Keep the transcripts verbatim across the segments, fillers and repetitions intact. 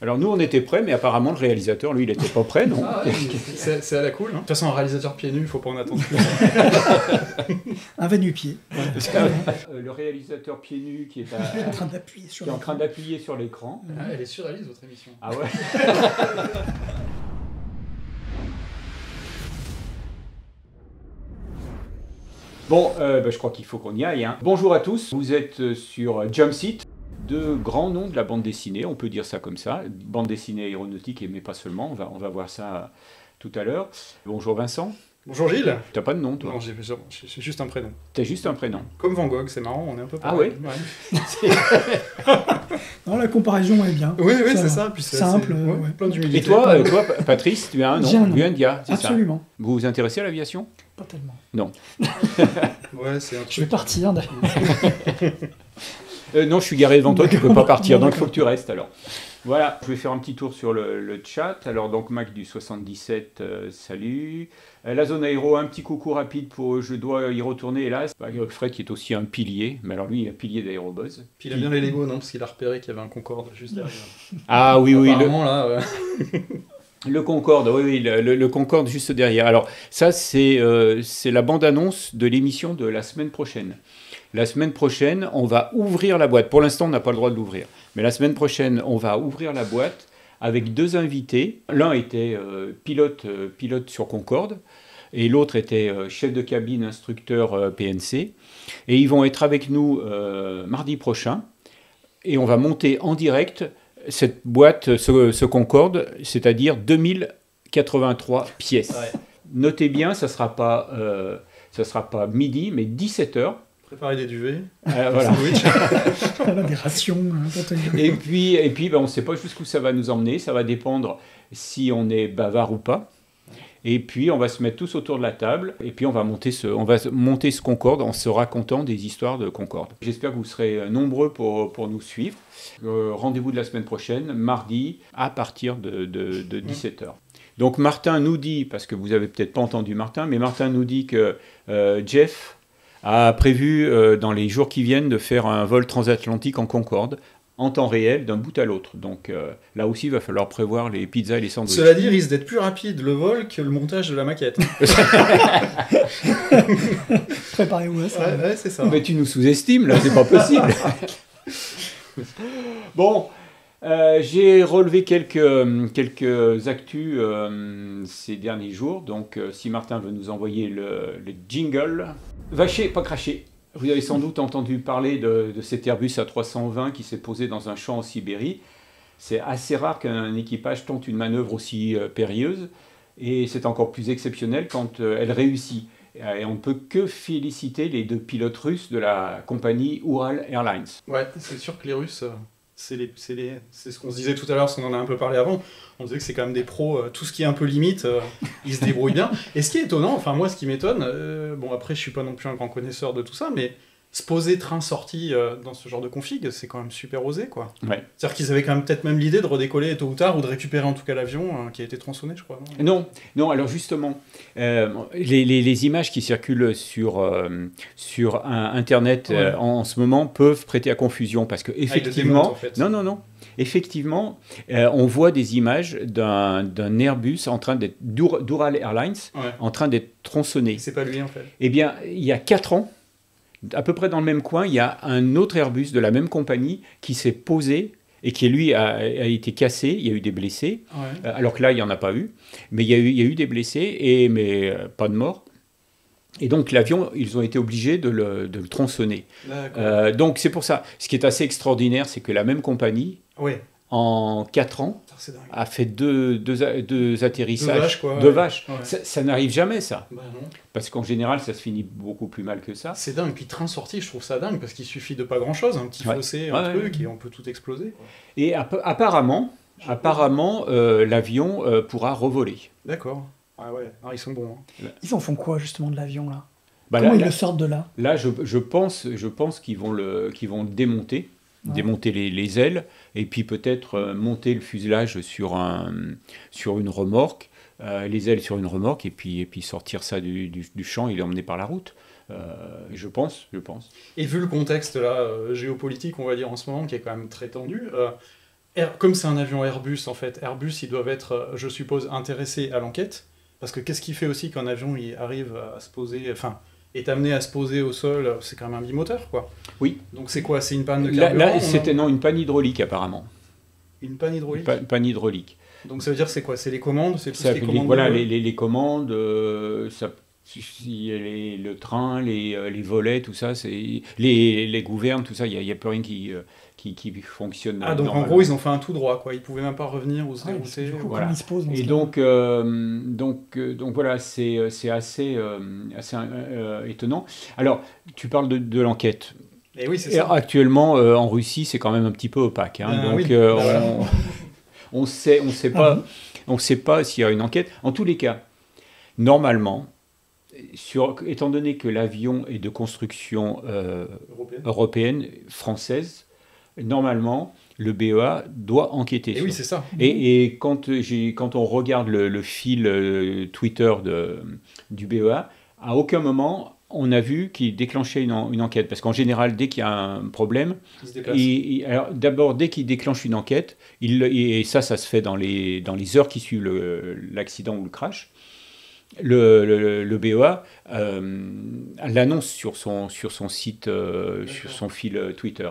Alors nous, on était prêts, mais apparemment, le réalisateur, lui, il n'était pas prêt, non? Ah ouais, c'est à la cool. Hein. De toute façon, un réalisateur pieds nus, il ne faut pas en attendre plus. Un va-nu-pied. Euh, le réalisateur pieds nus qui est, à, en train d'appuyer sur qui est en train d'appuyer sur l'écran. Ah, elle est surréaliste, votre émission. Ah ouais. Bon, euh, bah, je crois qu'il faut qu'on y aille. Hein. Bonjour à tous, vous êtes sur Jumpseat, deux grands noms de la bande dessinée, on peut dire ça comme ça, bande dessinée aéronautique, mais pas seulement, on va, on va voir ça tout à l'heure. Bonjour Vincent. Bonjour Gilles. T'as pas de nom, toi? Non, j'ai juste un prénom. T'as juste un prénom. Comme Van Gogh, c'est marrant, on est un peu pareil. Ah ouais, ouais. Non, la comparaison est bien. Oui, oui, c'est ça. Puis simple. Ouais, ouais. Plein d'humilité. Et toi, euh, toi, Patrice, tu as un nom? J'ai un nom. Buendia, c'est ça? Absolument. Vous vous intéressez à l'aviation? Pas tellement. Non. Ouais, c'est un truc. Je vais partir d'ailleurs. euh, non, je suis garé devant toi, tu peux pas partir, donc il faut que tu restes alors. Voilà, je vais faire un petit tour sur le, le chat. Alors, donc, Mac du soixante-dix-sept, euh, salut. Euh, la zone aéro, un petit coucou rapide pour je dois y retourner, hélas. Bah, Fred qui est aussi un pilier, mais alors lui, il est un pilier d'Aérobuzz. Puis il a bien les Lego, non? Parce qu'il a repéré qu'il y avait un Concorde juste derrière. Ah oui, oui. Apparemment, le... là, ouais. Le Concorde, oui, oui, le, le, le Concorde juste derrière. Alors, ça, c'est euh, c'est la bande-annonce de l'émission de la semaine prochaine. La semaine prochaine, on va ouvrir la boîte. Pour l'instant, on n'a pas le droit de l'ouvrir. Mais la semaine prochaine, on va ouvrir la boîte avec deux invités. L'un était euh, pilote, euh, pilote sur Concorde et l'autre était euh, chef de cabine, instructeur euh, P N C. Et ils vont être avec nous euh, mardi prochain. Et on va monter en direct cette boîte, ce, ce Concorde, c'est-à-dire deux mille quatre-vingt-trois pièces. Ouais. Notez bien, ça ne sera pas, euh, ça sera pas midi, mais dix-sept heures. Préparer des duvets, euh, voilà. Des rations. Hein, et puis, et puis ben, on ne sait pas jusqu'où ça va nous emmener. Ça va dépendre si on est bavard ou pas. Et puis, on va se mettre tous autour de la table. Et puis, on va monter ce, on va monter ce Concorde en se racontant des histoires de Concorde. J'espère que vous serez nombreux pour, pour nous suivre. Euh, rendez-vous de la semaine prochaine, mardi, à partir de, de, de dix-sept heures. Donc, Martin nous dit, parce que vous n'avez peut-être pas entendu Martin, mais Martin nous dit que euh, Jeff a prévu euh, dans les jours qui viennent de faire un vol transatlantique en Concorde en temps réel d'un bout à l'autre. Donc euh, là aussi, il va falloir prévoir les pizzas et les sandwichs. Cela dit, il risque d'être plus rapide le vol que le montage de la maquette. Préparez-vous à ça. Ouais, ouais, c'est ça. Mais tu nous sous-estimes, là, c'est pas possible. Bon, euh, j'ai relevé quelques, quelques actus euh, ces derniers jours. Donc, euh, si Martin veut nous envoyer le, le jingle... Vacher, pas cracher. Vous avez sans doute entendu parler de, de cet Airbus A trois cent vingt qui s'est posé dans un champ en Sibérie. C'est assez rare qu'un équipage tente une manœuvre aussi euh, périlleuse. Et c'est encore plus exceptionnel quand euh, elle réussit. Et on ne peut que féliciter les deux pilotes russes de la compagnie Ural Airlines. Ouais, c'est sûr que les Russes... Euh... C'est les, c'est les, c'est ce qu'on se disait tout à l'heure, parce qu'on en a un peu parlé avant. On disait que c'est quand même des pros, euh, tout ce qui est un peu limite, euh, ils se débrouillent bien. Et ce qui est étonnant, enfin moi ce qui m'étonne, euh, bon après je suis pas non plus un grand connaisseur de tout ça, mais se poser train-sortie euh, dans ce genre de config, c'est quand même super osé, quoi. Ouais. C'est-à-dire qu'ils avaient quand même peut-être même l'idée de redécoller tôt ou tard, ou de récupérer en tout cas l'avion euh, qui a été tronçonné, je crois. Non, non, non alors justement, euh, les, les, les images qui circulent sur, euh, sur un, Internet ouais. euh, en, en ce moment peuvent prêter à confusion, parce que effectivement... Ah, en fait. Non, non, non. Effectivement, euh, on voit des images d'un, d'un Airbus en train d'être... d'Ural Airlines, ouais. en train d'être tronçonné. C'est pas lui, en fait. Eh bien, il y a quatre ans, à peu près dans le même coin, il y a un autre Airbus de la même compagnie qui s'est posé et qui, lui, a, a été cassé. Il y a eu des blessés, ouais. alors que là, il n'y en a pas eu. Mais il y a eu, il y a eu des blessés, et, mais euh, pas de morts. Et donc, l'avion, ils ont été obligés de le, de le tronçonner. Euh, donc, c'est pour ça. Ce qui est assez extraordinaire, c'est que la même compagnie, ouais. en quatre ans, a fait deux, deux, deux atterrissages. Deux vaches, quoi. Deux ouais. vaches. Ouais. Ça, ça n'arrive jamais, ça. Bah, non. Parce qu'en général, ça se finit beaucoup plus mal que ça. C'est dingue. Puis train sorti, je trouve ça dingue, parce qu'il suffit de pas grand-chose, un petit ouais. fossé, un ouais, truc, ouais. et on peut tout exploser. Quoi. Et app- apparemment, apparemment euh, l'avion euh, pourra revoler. D'accord. Ah ouais, ah, ils sont bons. Hein. Ils en font quoi, justement, de l'avion, là? Bah Comment là, ils là, le sortent de là? Là, je, je pense, je pense qu'ils vont le, qu'ils vont le démonter. Ouais. Démonter les, les ailes, et puis peut-être euh, monter le fuselage sur, un, sur une remorque, euh, les ailes sur une remorque, et puis, et puis sortir ça du, du, du champ et l'emmener par la route. Euh, je pense, je pense. Et vu le contexte là, euh, géopolitique, on va dire en ce moment, qui est quand même très tendu, euh, Air- comme c'est un avion Airbus, en fait, Airbus, ils doivent être, euh, je suppose, intéressés à l'enquête. Parce que qu'est-ce qui fait aussi qu'un avion il arrive à se poser, enfin, est amené à se poser au sol, c'est quand même un bimoteur, quoi. Oui. Donc c'est quoi? C'est une panne de Là, carburant? là on a- c'était non, une panne hydraulique apparemment. Une panne hydraulique? Pa- panne hydraulique. Donc ça veut dire c'est quoi? C'est les commandes? C'est tout Ça, ce qui est les, commandes voilà, de vol? les, les, les commandes, euh, ça, si- si- les- le train, les, euh, les volets, tout ça, c'est les, les gouvernes, tout ça, il n'y a, a plus rien qui, euh, qui, qui fonctionne. Ah, donc en normalement. gros, ils ont fait un tout droit, quoi. Ils pouvaient même pas revenir ou se Ouais, parce que dérouter. du coup, Voilà. comment il se pose dans ce Et cas-là donc, euh, donc, euh, donc voilà, c'est c'est assez, euh, assez euh, étonnant. Alors, tu parles de, de l'enquête. Et oui, c'est Et ça. actuellement, euh, en Russie, c'est quand même un petit peu opaque. Hein. Ben donc, oui, euh, ben voilà. on, on sait, on sait Ah pas, bon on sait pas s'il y a une enquête. En tous les cas, normalement, sur, étant donné que l'avion est de construction euh, Européenne. européenne, française, normalement, le B E A doit enquêter. Et sur oui, c'est ça. et, et quand, j'ai, quand on regarde le, le fil euh, Twitter de, du B E A, à aucun moment on a vu qu'il déclenchait une, en- une enquête. Parce qu'en général, dès qu'il y a un problème, Ils se déplacent. il- il- alors, d'abord, dès qu'il déclenche une enquête, il, le- et ça, ça se fait dans les, dans les heures qui suivent le- l'accident ou le crash, le, le, le B E A euh, l'annonce sur son, sur son site, euh, sur son fil euh, Twitter.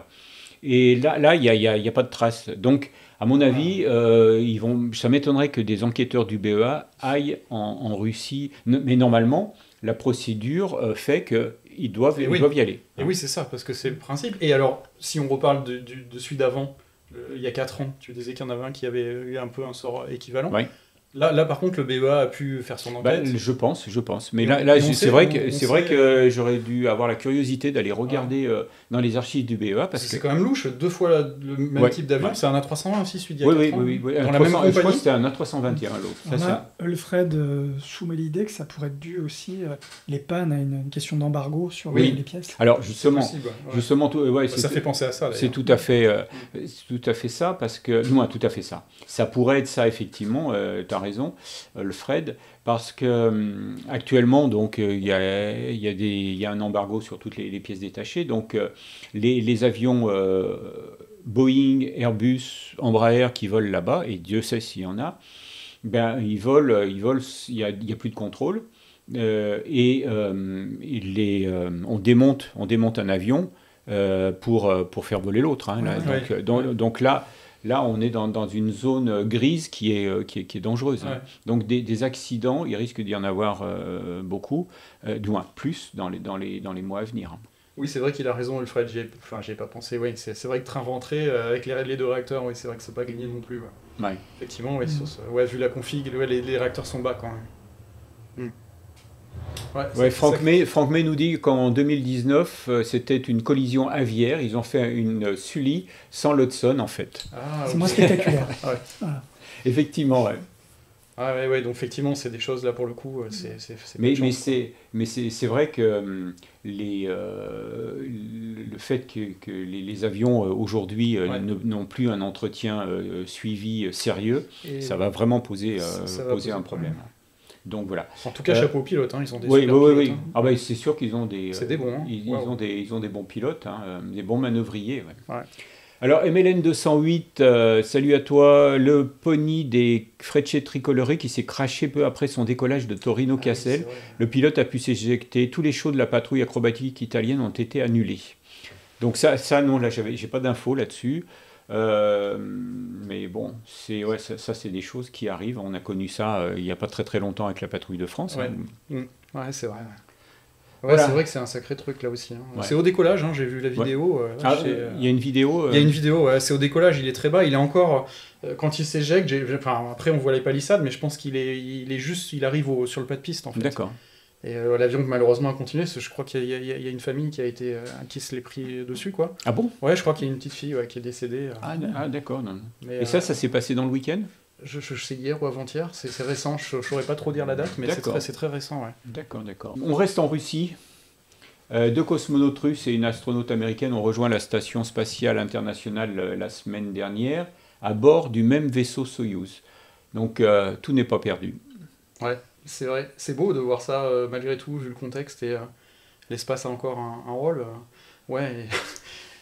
Et là, là, il n'y a, il y a- il y a pas de trace. Donc, à mon avis, euh, ils vont, ça m'étonnerait que des enquêteurs du B E A aillent en, en Russie. Ne- Mais normalement, la procédure euh, fait qu'ils doivent, Et ils oui. doivent y aller. Et oui, c'est ça, parce que c'est le principe. Et alors, si on reparle de, du- de celui d'avant, euh, il y a quatre ans, tu disais qu'il y en avait un qui avait eu un peu un sort équivalent. Ouais. Là, là, par contre, le B E A a pu faire son Bah, enquête. je pense, je pense. Mais Et là, on- là et on c'est sait- vrai on- que on c'est vrai sait, que j'aurais dû avoir la curiosité d'aller regarder euh, dans les archives du B E A Parce parce que que c'est quand même louche, deux fois la- le même Ouais, type d'avion. ouais. C'est un A trois cent vingt aussi, celui d'il y a oui, oui, quatre ans. oui, oui, Dans un la même trois cents je crois que compagnie. c'était un A trois cent vingt et un l'autre. Ça, On c'est- a Alfred euh, soumet l'idée que ça pourrait être dû aussi, euh, les pannes, à une, une question d'embargo sur Oui. euh, les pièces. Alors C'est justement, possible, ouais. justement, tout, ouais, Ça c'est- fait penser à ça, C'est d'ailleurs. tout à fait, euh, c'est tout à fait ça, parce que, non, tout à fait ça. Ça pourrait être ça, effectivement, tu as raison, euh, le Fred, parce que euh, actuellement, donc, euh, il y, a, il y, a des- il y a un embargo sur toutes les, les pièces détachées, donc euh, les, les avions euh, Boeing, Airbus, Embraer qui volent là-bas, et Dieu sait s'il y en a, ben, ils volent, ils volent, il n'y a, il y a plus de contrôle, euh, et euh, il les, euh, on, démonte, on démonte un avion, euh, pour, euh, pour faire voler l'autre. Hein, là. Ouais, donc, ouais. euh, donc, donc là, là, on est dans, dans une zone grise qui est, euh, qui est, qui est dangereuse. Hein. Ouais. Donc des, des accidents, il risque d'y en avoir euh, beaucoup, euh, du moins plus dans les, dans, les, dans les mois à venir. Oui, c'est vrai qu'il a raison, Alfred. J'y ai, enfin, j'y ai pas pensé. Oui, c'est, c'est vrai que train rentré euh, avec les, les deux réacteurs, oui, c'est vrai que c'est pas gagné non plus. Ouais. Ouais. Effectivement, oui, Mm. sur ce- ouais, vu la config, ouais, les, les réacteurs sont bas quand même. Mm. Ouais, c'est- Ouais, Franck, c'est- May, Franck May nous dit qu'en deux mille dix-neuf, euh, c'était une collision aviaire. Ils ont fait une Sully sans l'Hudson, en fait. Ah, C'est ok. moins spectaculaire. Ouais. Voilà. Effectivement, ouais. Ah ouais, ouais, donc effectivement, c'est des choses là pour le coup, euh, c'est, c'est, c'est pas Mais, de mais chance. c'est mais c'est c'est vrai que hum, les euh, le fait que, que les, les avions euh, aujourd'hui euh, Ouais. ne- n'ont plus un entretien euh, suivi euh, sérieux, Et- ça va vraiment poser euh, Ça- ça va poser poser un problème. problème. Donc voilà. En tout cas, Euh, chapeau aux pilotes, hein, ils sont des Oui, oui, super oui, pilotes. oui. hein. Ah bah, c'est sûr qu'ils ont des C'est des bons, hein. ils, ils Waouh. ont des ils ont des bons pilotes, hein, euh, des bons manœuvriers. Ouais. Ouais. Alors M L N deux cent huit, euh, salut à toi. Le pony des Frecce tricolorés qui s'est craché peu après son décollage de Ah oui, Torino-Cassel. c'est vrai. Le pilote a pu s'éjecter. Tous les shows de la patrouille acrobatique italienne ont été annulés. Donc ça, ça non, là, j'avais, j'ai pas d'infos là-dessus. Euh, mais bon, c'est, ouais, ça, ça, c'est des choses qui arrivent. On a connu ça euh, il n'y a pas très très longtemps avec la patrouille de France. Ouais. hein. Ouais, c'est vrai. Ouais, Ouais, Voilà. c'est vrai que c'est un sacré truc là aussi. hein. Ouais. C'est au décollage, hein, j'ai vu la vidéo. euh, Ah, c'est, euh, il y a une vidéo. euh, Il y a une vidéo, ouais, c'est au décollage, il est très bas, il est encore, euh, quand il s'éjecte, j'ai- enfin, après on voit les palissades, mais je pense qu'il est, il est juste, il arrive au- sur le pas de piste en fait. D'accord. Et euh, l'avion malheureusement a continué, parce que je crois qu'il y a, il y a- il y a une famille qui a été, euh, qui se l'est pris dessus quoi. Ah bon? Ouais, je crois qu'il y a une petite fille ouais, qui est décédée. euh, Ah, d- ah, d'accord. non. mais, Et euh, ça, ça s'est passé dans le week-end? je, je, je sais hier ou avant-hier, c'est c'est récent, je ne saurais pas trop dire la date, mais c'est D'accord. très, c'est très récent. Ouais. D'accord, d'accord. On reste en Russie. Euh, deux cosmonautes russes et une astronaute américaine ont rejoint la station spatiale internationale euh, la semaine dernière à bord du même vaisseau Soyouz. Donc euh, tout n'est pas perdu. Ouais, c'est vrai, c'est beau de voir ça euh, malgré tout, vu le contexte, et euh, l'espace a encore un, un rôle. euh, ouais, et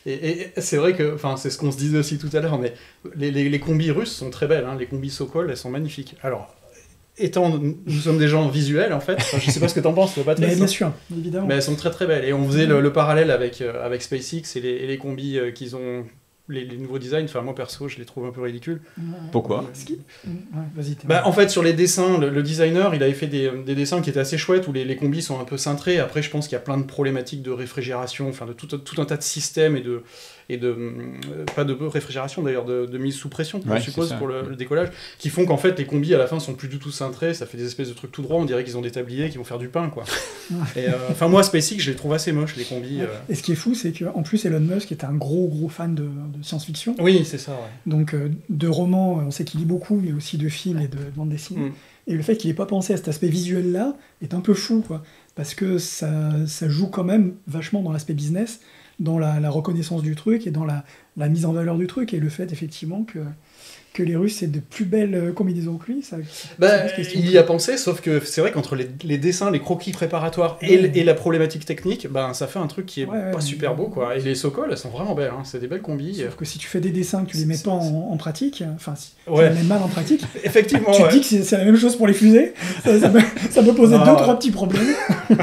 Et, et c'est vrai que, enfin, c'est ce qu'on se disait aussi tout à l'heure, mais les, les, les combis russes sont très belles, hein, les combis Sokol, elles sont magnifiques. Alors, étant, nous sommes des gens visuels, en fait, enfin, je sais pas ce que t'en penses, toi, Patrice. Mais bien sûr, évidemment. Mais elles sont très très belles. Et on faisait le, le parallèle avec, euh, avec SpaceX et les, et les combis euh, qu'ils ont, les, les nouveaux designs. Enfin, moi perso, je les trouve un peu ridicules. Pourquoi ? Qui... ouais, vas-y. Bah, en fait, sur les dessins, le, le designer, il avait fait des, des dessins qui étaient assez chouettes où les, les combis sont un peu cintrés. Après, je pense qu'il y a plein de problématiques de réfrigération, enfin de tout, tout un tas de systèmes et de. Et de euh, pas de réfrigération d'ailleurs, de, de mise sous pression, Ouais, je suppose, ça. pour le, le décollage, qui font qu'en fait les combis à la fin sont plus du tout cintrés, ça fait des espèces de trucs tout droits, on dirait qu'ils ont des tabliers qui vont faire du pain, quoi. Et euh, enfin, moi, SpaceX, je les trouve assez moches, les combis. Euh... Et ce qui est fou, c'est qu'en plus, Elon Musk est un gros, gros fan de, de science-fiction. Oui, c'est ça, ouais. Donc, euh, de romans, on sait qu'il lit beaucoup, mais aussi de films et de bandes dessinées. Mm. Et le fait qu'il n'ait pas pensé à cet aspect visuel-là est un peu fou, quoi. Parce que ça, ça joue quand même vachement dans l'aspect business, dans la, la reconnaissance du truc et dans la, la mise en valeur du truc, et le fait effectivement que, que les Russes aient de plus belles combinaisons que lui, ça, bah, il y a pensé, sauf que c'est vrai qu'entre les, les dessins, les croquis préparatoires et, ouais. et la problématique technique, bah, ça fait un truc qui est ouais, pas ouais, super beau, quoi. Et les Sokol, elles sont vraiment belles, hein. C'est des belles combis. Sauf que si tu fais des dessins que tu les mets pas en, en pratique, enfin si ouais. tu les mets mal en pratique, effectivement, tu ouais. te dis que c'est, c'est la même chose pour les fusées, ça, ça, peut, ça peut poser ah, deux, ouais. trois petits problèmes.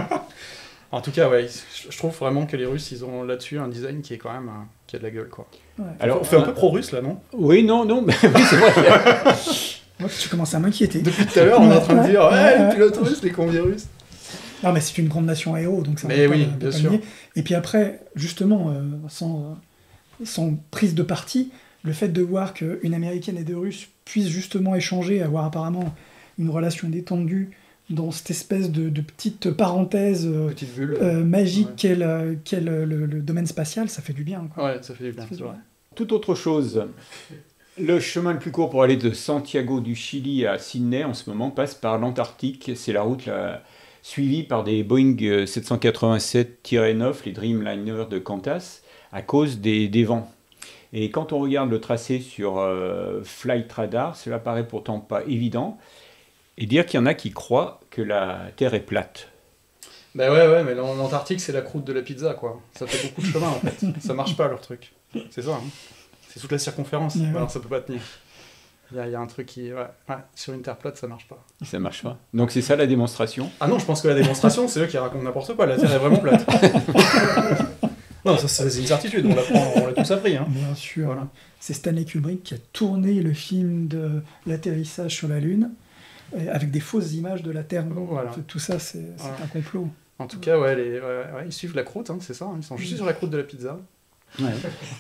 En tout cas, ouais, je trouve vraiment que les Russes, ils ont là-dessus un design qui est quand même, euh, qui a de la gueule, quoi. Ouais. Alors, on fait un peu pro-russe, là, non ? Oui, non, non, mais oui, c'est vrai. Moi, tu commences à m'inquiéter. Depuis tout à l'heure, on est en train de dire, ouais, ouais les pilotes russes, les combis russes. Non, mais c'est une grande nation aéro, donc ça mais va oui, pas, bien pas sûr. Nier. Et puis après, justement, euh, sans, sans prise de parti, le fait de voir qu'une Américaine et deux Russes puissent justement échanger, avoir apparemment une relation détendue, dans cette espèce de, de petite parenthèse euh, petite bulle. Euh, magique ouais. qu'est, le, qu'est le, le, le domaine spatial, ça fait du bien, quoi. Ouais, ça fait du bien, c'est vrai. Toute autre chose, le chemin le plus court pour aller de Santiago du Chili à Sydney en ce moment passe par l'Antarctique. C'est la route la, suivie par des Boeing sept cent quatre-vingt-sept tiret neuf, les Dreamliner de Qantas, à cause des, des vents. Et quand on regarde le tracé sur euh, Flight Radar, cela paraît pourtant pas évident. Et dire qu'il y en a qui croient que la Terre est plate. Ben ouais, ouais, mais l'Antarctique, c'est la croûte de la pizza, quoi. Ça fait beaucoup de chemin, en fait. Ça marche pas, leur truc. C'est ça, hein. C'est toute la circonférence. Ouais, alors, ça peut pas tenir. Il y, y a un truc qui... Ouais, ouais, sur une Terre plate, ça marche pas. Ça marche pas. Donc c'est ça, la démonstration ? Ah non, je pense que la démonstration, c'est eux qui racontent n'importe quoi. La Terre est vraiment plate. Non, ça, c'est une certitude. On l'a, on l'a tous appris, hein. Bien sûr. Voilà. C'est Stanley Kubrick qui a tourné le film de l'atterrissage sur la Lune, avec des fausses images de la Terre. Voilà. Tout ça, c'est, c'est voilà. un complot. En tout cas, ouais, les, ouais, ouais, ils suivent la croûte, hein, c'est ça. Hein, ils sont juste sur la croûte de la pizza. Ouais.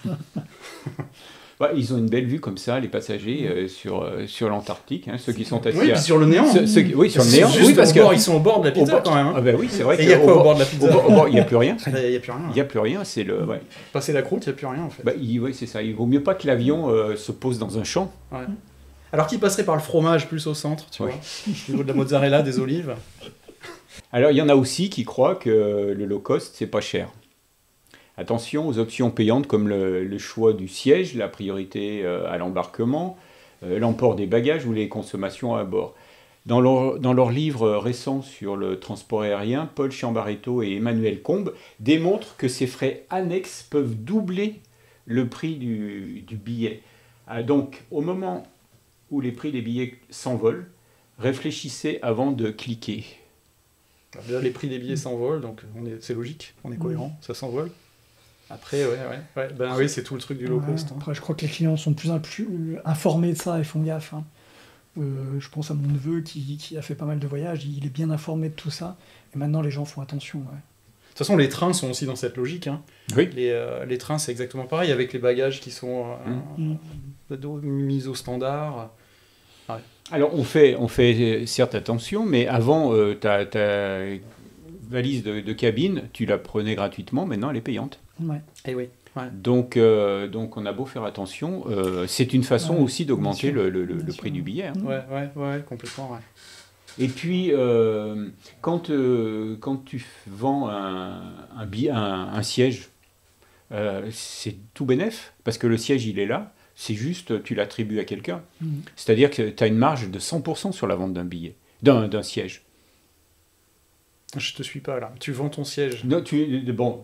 Ouais, ils ont une belle vue comme ça, les passagers, euh, sur, euh, sur l'Antarctique, hein, ceux qui sont assis oui, à... sur le néant. Ceux, ceux qui... Oui, sur le néant. Juste oui, parce que... bord, ils sont au bord de la pizza, bord... quand même. Hein. Ah ben oui, c'est vrai. Et il y a quoi au bord de la pizza ? Au bord, il n'y a plus rien. Il n'y a plus rien. Il n'y a plus rien, c'est le... Ouais. Passer la croûte, il n'y a plus rien, en fait. Bah, il... Oui, c'est ça. Il vaut mieux pas que l'avion euh, se pose dans un champ. Ouais. Alors qu'il passerait par le fromage plus au centre, tu ouais. vois, au niveau de la mozzarella, des olives. Alors, il y en a aussi qui croient que le low cost, c'est pas cher. Attention aux options payantes comme le, le choix du siège, la priorité euh, à l'embarquement, euh, l'emport des bagages ou les consommations à bord. Dans leur, dans leur livre récent sur le transport aérien, Paul Chiambaretto et Emmanuel Combe démontrent que ces frais annexes peuvent doubler le prix du, du billet. Ah, donc, au moment où les prix des billets s'envolent, réfléchissez avant de cliquer. Alors déjà, les prix des billets s'envolent, donc on est, c'est logique, on est cohérent, ça s'envole. Après, ouais, ouais, ouais. Ben oui, c'est tout le truc du low cost. Ouais, après, je crois que les clients sont de plus en plus informés de ça et font gaffe. Hein. Euh, je pense à mon neveu qui, qui a fait pas mal de voyages, il est bien informé de tout ça, et maintenant les gens font attention. Ouais. De toute façon, les trains sont aussi dans cette logique. Hein. Oui. Les, euh, les trains, c'est exactement pareil, avec les bagages qui sont euh, mmh. euh, mis au standard. Ouais. Alors, on fait, on fait certes attention, mais avant, euh, ta, ta valise de, de cabine, tu la prenais gratuitement, maintenant elle est payante. Ouais. Et oui. Ouais. Donc, euh, donc, on a beau faire attention, euh, c'est une façon ouais, aussi d'augmenter le, le, le, le prix du billet. Hein. Ouais, ouais, ouais, complètement, ouais. Et puis, euh, quand, euh, quand tu vends un, un, billet, un, un siège, euh, c'est tout bénef, parce que le siège, il est là, c'est juste, tu l'attribues à quelqu'un. Mmh. C'est-à-dire que tu as une marge de cent pour cent sur la vente d'un billet, d'un, d'un siège. Je te suis pas, là. Tu vends ton siège. Non, tu, bon...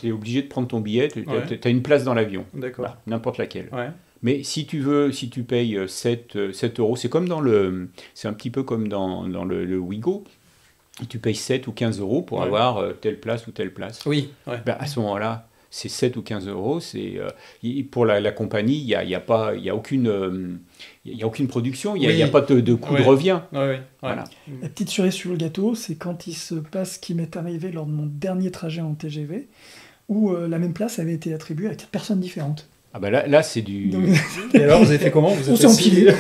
tu es obligé de prendre ton billet, tu Ouais. as une place dans l'avion, D'accord. voilà, n'importe laquelle. Ouais. Mais si tu veux, si tu payes sept, sept euros, c'est comme dans le, c'est un petit peu comme dans, dans le, le Ouigo, tu payes sept ou quinze euros pour Ouais. avoir euh, telle place ou telle place. Oui. Ouais. Ben, à ce moment-là, c'est sept ou quinze euros. C'est, euh, y- pour la, la compagnie, il n'y a, y a, pas- y a, aucune, euh, y a aucune production, il n'y a, Oui. y a pas de, de coût Ouais. de revient. Ouais, ouais, ouais. Voilà. La petite cerise sur le gâteau, c'est quand il se passe ce qui m'est arrivé lors de mon dernier trajet en T G V, où euh, la même place avait été attribuée à quatre personnes différentes. Ah ben là, là c'est du... Donc, Et alors, vous avez fait comment? Vous on êtes s'est assis- empilés.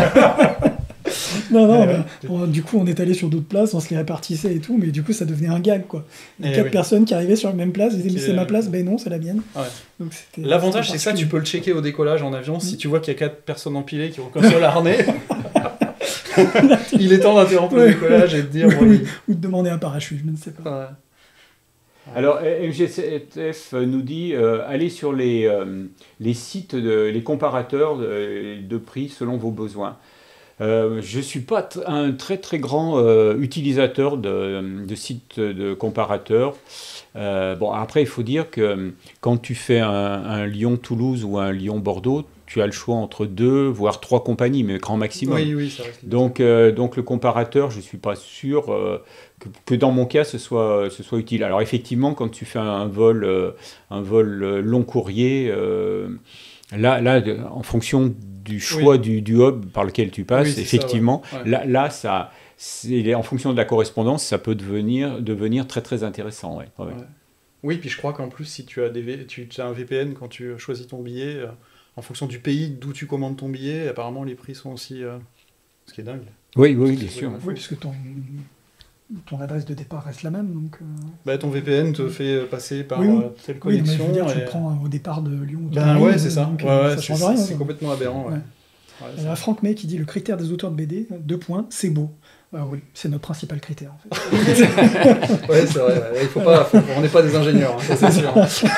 non, non, Ouais, bah, bon, du coup, on est allé sur d'autres places, on se les répartissait et tout, mais du coup, ça devenait un gag, quoi. Les Eh quatre oui. personnes qui arrivaient sur la même place, ils disaient, mais Qui, c'est ma euh, place, ben non, c'est la mienne. Ouais. Donc, c'était- L'avantage, c'était c'est ça, tu particulier. peux le checker au décollage en avion. Si Mm. tu vois qu'il y a quatre personnes empilées qui ont comme ça l'harnais, il est temps d'interrompre le Ouais. décollage et de dire... Oui, bon, oui. Ou de demander un parachute, je ne sais pas. Ouais. Alors, M G C F nous dit, euh, allez sur les, euh, les sites, de, les comparateurs de, de prix selon vos besoins. Euh, je ne suis pas tr- un très très grand euh, utilisateur de, de sites de comparateurs. Euh, bon, après, il faut dire que euh, quand tu fais un, un Lyon-Toulouse ou un Lyon-Bordeaux, tu as le choix entre deux, voire trois compagnies, mais grand maximum. Oui, oui, ça reste... Donc, euh, donc le comparateur, je ne suis pas sûr euh, que, que dans mon cas, ce soit, ce soit utile. Alors effectivement, quand tu fais un vol, euh, un vol euh, long courrier, euh, là, là, de- en fonction du choix Oui. du, du hub par lequel tu passes, Oui, c'est ça, effectivement, ouais. Ouais. là, là ça, c'est, en fonction de la correspondance, ça peut devenir, devenir très très intéressant. Ouais. Ouais. Ouais. Oui, puis je crois qu'en plus, si tu as, des V- tu, tu as un V P N quand tu choisis ton billet, euh, en fonction du pays d'où tu commandes ton billet, apparemment les prix sont aussi... euh, Ce qui est dingue. Oui, oui, bien sûr. Ouais. Oui, puisque ton, ton adresse de départ reste la même. Donc, euh, Bah, ton V P N te fait passer par Oui, oui. euh, telle oui, mais je connexion. veux dire, tu et- le prends au départ de Lyon. ou de Ben Paris, ouais, c'est ça. donc, Ouais, euh, ouais, ça c'est change rien. c'est quoi. complètement aberrant. Ouais. Ouais. Ouais, Il c'est- y a Franck May qui dit le critère des auteurs de B D, deux points, c'est beau. Bah oui, c'est notre principal critère en fait. Ouais, c'est vrai. ouais. Il faut pas, faut- on n'est pas des ingénieurs, hein, ça c'est sûr.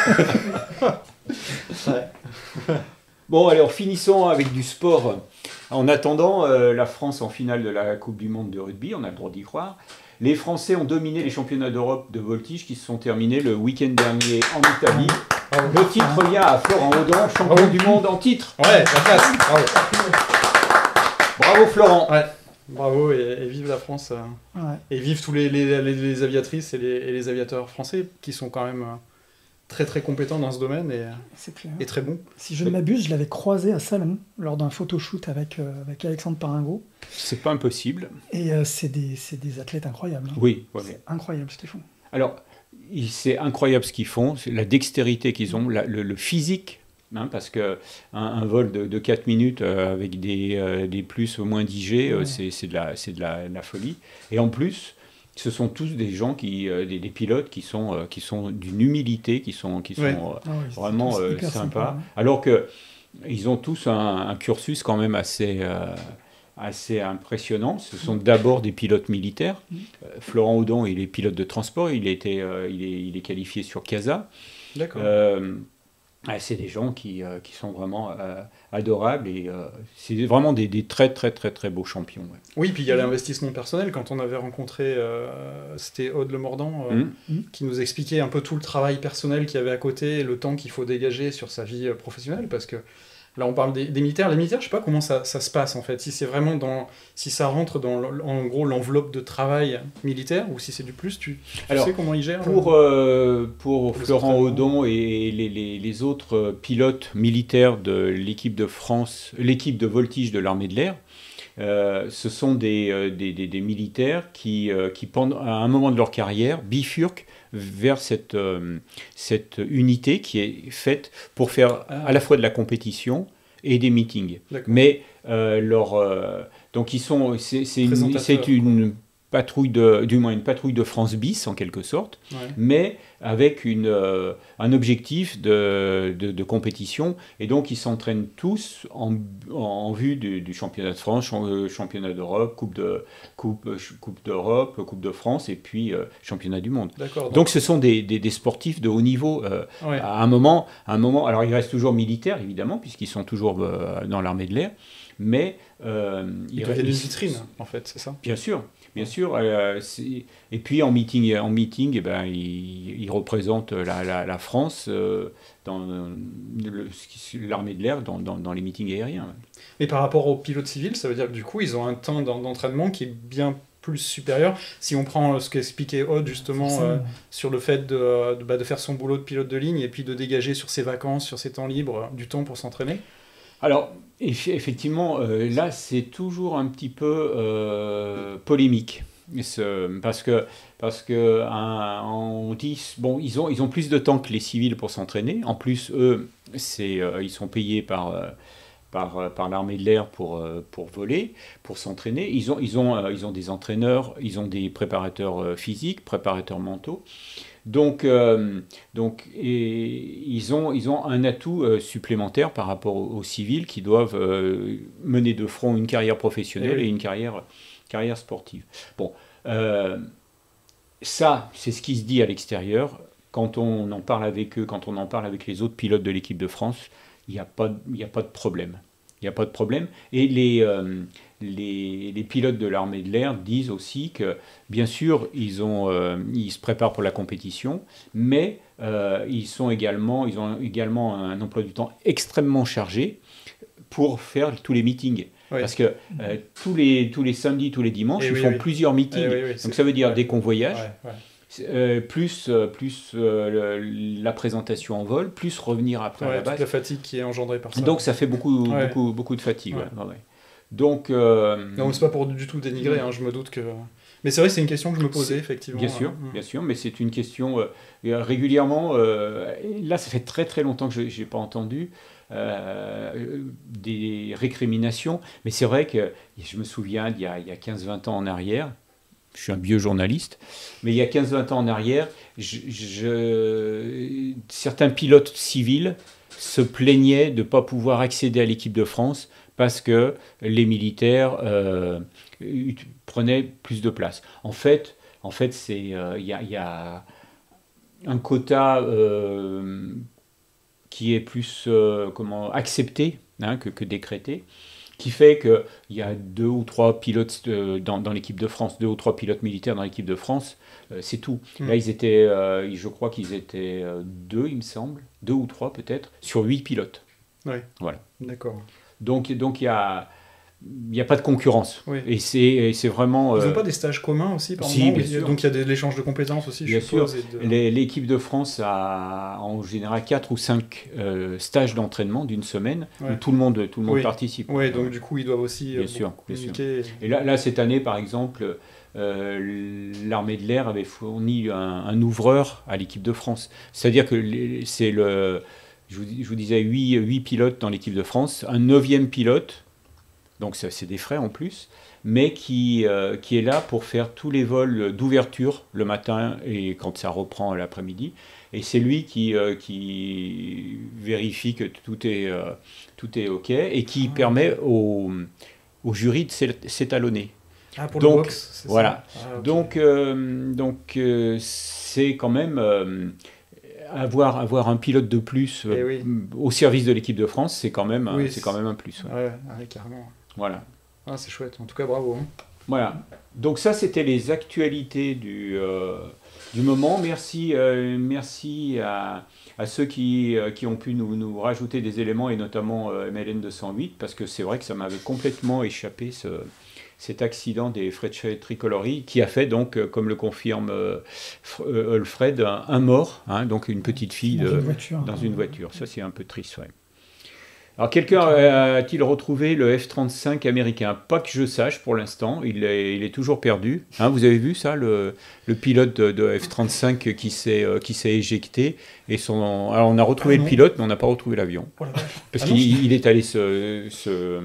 Ouais. Bon, alors finissons avec du sport. En attendant euh, la France en finale de la Coupe du Monde de rugby, on a le droit d'y croire. Les Français ont dominé les championnats d'Europe de voltige qui se sont terminés le week-end dernier en Italie. Bravo. Le titre vient à Florent Audon, champion Bravo. du monde en titre. Ouais, la classe. Bravo. Bravo Florent. Ouais. Bravo et, et vive la France. euh, Ouais. et vive tous les, les, les, les aviatrices et les, et les aviateurs français qui sont quand même euh, très très compétents dans ce domaine et, C'est clair. et très bons. Si je ne m'abuse, je l'avais croisé à Salon lors d'un photoshoot avec, euh, avec Alexandre Paringo. C'est pas impossible. Et euh, c'est des, c'est des athlètes incroyables. hein. Oui, ouais, ouais. C'est incroyable ce qu'ils font. Alors, il- c'est incroyable ce qu'ils font, c'est la dextérité qu'ils ont, la- le, le physique, hein, parce que un, un vol de, de quatre minutes euh, avec des, euh, des plus au moins dix G, euh, Ouais. c'est c'est de, la, c'est de, la, de la folie. Et en plus, ce sont tous des gens, qui, euh, des, des pilotes qui sont, euh, qui sont d'une humilité, qui sont, qui sont Ouais. euh, Ah ouais, c'est vraiment tous euh, hyper sympas. sympas, hein. Alors que ils ont tous un, un cursus quand même assez, euh, assez impressionnant. Ce sont d'abord des pilotes militaires. Mm. Euh, Florent Audon, il est pilote de transport. Il, a été, euh, il, est, il est qualifié sur CASA. D'accord. Euh, ah, c'est des gens qui, euh, qui sont vraiment euh, adorables et euh, c'est vraiment des, des très très très très beaux champions. Ouais. Oui, puis il y a l'investissement personnel. Quand on avait rencontré, euh, c'était Aude Le Mordant, euh, Mm. qui nous expliquait un peu tout le travail personnel qu'il y avait à côté, et le temps qu'il faut dégager sur sa vie euh, professionnelle, parce que là on parle des, des militaires. Les militaires, je sais pas comment ça, ça se passe en fait. Si c'est vraiment dans, si ça rentre dans l- en gros l'enveloppe de travail militaire ou si c'est du plus, tu, tu Alors, sais comment ils gèrent. Pour, euh euh, pour les Florent entraînements. Audon et les, les- les autres euh, pilotes militaires de l'équipe de France, l'équipe de voltige de l'armée de l'air, euh, ce sont des, euh, des, des- des militaires qui, euh, qui, pendant, à un moment de leur carrière, bifurquent vers cette, euh, cette unité qui est faite pour faire Ah. à la fois de la compétition et des meetings. D'accord. Mais euh, leur, euh, donc ils sont, c'est c'est une, Présentateurs, c'est une patrouille de, du moins une patrouille de France bis en quelque sorte, Ouais. mais avec une, euh, un objectif de, de, de compétition. Et donc, ils s'entraînent tous en, en vue du, du championnat de France, champ- euh, championnat d'Europe, coupe, de, coupe, euh, coupe d'Europe, coupe de France, et puis euh, championnat du monde. D'accord. Donc, ce sont des, des, des sportifs de haut niveau. euh, ouais. à un moment, à un moment, alors ils restent toujours militaires, évidemment, puisqu'ils sont toujours euh, dans l'armée de l'air, mais euh, ils deviennent une vitrine, en fait, c'est ça? Bien sûr, bien sûr. Euh, et puis en meeting, en meeting, eh ben, ils, ils représentent la, la, la France euh, dans l'armée de l'air, dans, dans, dans les meetings aériens. Mais par rapport aux pilotes civils, ça veut dire que du coup, ils ont un temps d'entraînement qui est bien plus supérieur. Si on prend ce qu'expliquait Aude justement euh, sur le fait de, de, bah, de faire son boulot de pilote de ligne et puis de dégager sur ses vacances, sur ses temps libres, du temps pour s'entraîner. Alors, effectivement, euh, là, c'est toujours un petit peu euh, polémique. Parce que, parce que un, on dit, bon, ils ont, ils ont plus de temps que les civils pour s'entraîner. En plus, eux, c'est, euh, ils sont payés par... Euh, par, par l'armée de l'air pour, pour voler, pour s'entraîner. Ils ont, ils, ont, ils ont des entraîneurs, ils ont des préparateurs physiques, préparateurs mentaux. Donc, euh, donc et ils, ont, ils ont un atout euh, supplémentaire par rapport aux, aux civils qui doivent euh, mener de front une carrière professionnelle et une carrière, carrière sportive. Bon, euh, ça, c'est ce qui se dit à l'extérieur. Quand on en parle avec eux, quand on en parle avec les autres pilotes de l'équipe de France, il n'y a pas, il n'y a pas de problème. Il n'y a pas de problème. Et les, euh, les, les pilotes de l'armée de l'air disent aussi que, bien sûr, ils, ont, euh, ils se préparent pour la compétition, mais euh, ils, sont également, ils ont également un emploi du temps extrêmement chargé pour faire tous les meetings. Oui. Parce que euh, tous, les, tous les samedis, tous les dimanches, et ils oui, font oui. plusieurs meetings. Oui, oui, Donc ça veut dire ouais. dès qu'on voyage. Ouais, ouais. Euh, plus, euh, plus euh, le, la présentation en vol, plus revenir après ouais, à la base. Toute la fatigue qui est engendrée par ça. Donc ça fait beaucoup, ouais. beaucoup, beaucoup de fatigue. Ouais. Ouais, ouais. Donc, euh... non, c'est pas pour du tout dénigrer, hein, je me doute que... Mais c'est vrai, c'est une question que je me posais, effectivement. Bien sûr, hein. bien sûr, mais c'est une question euh, régulièrement... Euh, là, ça fait très très longtemps que je n'ai pas entendu euh, des récriminations, mais c'est vrai que je me souviens, il y a, il y a quinze vingt ans en arrière, je suis un vieux journaliste, mais il y a quinze vingt ans en arrière, je, je, certains pilotes civils se plaignaient de ne pas pouvoir accéder à l'équipe de France parce que les militaires euh, prenaient plus de place. En fait, en fait c'est, il euh, y, y a un quota euh, qui est plus euh, comment, accepté hein, que, que décrété, qui fait qu'il y a deux ou trois pilotes de, dans, dans l'équipe de France, deux ou trois pilotes militaires dans l'équipe de France, euh, c'est tout. Mmh. Là, ils étaient, euh, je crois qu'ils étaient euh, deux, il me semble, deux ou trois peut-être, sur huit pilotes. Oui. Voilà. D'accord. Donc, donc il y a... Il n'y a pas de concurrence. Oui. Et c'est, c'est vraiment... Ils n'ont euh... pas des stages communs aussi, par si, moment bien sûr. Donc il y a de l'échange de compétences aussi, bien je suppose. Sûr. De... Les, l'équipe de France a en général quatre ou cinq euh, stages d'entraînement d'une semaine ouais. où tout le monde, tout le monde oui. participe. Oui, donc du coup, ils doivent aussi bien euh, sûr, communiquer. Bien sûr. Et là, là, cette année, par exemple, euh, l'armée de l'air avait fourni un, un ouvreur à l'équipe de France. C'est-à-dire que les, c'est le... Je vous, je vous disais huit, huit pilotes dans l'équipe de France, un neuvième pilote, donc ça, c'est des frais en plus, mais qui, euh, qui est là pour faire tous les vols d'ouverture le matin et quand ça reprend l'après-midi. Et c'est lui qui, euh, qui vérifie que tout est, euh, tout est OK et qui ah, permet au, au jury de s'étalonner. Ah, pour donc, le box, c'est voilà. ça. Ah, okay. Donc, euh, donc euh, c'est quand même... Euh, Avoir, avoir un pilote de plus euh, oui. au service de l'équipe de France, c'est quand même, oui, c'est quand même un plus. Ouais, ouais, ouais carrément. Voilà. Ah, c'est chouette. En tout cas, bravo. Hein. Voilà. Donc ça, c'était les actualités du, euh, du moment. Merci, euh, merci à, à ceux qui, euh, qui ont pu nous, nous rajouter des éléments, et notamment euh, M L N deux cent huit, parce que c'est vrai que ça m'avait complètement échappé, ce... cet accident des Frecce Tricolori, qui a fait donc, comme le confirme euh, Alfred, un, un mort, hein, donc une petite fille dans, de, une, voiture, dans une voiture. Ça, c'est un peu triste, ouais. Alors, quelqu'un a-t-il retrouvé le F trente-cinq américain? Pas que je sache pour l'instant, il est, il est toujours perdu. Hein, vous avez vu ça, le, le pilote de, de F trente-cinq qui s'est, euh, qui s'est éjecté. Et son... Alors, on a retrouvé ah, le pilote, mais on n'a pas retrouvé l'avion. Oh parce ah, qu'il non, il est allé se... se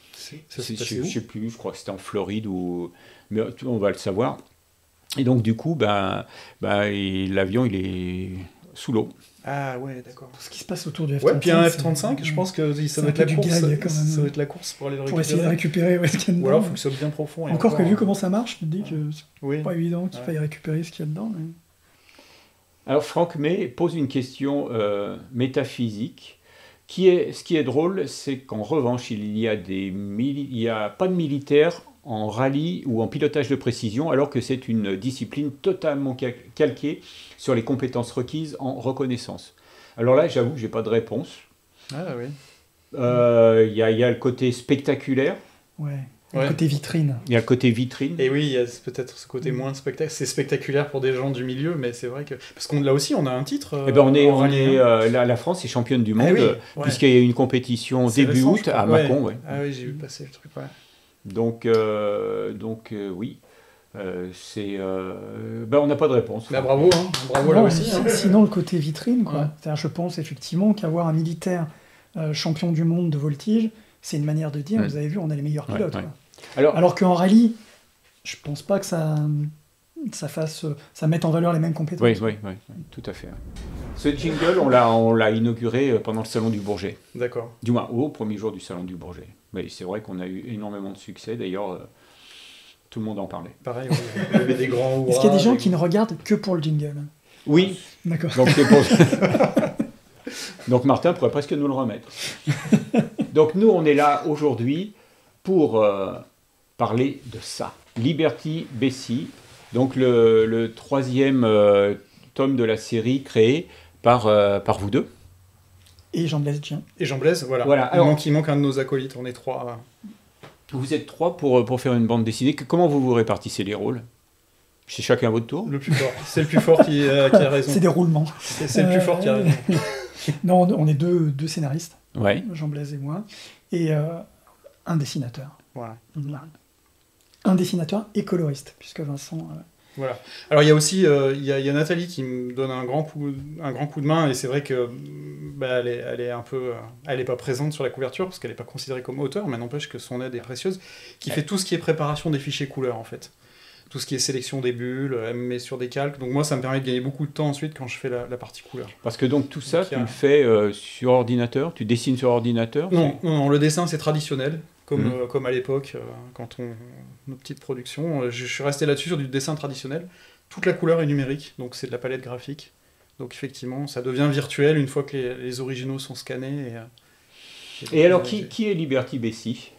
Ça, c'est je ne sais plus, je crois que c'était en Floride, ou... mais on va le savoir. Et donc, du coup, ben, ben, et l'avion, il est sous l'eau. Ah ouais, d'accord. Tout ce qui se passe autour du F trente-cinq. Ouais, puis un F trente-cinq, je pense que ça doit être la course. Gag, quand même. Ça doit être la course pour aller le récupérer. Pour essayer de récupérer ouais, ce qu'il y a dedans. Ou alors, il faut que ce soit bien profond. Et encore, encore que vu comment ça marche, je me dis que c'est oui. pas évident qu'il ouais. faille récupérer ce qu'il y a dedans. Mais... Alors, Franck May pose une question euh, métaphysique qui est, ce qui est drôle, c'est qu'en revanche, il y a des mili- il y a pas de militaires en rallye ou en pilotage de précision, alors que c'est une discipline totalement cal- calquée sur les compétences requises en reconnaissance. Alors là, j'avoue que j'ai pas de réponse. Ah oui. Euh, Il y a, il y a le côté spectaculaire, Ouais. Ouais. Le côté vitrine. il y a le côté vitrine. Et oui, il y a peut-être ce côté moins spectaculaire. C'est spectaculaire pour des gens du milieu, mais c'est vrai que... Parce qu'on là aussi, on a un titre. euh, Eh ben on est, en on rallye, est, hein. euh, la, la France est championne du Ah monde, oui, euh, ouais. puisqu'il y a eu une compétition C'est début récent, août je crois. à Ouais. Mâcon. Ouais. Ah oui, j'ai vu passer le truc, ouais. Donc, euh, donc euh, oui, euh, c'est, euh, ben, on n'a pas de réponse. Bah, bravo, hein. bravo là Non, aussi. si- hein. Sinon, le côté vitrine, quoi. Ouais. C'est-à-dire, je pense effectivement qu'avoir un militaire euh, champion du monde de voltige, c'est une manière de dire, Mm. vous avez vu, on a les meilleurs Ouais, pilotes. ouais. quoi. Alors, Alors qu'en rallye, je pense pas que ça, ça fasse, ça mette en valeur les mêmes compétences. oui, oui, oui, oui, tout à fait. Ce jingle, on l'a, on l'a inauguré pendant le Salon du Bourget. D'accord. Du moins, au premier jour du Salon du Bourget. Mais c'est vrai qu'on a eu énormément de succès. D'ailleurs, euh, tout le monde en parlait. Pareil, ouais. il y avait des grands hurrahs. Est-ce qu'il y a des gens des- qui ne regardent que pour le jingle? Oui, D'accord. donc c'est pour... Donc Martin pourrait presque nous le remettre. Donc nous, on est là aujourd'hui pour euh, parler de ça. Liberty Bessie, donc le, le troisième euh, tome de la série créé par, euh, par vous deux. Et Jean-Blaise Dien. Et Jean Blaise, voilà. Voilà, Il, alors- manque, il manque un de nos acolytes, on est trois. Vous êtes trois pour, pour faire une bande dessinée. Comment vous vous répartissez les rôles? C'est chacun à votre tour? Le plus fort. C'est le plus fort qui, euh, qui a raison. C'est des roulements. C'est c'est le plus fort qui a raison. Non, on est deux, deux scénaristes, Ouais. Jean-Blaise et moi, et euh, un dessinateur. Voilà. Un dessinateur et coloriste, puisque Vincent... euh, Voilà. Alors il y a aussi euh, il y, a, il y a Nathalie qui me donne un grand coup, un grand coup de main et c'est vrai que bah, elle, est, elle est un peu, euh, elle est pas présente sur la couverture parce qu'elle n'est pas considérée comme auteur, mais n'empêche que son aide est précieuse. Qui fait tout ce qui est préparation des fichiers couleurs en fait, tout ce qui est sélection des bulles, elle me met sur des calques. Donc moi ça me permet de gagner beaucoup de temps ensuite quand je fais la, la partie couleur. Parce que donc tout ça, Donc, il y tu a- le fais euh, sur ordinateur? Tu dessines sur ordinateur? Non, non, non, le dessin c'est traditionnel. Comme, Mhm. euh, comme à l'époque, euh, quand on nos petites productions, euh, je, je suis resté là-dessus sur du dessin traditionnel. Toute la couleur est numérique, donc c'est de la palette graphique. Donc effectivement, ça devient virtuel une fois que les, les originaux sont scannés. Et, euh, Et alors, j'ai- qui, qui est Liberty Bessie?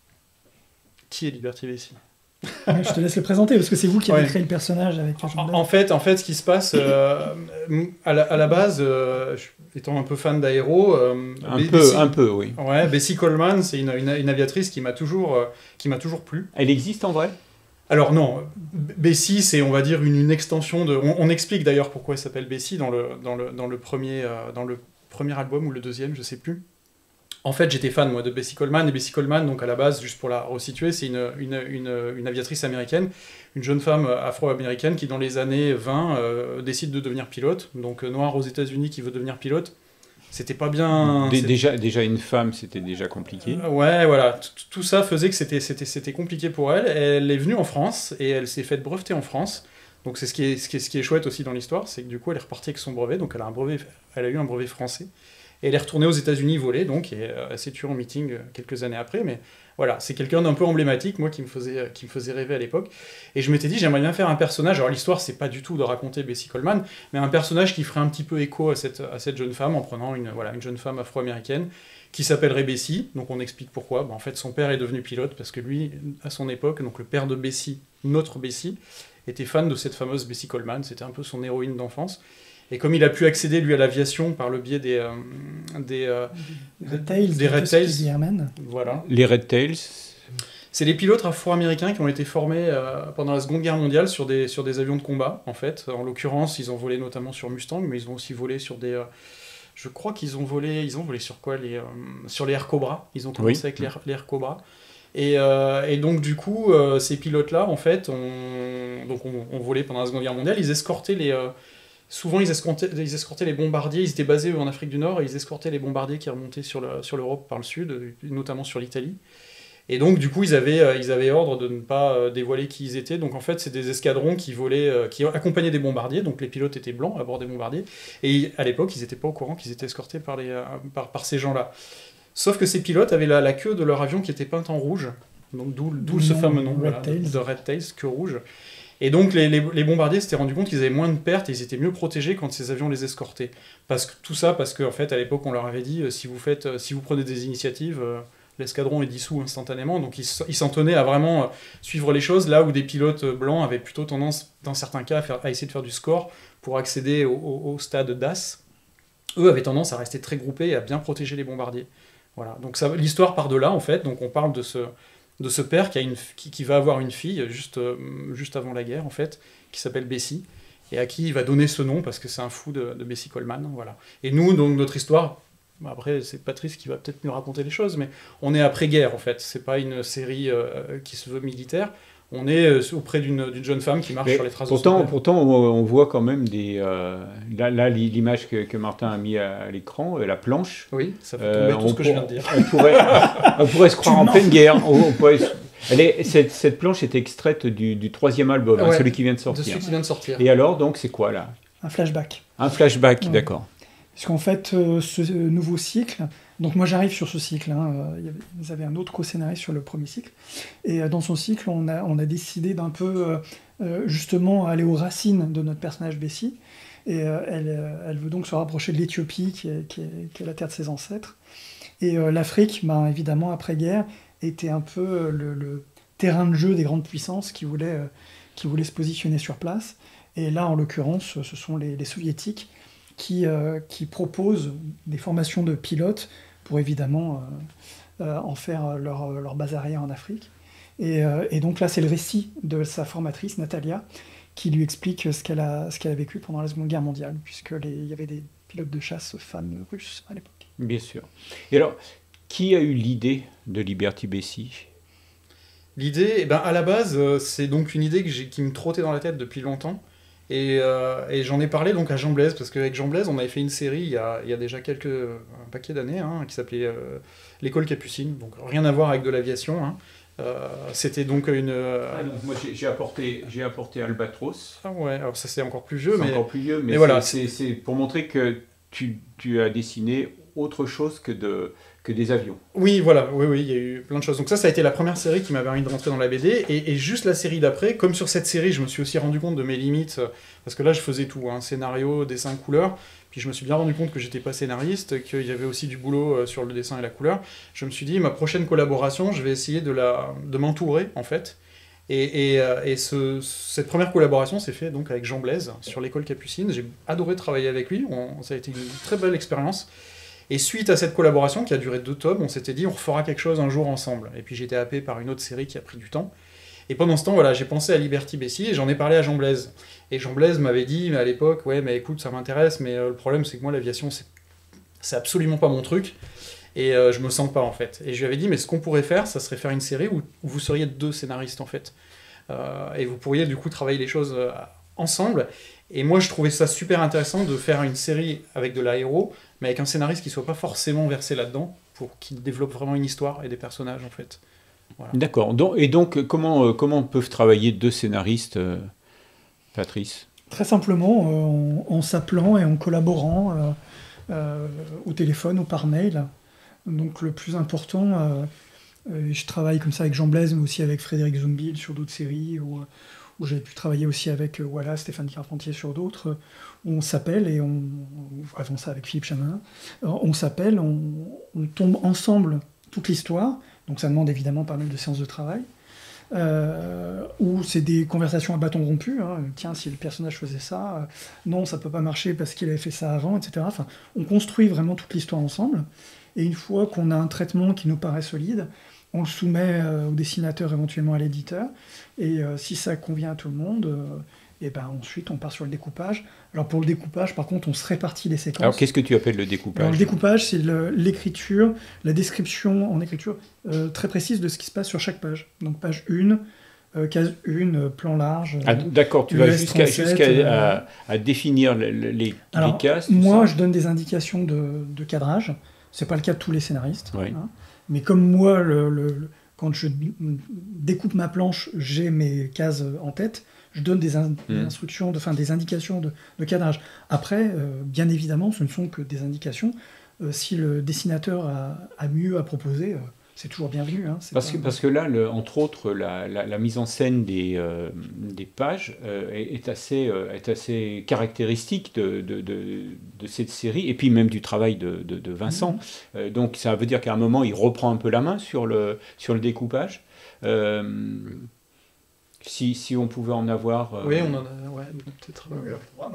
qui est Liberty Bessie? ouais, je te laisse le présenter, parce que c'est vous qui avez Ouais. créé le personnage avec En, Jean-Blaise. en fait, en fait, ce qui se passe, euh, à, la, à la base, euh, je- étant un peu fan d'aéro, euh, Un Be- peu, Bessie- un peu, oui. Ouais, Bessie Coleman, c'est une, une, une aviatrice qui m'a toujours, euh, qui m'a toujours plu. Elle existe en vrai? Alors non, B- Bessie, c'est on va dire une, une extension de. On, on explique d'ailleurs pourquoi elle s'appelle Bessie dans le, dans le, dans le premier, euh, dans le premier album ou le deuxième, je sais plus. En fait, j'étais fan moi de Bessie Coleman et Bessie Coleman, donc à la base, juste pour la resituer, c'est une, une, une, une aviatrice américaine, une jeune femme afro-américaine qui dans les années vingt euh, décide de devenir pilote. Donc euh, noire aux États-Unis qui veut devenir pilote, c'était pas bien. Dé- c'est- déjà, déjà une femme, c'était déjà compliqué. Euh, Ouais, voilà. T- Tout ça faisait que c'était, c'était, c'était compliqué pour elle. Elle est venue en France et elle s'est faite breveter en France. Donc c'est ce qui est, ce qui est, ce qui est chouette aussi dans l'histoire, c'est que du coup elle est repartie avec son brevet. Donc elle a un brevet, elle a eu un brevet français. Et elle est retournée aux États-Unis voler, donc, et euh, elle s'est tuée en meeting euh, quelques années après. Mais voilà, c'est quelqu'un d'un peu emblématique, moi, qui me faisait, euh, qui me faisait rêver à l'époque. Et je m'étais dit, j'aimerais bien faire un personnage. Alors l'histoire, c'est pas du tout de raconter Bessie Coleman, mais un personnage qui ferait un petit peu écho à cette, à cette jeune femme en prenant une, voilà, une jeune femme afro-américaine qui s'appellerait Bessie. Donc on explique pourquoi. Ben, en fait, son père est devenu pilote parce que lui, à son époque, donc le père de Bessie, notre Bessie, était fan de cette fameuse Bessie Coleman. C'était un peu son héroïne d'enfance. Et comme il a pu accéder, lui, à l'aviation par le biais des... euh, des, euh, Red Tails, des Red de Tuskegee Tails. Airmen. voilà. Les Red Tails, C'est les pilotes afro-américains qui ont été formés euh, pendant la Seconde Guerre mondiale sur des, sur des avions de combat, en fait. En l'occurrence, ils ont volé notamment sur Mustang, mais ils ont aussi volé sur des... euh, je crois qu'ils ont volé... Ils ont volé sur quoi les, euh, sur les Air Cobra. Ils ont commencé Oui. avec les, Air- les Air Cobra. Et, euh, et donc, du coup, euh, ces pilotes-là, en fait, ont, donc on, on volait pendant la Seconde Guerre mondiale. Ils escortaient les... euh, souvent, ils escortaient, ils escortaient les bombardiers. Ils étaient basés eux, en Afrique du Nord et ils escortaient les bombardiers qui remontaient sur, le, sur l'Europe par le sud, euh, notamment sur l'Italie. Et donc, du coup, ils avaient, euh, ils avaient ordre de ne pas euh, dévoiler qui ils étaient. Donc, en fait, c'est des escadrons qui volaient, euh, qui accompagnaient des bombardiers. Donc, les pilotes étaient blancs à bord des bombardiers. Et à l'époque, ils n'étaient pas au courant qu'ils étaient escortés par, les, euh, par, par ces gens-là. Sauf que ces pilotes avaient la, la queue de leur avion qui était peinte en rouge. Donc, d'où, d'où Le ce nom, fameux nom Red voilà, Tails. de Red Tails, queue rouge. Et donc les, les, les bombardiers s'étaient rendus compte qu'ils avaient moins de pertes et ils étaient mieux protégés quand ces avions les escortaient. Parce que, tout ça parce qu'en fait, à l'époque, on leur avait dit, euh, si, vous faites, euh, si vous prenez des initiatives, euh, l'escadron est dissous instantanément. Donc ils, ils s'en tenaient à vraiment euh, suivre les choses, là où des pilotes blancs avaient plutôt tendance, dans certains cas, à, faire, à essayer de faire du score pour accéder au, au, au stade d'A S. Eux avaient tendance à rester très groupés et à bien protéger les bombardiers. Voilà. Donc ça, l'histoire part de là, en fait. Donc on parle de ce... de ce père qui, a une, qui, qui va avoir une fille juste, euh, juste avant la guerre, en fait, qui s'appelle Bessie, et à qui il va donner ce nom parce que c'est un fou de, de Bessie Coleman. Voilà. Et nous, donc, notre histoire, après, c'est Patrice qui va peut-être mieux raconter les choses, mais on est après-guerre, en fait. C'est pas une série euh, qui se veut militaire. On est euh, auprès d'une, d'une jeune femme qui marche mais sur les traces pourtant, de son père. Pourtant, on voit quand même des... Euh, là, là, l'image que, que Martin a mis à, à l'écran, la planche... Oui, ça fait tomber euh, tout ce que pour, je viens de dire. On pourrait, on pourrait se croire en pleine guerre. On, on pourrait, elle est, cette, cette planche est extraite du, du troisième album, ouais, hein, celui qui vient de sortir. De celui qui vient de sortir. Et alors, donc, c'est quoi, là? Un flashback. Un flashback, ouais. D'accord. Puisqu'en fait, euh, ce nouveau cycle... Donc moi j'arrive sur ce cycle, hein, euh, y avait, vous avez un autre co-scénariste sur le premier cycle, et euh, dans son cycle on a, on a décidé d'un peu euh, euh, justement aller aux racines de notre personnage Bessie, et euh, elle, euh, elle veut donc se rapprocher de l'Éthiopie qui est, qui, est, qui est la terre de ses ancêtres, et euh, l'Afrique, ben, évidemment après-guerre, était un peu le, le terrain de jeu des grandes puissances qui voulaient, euh, qui voulaient se positionner sur place, et là en l'occurrence ce sont les, les soviétiques qui, euh, qui proposent des formations de pilotes pour évidemment euh, euh, en faire leur, leur base arrière en Afrique. Et, euh, et donc là, c'est le récit de sa formatrice, Natalia, qui lui explique ce qu'elle a, ce qu'elle a vécu pendant la Seconde Guerre mondiale, puisqu'il y avait des pilotes de chasse femmes russes à l'époque. Bien sûr. Et alors, qui a eu l'idée de Liberty Bessie ? L'idée, eh ben, à la base, euh, c'est donc une idée que j'ai, qui me trottait dans la tête depuis longtemps. Et, euh, et j'en ai parlé donc à Jean Blaise, parce qu'avec Jean Blaise, on avait fait une série il y a, il y a déjà quelques, un paquet d'années, hein, qui s'appelait euh, L'école Capucine, donc rien à voir avec de l'aviation. Hein. Euh, c'était donc une... Euh... Ah non, moi j'ai, j'ai, apporté, j'ai apporté Albatros. Ah ouais, alors ça c'est encore plus vieux. C'est mais... encore plus vieux, mais, mais voilà, c'est, c'est, c'est pour montrer que tu, tu as dessiné autre chose que, de, que des avions. Oui, voilà, oui, oui, il y a eu plein de choses. Donc ça, ça a été la première série qui m'a permis de rentrer dans la B D, et, et juste la série d'après, comme sur cette série, je me suis aussi rendu compte de mes limites, parce que là, je faisais tout, hein, scénario, dessin, couleur, puis je me suis bien rendu compte que j'étais pas scénariste, qu'il y avait aussi du boulot sur le dessin et la couleur. Je me suis dit, ma prochaine collaboration, je vais essayer de, la, de m'entourer, en fait, et, et, et ce, cette première collaboration s'est faite donc avec Jean Blaise, sur l'école Capucine. J'ai adoré travailler avec lui, on, ça a été une très belle expérience. Et suite à cette collaboration, qui a duré deux tomes, on s'était dit on refera quelque chose un jour ensemble. Et puis j'ai été happé par une autre série qui a pris du temps. Et pendant ce temps, voilà, j'ai pensé à Liberty Bessie et j'en ai parlé à Jean Blaise. Et Jean Blaise m'avait dit à l'époque, ouais, mais écoute, ça m'intéresse, mais euh, le problème c'est que moi l'aviation, c'est, c'est absolument pas mon truc. Et euh, je me sens pas en fait. Et je lui avais dit, mais ce qu'on pourrait faire, ça serait faire une série où, où vous seriez deux scénaristes en fait. Euh, et vous pourriez du coup travailler les choses euh, ensemble. Et moi, je trouvais ça super intéressant de faire une série avec de l'aéro, mais avec un scénariste qui soit pas forcément versé là-dedans, pour qu'il développe vraiment une histoire et des personnages, en fait. Voilà. D'accord. Donc, et donc, comment, comment peuvent travailler deux scénaristes, euh, Patrice ? Très simplement, euh, en, en s'appelant et en collaborant euh, euh, au téléphone ou par mail. Donc, le plus important, euh, euh, je travaille comme ça avec Jean Blaise, mais aussi avec Frédéric Zumbiel sur d'autres séries, ou... où j'ai pu travailler aussi avec euh, voilà, Stéphane Carpentier sur d'autres, où on s'appelle, et on, avant ça avec Philippe Chamin, on s'appelle, on, on tombe ensemble toute l'histoire, donc ça demande évidemment pas mal de séances de travail, euh, où c'est des conversations à bâton rompu, hein, tiens, si le personnage faisait ça, euh, non, ça peut pas marcher parce qu'il avait fait ça avant, et cetera. Enfin, on construit vraiment toute l'histoire ensemble, et une fois qu'on a un traitement qui nous paraît solide, on le soumet euh, au dessinateur, éventuellement à l'éditeur, et euh, si ça convient à tout le monde, euh, et ben ensuite on part sur le découpage. Alors pour le découpage, par contre, on se répartit les séquences. Alors qu'est-ce que tu appelles le découpage ? Alors, le découpage, c'est le, l'écriture, la description en écriture euh, très précise de ce qui se passe sur chaque page. Donc page un, euh, case un, plan large. Ah, d'accord, tu vas jusqu'à, jusqu'à euh, à, à définir le, le, les, alors, les cases. Moi, ça. je donne des indications de, de cadrage. C'est pas le cas de tous les scénaristes. Oui. Hein. Mais comme moi, le, le, le, quand je découpe ma planche, j'ai mes cases en tête, je donne des, in, mmh. instructions, de, enfin, des indications de, de cadrage. Après, euh, bien évidemment, ce ne sont que des indications. Euh, si le dessinateur a, a mieux à proposer, euh, c'est toujours bienvenu. Hein, parce, pas... que, parce que là, le, entre autres, la, la, la mise en scène des, euh, des pages euh, est, est, assez, euh, est assez caractéristique de, de, de, de cette série, et puis même du travail de, de, de Vincent. Mmh. Euh, donc ça veut dire qu'à un moment, il reprend un peu la main sur le, sur le découpage. Euh, si, si on pouvait en avoir... Euh, oui, on en a... Ouais, peut-être... Euh...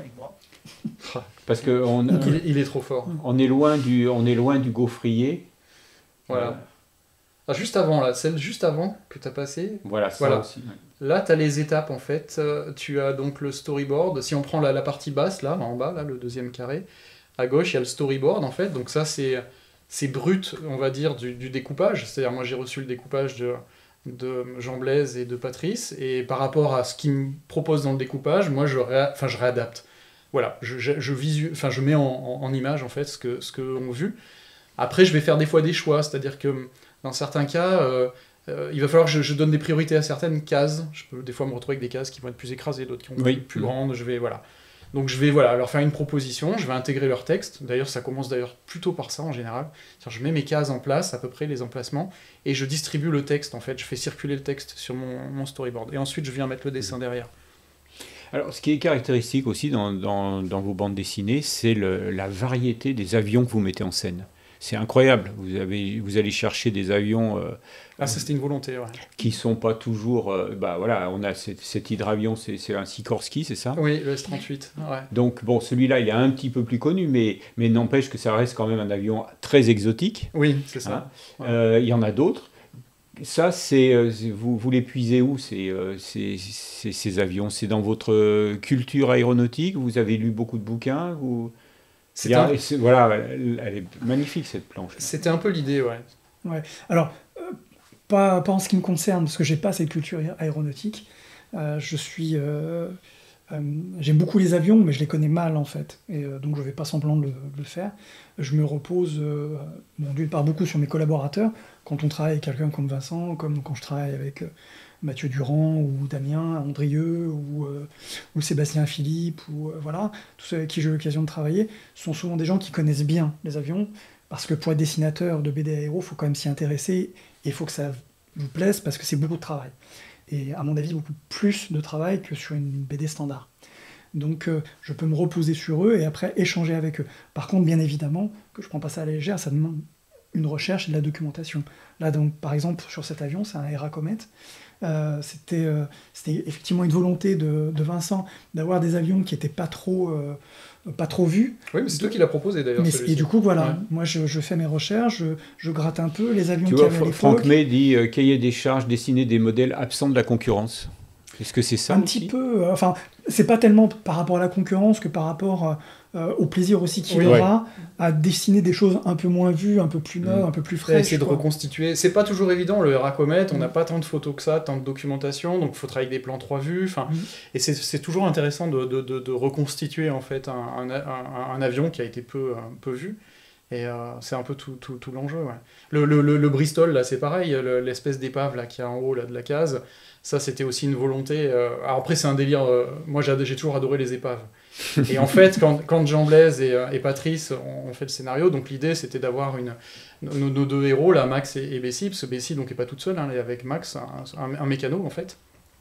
Parce que on, il, il est trop fort. On est loin du, on est loin du gaufrier. Voilà. Euh, ah, juste avant, la scène juste avant que tu as passé. Voilà, ça voilà. aussi. Ouais. Là, tu as les étapes en fait. Euh, tu as donc le storyboard. Si on prend la, la partie basse, là, en bas, là, le deuxième carré, à gauche, il y a le storyboard en fait. Donc ça, c'est, c'est brut, on va dire, du, du découpage. C'est-à-dire, moi, j'ai reçu le découpage de, de Jean Blaise et de Patrice. Et par rapport à ce qu'ils me proposent dans le découpage, moi, je, ré... enfin, je réadapte. Voilà, je, je, je, visu... enfin, je mets en, en, en image en fait ce que ce qu'on a vu. Après, je vais faire des fois des choix, c'est-à-dire que dans certains cas, euh, euh, il va falloir que je, je donne des priorités à certaines cases. Je peux des fois me retrouver avec des cases qui vont être plus écrasées, d'autres qui vont oui. être plus grandes. Je vais voilà. Donc je vais voilà leur faire une proposition. Je vais intégrer leur texte. D'ailleurs, ça commence d'ailleurs plutôt par ça en général. C'est-à-dire, je mets mes cases en place, à peu près les emplacements, et je distribue le texte en fait. Je fais circuler le texte sur mon, mon storyboard, et ensuite je viens mettre le dessin derrière. Alors, ce qui est caractéristique aussi dans, dans, dans vos bandes dessinées, c'est le, la variété des avions que vous mettez en scène. C'est incroyable. Vous, avez, vous allez chercher des avions... Euh, ah, ça, c'était une volonté, ouais. Qui ne sont pas toujours... Euh, bah voilà, on a cet, cet hydravion, c'est, c'est un Sikorsky, c'est ça ? Oui, le S trente-huit, ouais. Donc, bon, celui-là, il est un petit peu plus connu, mais, mais n'empêche que ça reste quand même un avion très exotique. Oui, c'est ça. Hein. Ouais. Euh, il y en a d'autres. Ça, c'est, vous, vous les puisez où, ces, ces, ces, ces avions ? C'est dans votre culture aéronautique ? Vous avez lu beaucoup de bouquins vous... c'est a, un... c'est, Voilà, elle, elle est magnifique, cette planche. C'était un peu l'idée, ouais. ouais. Alors, euh, pas, pas en ce qui me concerne, parce que je n'ai pas cette culture aéronautique. Euh, je suis... Euh, euh, j'aime beaucoup les avions, mais je les connais mal, en fait. Et euh, donc, je ne vais pas semblant de le, de le faire. Je me repose, euh, bon, d'une part, beaucoup sur mes collaborateurs. Quand on travaille avec quelqu'un comme Vincent, comme quand je travaille avec euh, Mathieu Durand, ou Damien Andrieux, ou, euh, ou Sébastien Philippe, ou euh, voilà, tous ceux avec qui j'ai eu l'occasion de travailler, sont souvent des gens qui connaissent bien les avions, parce que pour être dessinateur de B D aéro, il faut quand même s'y intéresser, et il faut que ça vous plaise, parce que c'est beaucoup de travail. Et à mon avis, beaucoup plus de travail que sur une B D standard. Donc euh, je peux me reposer sur eux, et après échanger avec eux. Par contre, bien évidemment, que je ne prends pas ça à la légère, ça demande une recherche et de la documentation. Là, donc, par exemple, sur cet avion, c'est un Hera Comet. Euh, c'était, euh, c'était effectivement une volonté de, de Vincent d'avoir des avions qui n'étaient pas trop, euh, pas trop vus. Oui, mais c'est toi qui l'as proposé d'ailleurs. Mais, et du coup, voilà, ouais. moi je, je fais mes recherches, je, je gratte un peu les avions tu qu'il y vois, avait à Franck May dit euh, cahier des charges, dessiner des modèles absents de la concurrence. Est-ce que c'est ça Un aussi petit peu. Euh, enfin, c'est pas tellement par rapport à la concurrence que par rapport euh, au plaisir aussi qu'il oui, aura ouais. à dessiner des choses un peu moins vues, un peu plus neuves, mmh. un peu plus fraîches. Essayer de reconstituer. C'est pas toujours évident, le Hera Comet, on n'a mmh. pas tant de photos que ça, tant de documentation, donc il faut travailler avec des plans trois vues. Enfin, mmh. Et c'est, c'est toujours intéressant de, de, de, de reconstituer en fait un, un, un, un avion qui a été peu, un peu vu. Et euh, c'est un peu tout, tout, tout l'enjeu. Ouais. Le, le, le, le Bristol, là, c'est pareil, le, l'espèce d'épave là, qui est en haut là, de la case. Ça, c'était aussi une volonté. Euh... Alors après, c'est un délire. Euh... Moi, j'ai, j'ai toujours adoré les épaves. Et en fait, quand, quand Jean Blaise et, et Patrice ont, ont fait le scénario, donc l'idée, c'était d'avoir une, nos, nos deux héros, là, Max et, et Bessie, parce que Bessie, donc, n'est pas toute seule, hein, elle est avec Max, un, un, un mécano, en fait.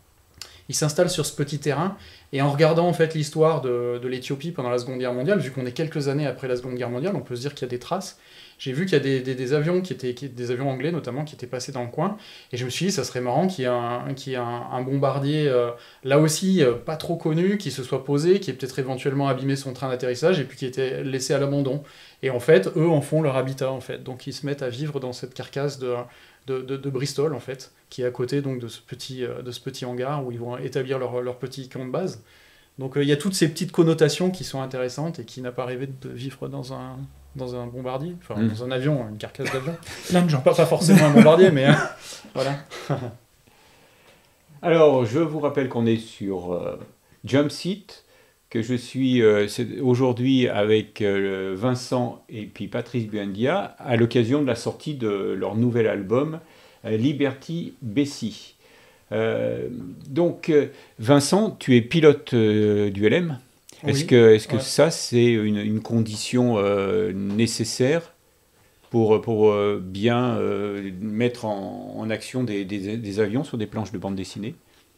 Ils s'installent sur ce petit terrain, et en regardant, en fait, l'histoire de, de l'Éthiopie pendant la Seconde Guerre mondiale, vu qu'on est quelques années après la Seconde Guerre mondiale, on peut se dire qu'il y a des traces. J'ai vu qu'il y a des, des, des avions qui étaient qui, des avions anglais notamment qui étaient passés dans le coin, et je me suis dit ça serait marrant qu'il y ait un, qu'il y ait un, un bombardier euh, là aussi euh, pas trop connu qui se soit posé, qui ait peut-être éventuellement abîmé son train d'atterrissage et puis qui était laissé à l'abandon. Et en fait, eux en font leur habitat en fait, donc ils se mettent à vivre dans cette carcasse de de, de, de Bristol en fait, qui est à côté donc de ce petit euh, de ce petit hangar où ils vont établir leur leur petit camp de base. Donc il euh, y a toutes ces petites connotations qui sont intéressantes et qui n'a pas rêvé de vivre dans un dans un bombardier, enfin mmh. dans un avion, une carcasse d'avion. Plein de gens. Pas, pas forcément un bombardier, mais hein, voilà. Alors, je vous rappelle qu'on est sur euh, Jumpseat, que je suis euh, aujourd'hui avec euh, Vincent et puis Patrice Buendia, à l'occasion de la sortie de leur nouvel album, euh, Liberty Bessie. Euh, donc, euh, Vincent, tu es pilote euh, du L M ? Est-ce oui, que, est-ce que ouais. ça, c'est une, une condition euh, nécessaire ? pour, pour euh, bien euh, mettre en, en action des, des, des avions sur des planches de bande dessinée?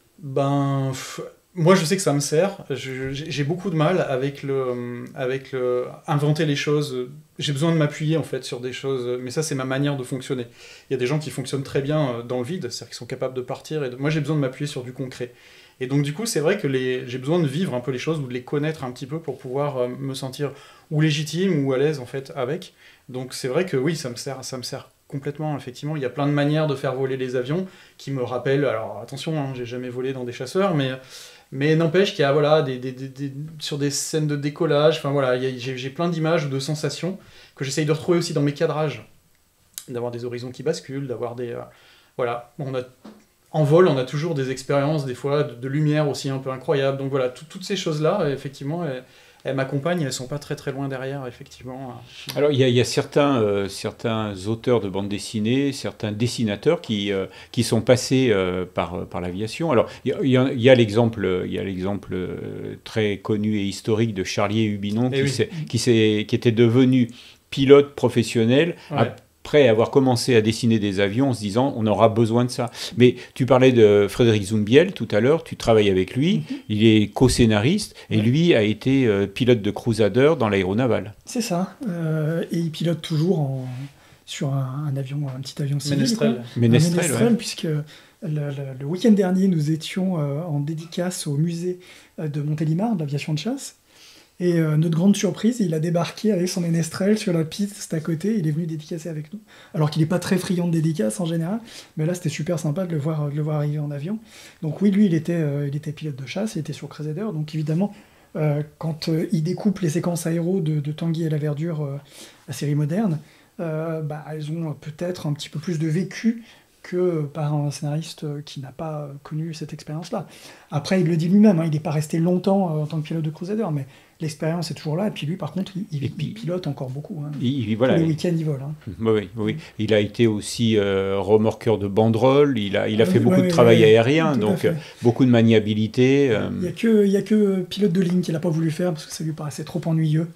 Ben, pff, moi je sais que ça me sert. Je- J'ai j'ai beaucoup de mal avec le, avec le inventer les choses. J'ai besoin de m'appuyer en fait sur des choses, mais ça c'est ma manière de fonctionner. Il y a des gens qui fonctionnent très bien euh, dans le vide, c'est-à-dire qu'ils sont capables de partir. Et de- Moi j'ai besoin de m'appuyer sur du concret. Et donc du coup c'est vrai que les... j'ai besoin de vivre un peu les choses ou de les connaître un petit peu pour pouvoir euh, me sentir ou légitime ou à l'aise en fait avec. Donc c'est vrai que oui ça me sert, ça me sert complètement effectivement. Il y a plein de manières de faire voler les avions qui me rappellent. Alors attention, hein, j'ai jamais volé dans des chasseurs, mais mais n'empêche qu'il y a voilà, des, des- des- des- sur des scènes de décollage, enfin voilà, il y a- j'ai j'ai plein d'images ou de sensations que j'essaye de retrouver aussi dans mes cadrages, d'avoir des horizons qui basculent, d'avoir des... euh, voilà, on a, en vol, on a toujours des expériences, des fois, de, de lumière aussi un peu incroyables. Donc voilà, tout- toutes ces choses-là, effectivement, elles, elles m'accompagnent, elles sont pas très très loin derrière, effectivement. Alors, il y a, il y a certains, euh, certains auteurs de bande dessinée, certains dessinateurs qui, euh, qui sont passés euh, par, par l'aviation. Alors, il y a, il y a- il y a l'exemple, il y a l'exemple euh, très connu et historique de Charlier Hubinon Eh qui, oui. s'est- qui, s'est- qui était devenu pilote professionnel Ouais. après avoir commencé à dessiner des avions en se disant on aura besoin de ça. Mais tu parlais de Frédéric Zumbiel tout à l'heure, tu travailles avec lui, Mhm. il est co-scénariste et Ouais. lui a été euh, pilote de crusader dans l'aéronaval. C'est ça. Euh, et il pilote toujours en- sur un, un avion, un petit avion civil. Ménestrel. quoi. Ménestrel, Un ménestrel, ouais. puisque le, le- le week-end dernier, nous étions euh, en dédicace au musée euh, de Montélimar, de l'aviation de chasse. Et euh, notre grande surprise, il a débarqué avec son ménestrel sur la piste à côté. Il est venu dédicacer avec nous. Alors qu'il n'est pas très friand de dédicaces en général. Mais là, c'était super sympa de le voir, de le voir arriver en avion. Donc oui, lui, il était, euh, il était pilote de chasse, il était sur Crusader. Donc évidemment, euh, quand euh, il découpe les séquences aéro de, de Tanguy et la Verdure, euh, la série moderne, euh, bah, elles ont peut-être un petit peu plus de vécu que par un scénariste euh, qui n'a pas connu cette expérience-là. Après, il le dit lui-même, hein, il n'est pas resté longtemps euh, en tant que pilote de Crusader, mais l'expérience est toujours là. Et puis lui, par contre, il, il- Et puis- il pilote encore beaucoup. Hein. Il, il- voilà, Tous les il- week-ends, il vole. Hein. Oui, oui, oui. Il a été aussi euh, remorqueur de banderoles, il a, il a Ah fait oui, beaucoup ouais, de ouais, travail ouais, aérien, tout à donc fait. euh, beaucoup de maniabilité. euh, Il n'y a, que- il y a que pilote de ligne qu'il n'a pas voulu faire parce que ça lui paraissait trop ennuyeux.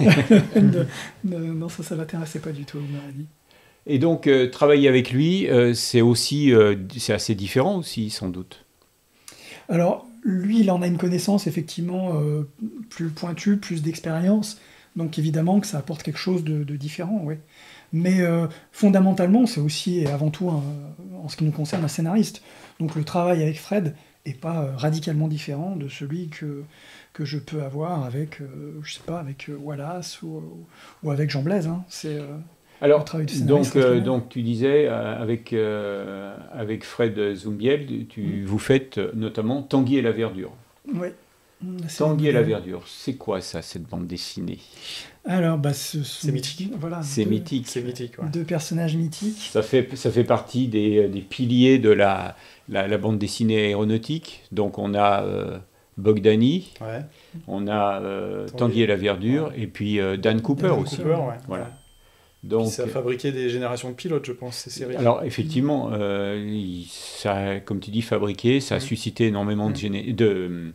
De- de- non, ça, ça l'intéressait pas du tout, il m'aurait dit. Et donc, euh, travailler avec lui, euh, c'est aussi, euh, c'est assez différent aussi, sans doute. Alors, lui, il en a une connaissance effectivement euh, plus pointue, plus d'expérience. Donc, évidemment que ça apporte quelque chose de, de différent, oui. Mais euh, fondamentalement, c'est aussi et avant tout, un- en ce qui nous concerne, un scénariste. Donc, le travail avec Fred n'est pas euh, radicalement différent de celui que, que je peux avoir avec, euh, je sais pas, avec euh, Wallace ou, ou avec Jean Blaise. Hein. C'est euh, Alors, le travail du scénariste. donc, euh, reste le même. donc tu disais, euh, avec, euh, avec Fred Zumbiel, tu, Mm. vous faites euh, notamment Tanguy et la Verdure. Ouais. La série Tanguy et la moderne. Verdure, c'est quoi ça, cette bande dessinée? Alors, bah, ce sont- C'est mythique. Voilà, C'est deux- mythique. C'est mythique, ouais. Deux personnages mythiques. Ça fait, ça fait partie des, des piliers de la, la, la bande dessinée aéronautique. Donc on a euh, Bogdani, Ouais. on a euh, Tanguy. Tanguy et la Verdure, Ouais. et puis euh, Dan Cooper Dan aussi. Cooper. Cooper, ouais. Voilà. Ouais. Donc, Puis ça a fabriqué des générations de pilotes, je pense, ces séries. alors effectivement, euh, il- ça, a, comme tu dis, fabriqué, ça a Mm. suscité énormément de, Mm. géné- de,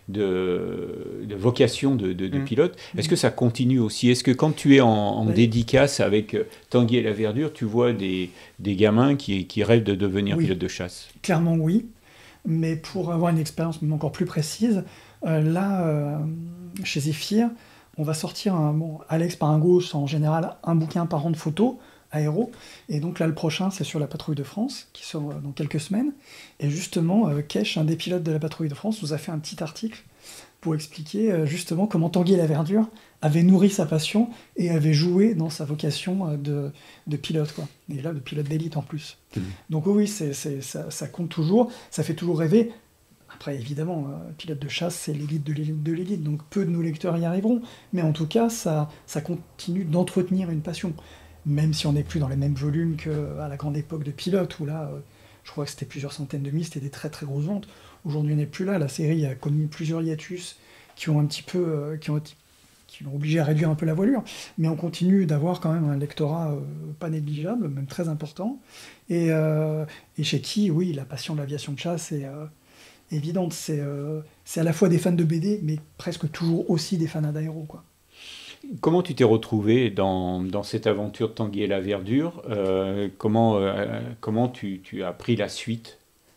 de, de vocations de, de, de Mm. pilotes. Est-ce que ça continue aussi? Est-ce que quand tu es en, en Oui. dédicace avec euh, Tanguy et la Verdure, tu vois des, des gamins qui, qui rêvent de devenir Oui. pilote de chasse? Clairement oui, mais pour avoir une expérience même encore plus précise, euh, là, euh, chez Zephyr, on va sortir, un, bon, Alex Paringos, en général, un bouquin par an de photos, aéro, et donc là, le prochain, c'est sur la Patrouille de France, qui sort euh, dans quelques semaines, et justement, euh, Kesh, un des pilotes de la Patrouille de France, nous a fait un petit article pour expliquer euh, justement comment Tanguy et la Verdure avait nourri sa passion et avait joué dans sa vocation euh, de, de pilote, quoi. Et là, de pilote d'élite en plus. Mmh. Donc oui, c'est, c'est- ça, ça compte toujours, ça fait toujours rêver. Après, évidemment, euh, pilote de chasse, c'est l'élite de l'élite de l'élite, donc peu de nos lecteurs y arriveront. Mais en tout cas, ça, ça continue d'entretenir une passion. Même si on n'est plus dans les mêmes volumes qu'à la grande époque de pilote, où là, euh, je crois que c'était plusieurs centaines de milliers, c'était des très très grosses ventes. Aujourd'hui, on n'est plus là. La série a connu plusieurs hiatus qui ont un petit peu, euh, qui ont été- qui l'ont obligé à réduire un peu la voilure, mais on continue d'avoir quand même un lectorat euh, pas négligeable, même très important, et, euh, et chez qui, oui, la passion de l'aviation de chasse est euh, évidente. C'est euh, c'est à la fois des fans de B D, mais presque toujours aussi des fans d'aéro, quoi. Comment tu t'es retrouvé dans, dans cette aventure Tanguy et la verdure euh, Comment, euh, comment tu, tu as pris la suite?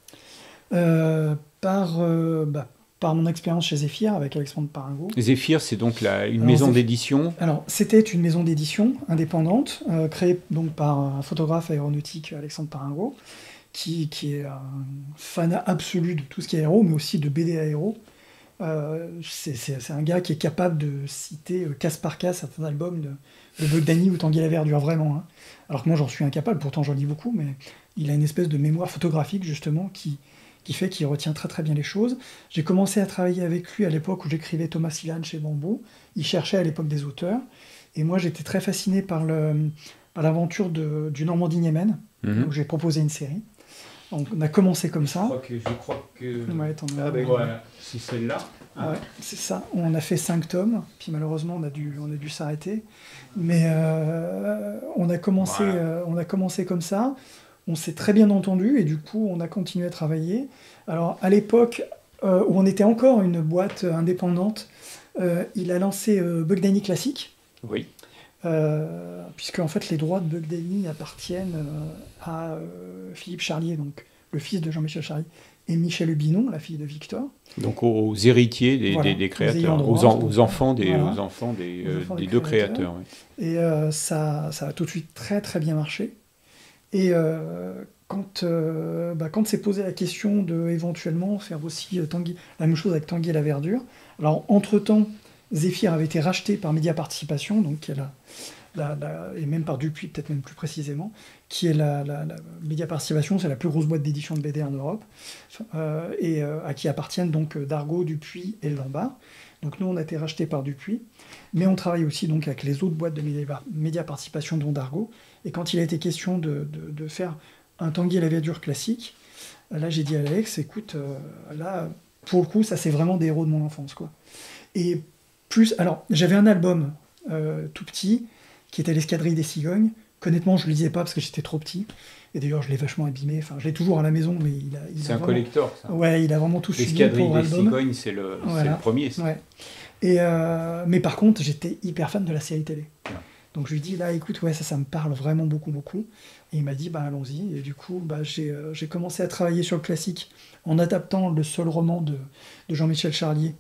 Euh, par, euh, bah, par mon expérience chez Zéphyr avec Alexandre Paringo. Zéphyr, c'est donc la, une Alors, maison Zéphyr- d'édition. Alors, c'était une maison d'édition indépendante, euh, créée donc par un photographe aéronautique, Alexandre Paringo, qui, qui est un fan absolu de tout ce qui est aéro, mais aussi de B D aéro. Euh, c'est, c'est- c'est un gars qui est capable de citer euh, case par case certains albums de, de Bogdani ou Tanguy la verdure, vraiment, hein. Alors que moi, j'en suis incapable, pourtant j'en lis beaucoup, mais il a une espèce de mémoire photographique, justement, qui, qui fait qu'il retient très très bien les choses. J'ai commencé à travailler avec lui à l'époque où j'écrivais Thomas Silan chez Bambou. Il cherchait à l'époque des auteurs. Et moi, j'étais très fasciné par, le, par l'aventure de, du Normandie-Yémen. Mhm. Donc j'ai proposé une série. Donc on a commencé comme Je ça. crois que... Je crois que... Ouais, t'en as- Ah, ben, Voilà, c'est celle-là. Ah ouais, c'est ça. On a fait cinq tomes, puis malheureusement on a dû, on a dû s'arrêter. Mais euh, on, a commencé, Voilà. euh, on a commencé comme ça. On s'est très bien entendu et du coup on a continué à travailler. Alors à l'époque euh, où on était encore une boîte indépendante, euh, il a lancé euh, Bugdani Classique, Oui. euh, puisque en fait les droits de Bugdani appartiennent euh, à euh, Philippe Charlier, donc le fils de Jean-Michel Charlier, et Michel Hubinon, la fille de Victor. Donc aux héritiers des, Voilà, des, des aux créateurs, ayants aux, droit, en- aux enfants des, voilà. aux enfants des, Aux euh, enfants des des deux créateurs. créateurs. oui. Et euh, ça, ça a tout de suite très très bien marché. Et euh, quand, euh, bah, quand s'est posé la question de éventuellement faire aussi euh, Tanguy, la même chose avec Tanguy et la verdure, alors entre-temps, Zéphyr avait été racheté par Média Participation, donc qui est la, la- la- et même par Dupuis, peut-être même plus précisément, qui est la, la, la Média Participation, c'est la plus grosse boîte d'édition de B D en Europe, euh, et euh, à qui appartiennent donc euh, Dargaud, Dupuis et le Lombard. Donc nous, on a été racheté par Dupuis, mais on travaille aussi donc avec les autres boîtes de Média, Média Participation, dont Dargaud. Et quand il a été question de, de, de faire un Tanguy et la verdure classique, là j'ai dit à Alex, écoute, euh, là, pour le coup, ça c'est vraiment des héros de mon enfance, quoi. Et plus, alors j'avais un album euh, tout petit qui était l'Escadrille des Cigognes. Qu'honnêtement, je ne le lisais pas parce que j'étais trop petit. Et d'ailleurs, je l'ai vachement abîmé. Enfin, je l'ai toujours à la maison, mais il a. il C'est a un vraiment- collector, ça. Ouais, il a vraiment tout suivi. le L'escadrille pauvre des album. cigognes, c'est le, c'est Voilà. le premier. ça. Ouais. Et euh, mais par contre, j'étais hyper fan de la série télé. Ouais. Donc je lui dis, là, écoute, ouais, ça, ça me parle vraiment beaucoup, beaucoup. Et il m'a dit, bah allons-y. Et du coup, bah, j'ai euh, j'ai commencé à travailler sur le classique en adaptant le seul roman de, de Jean-Michel Charlier,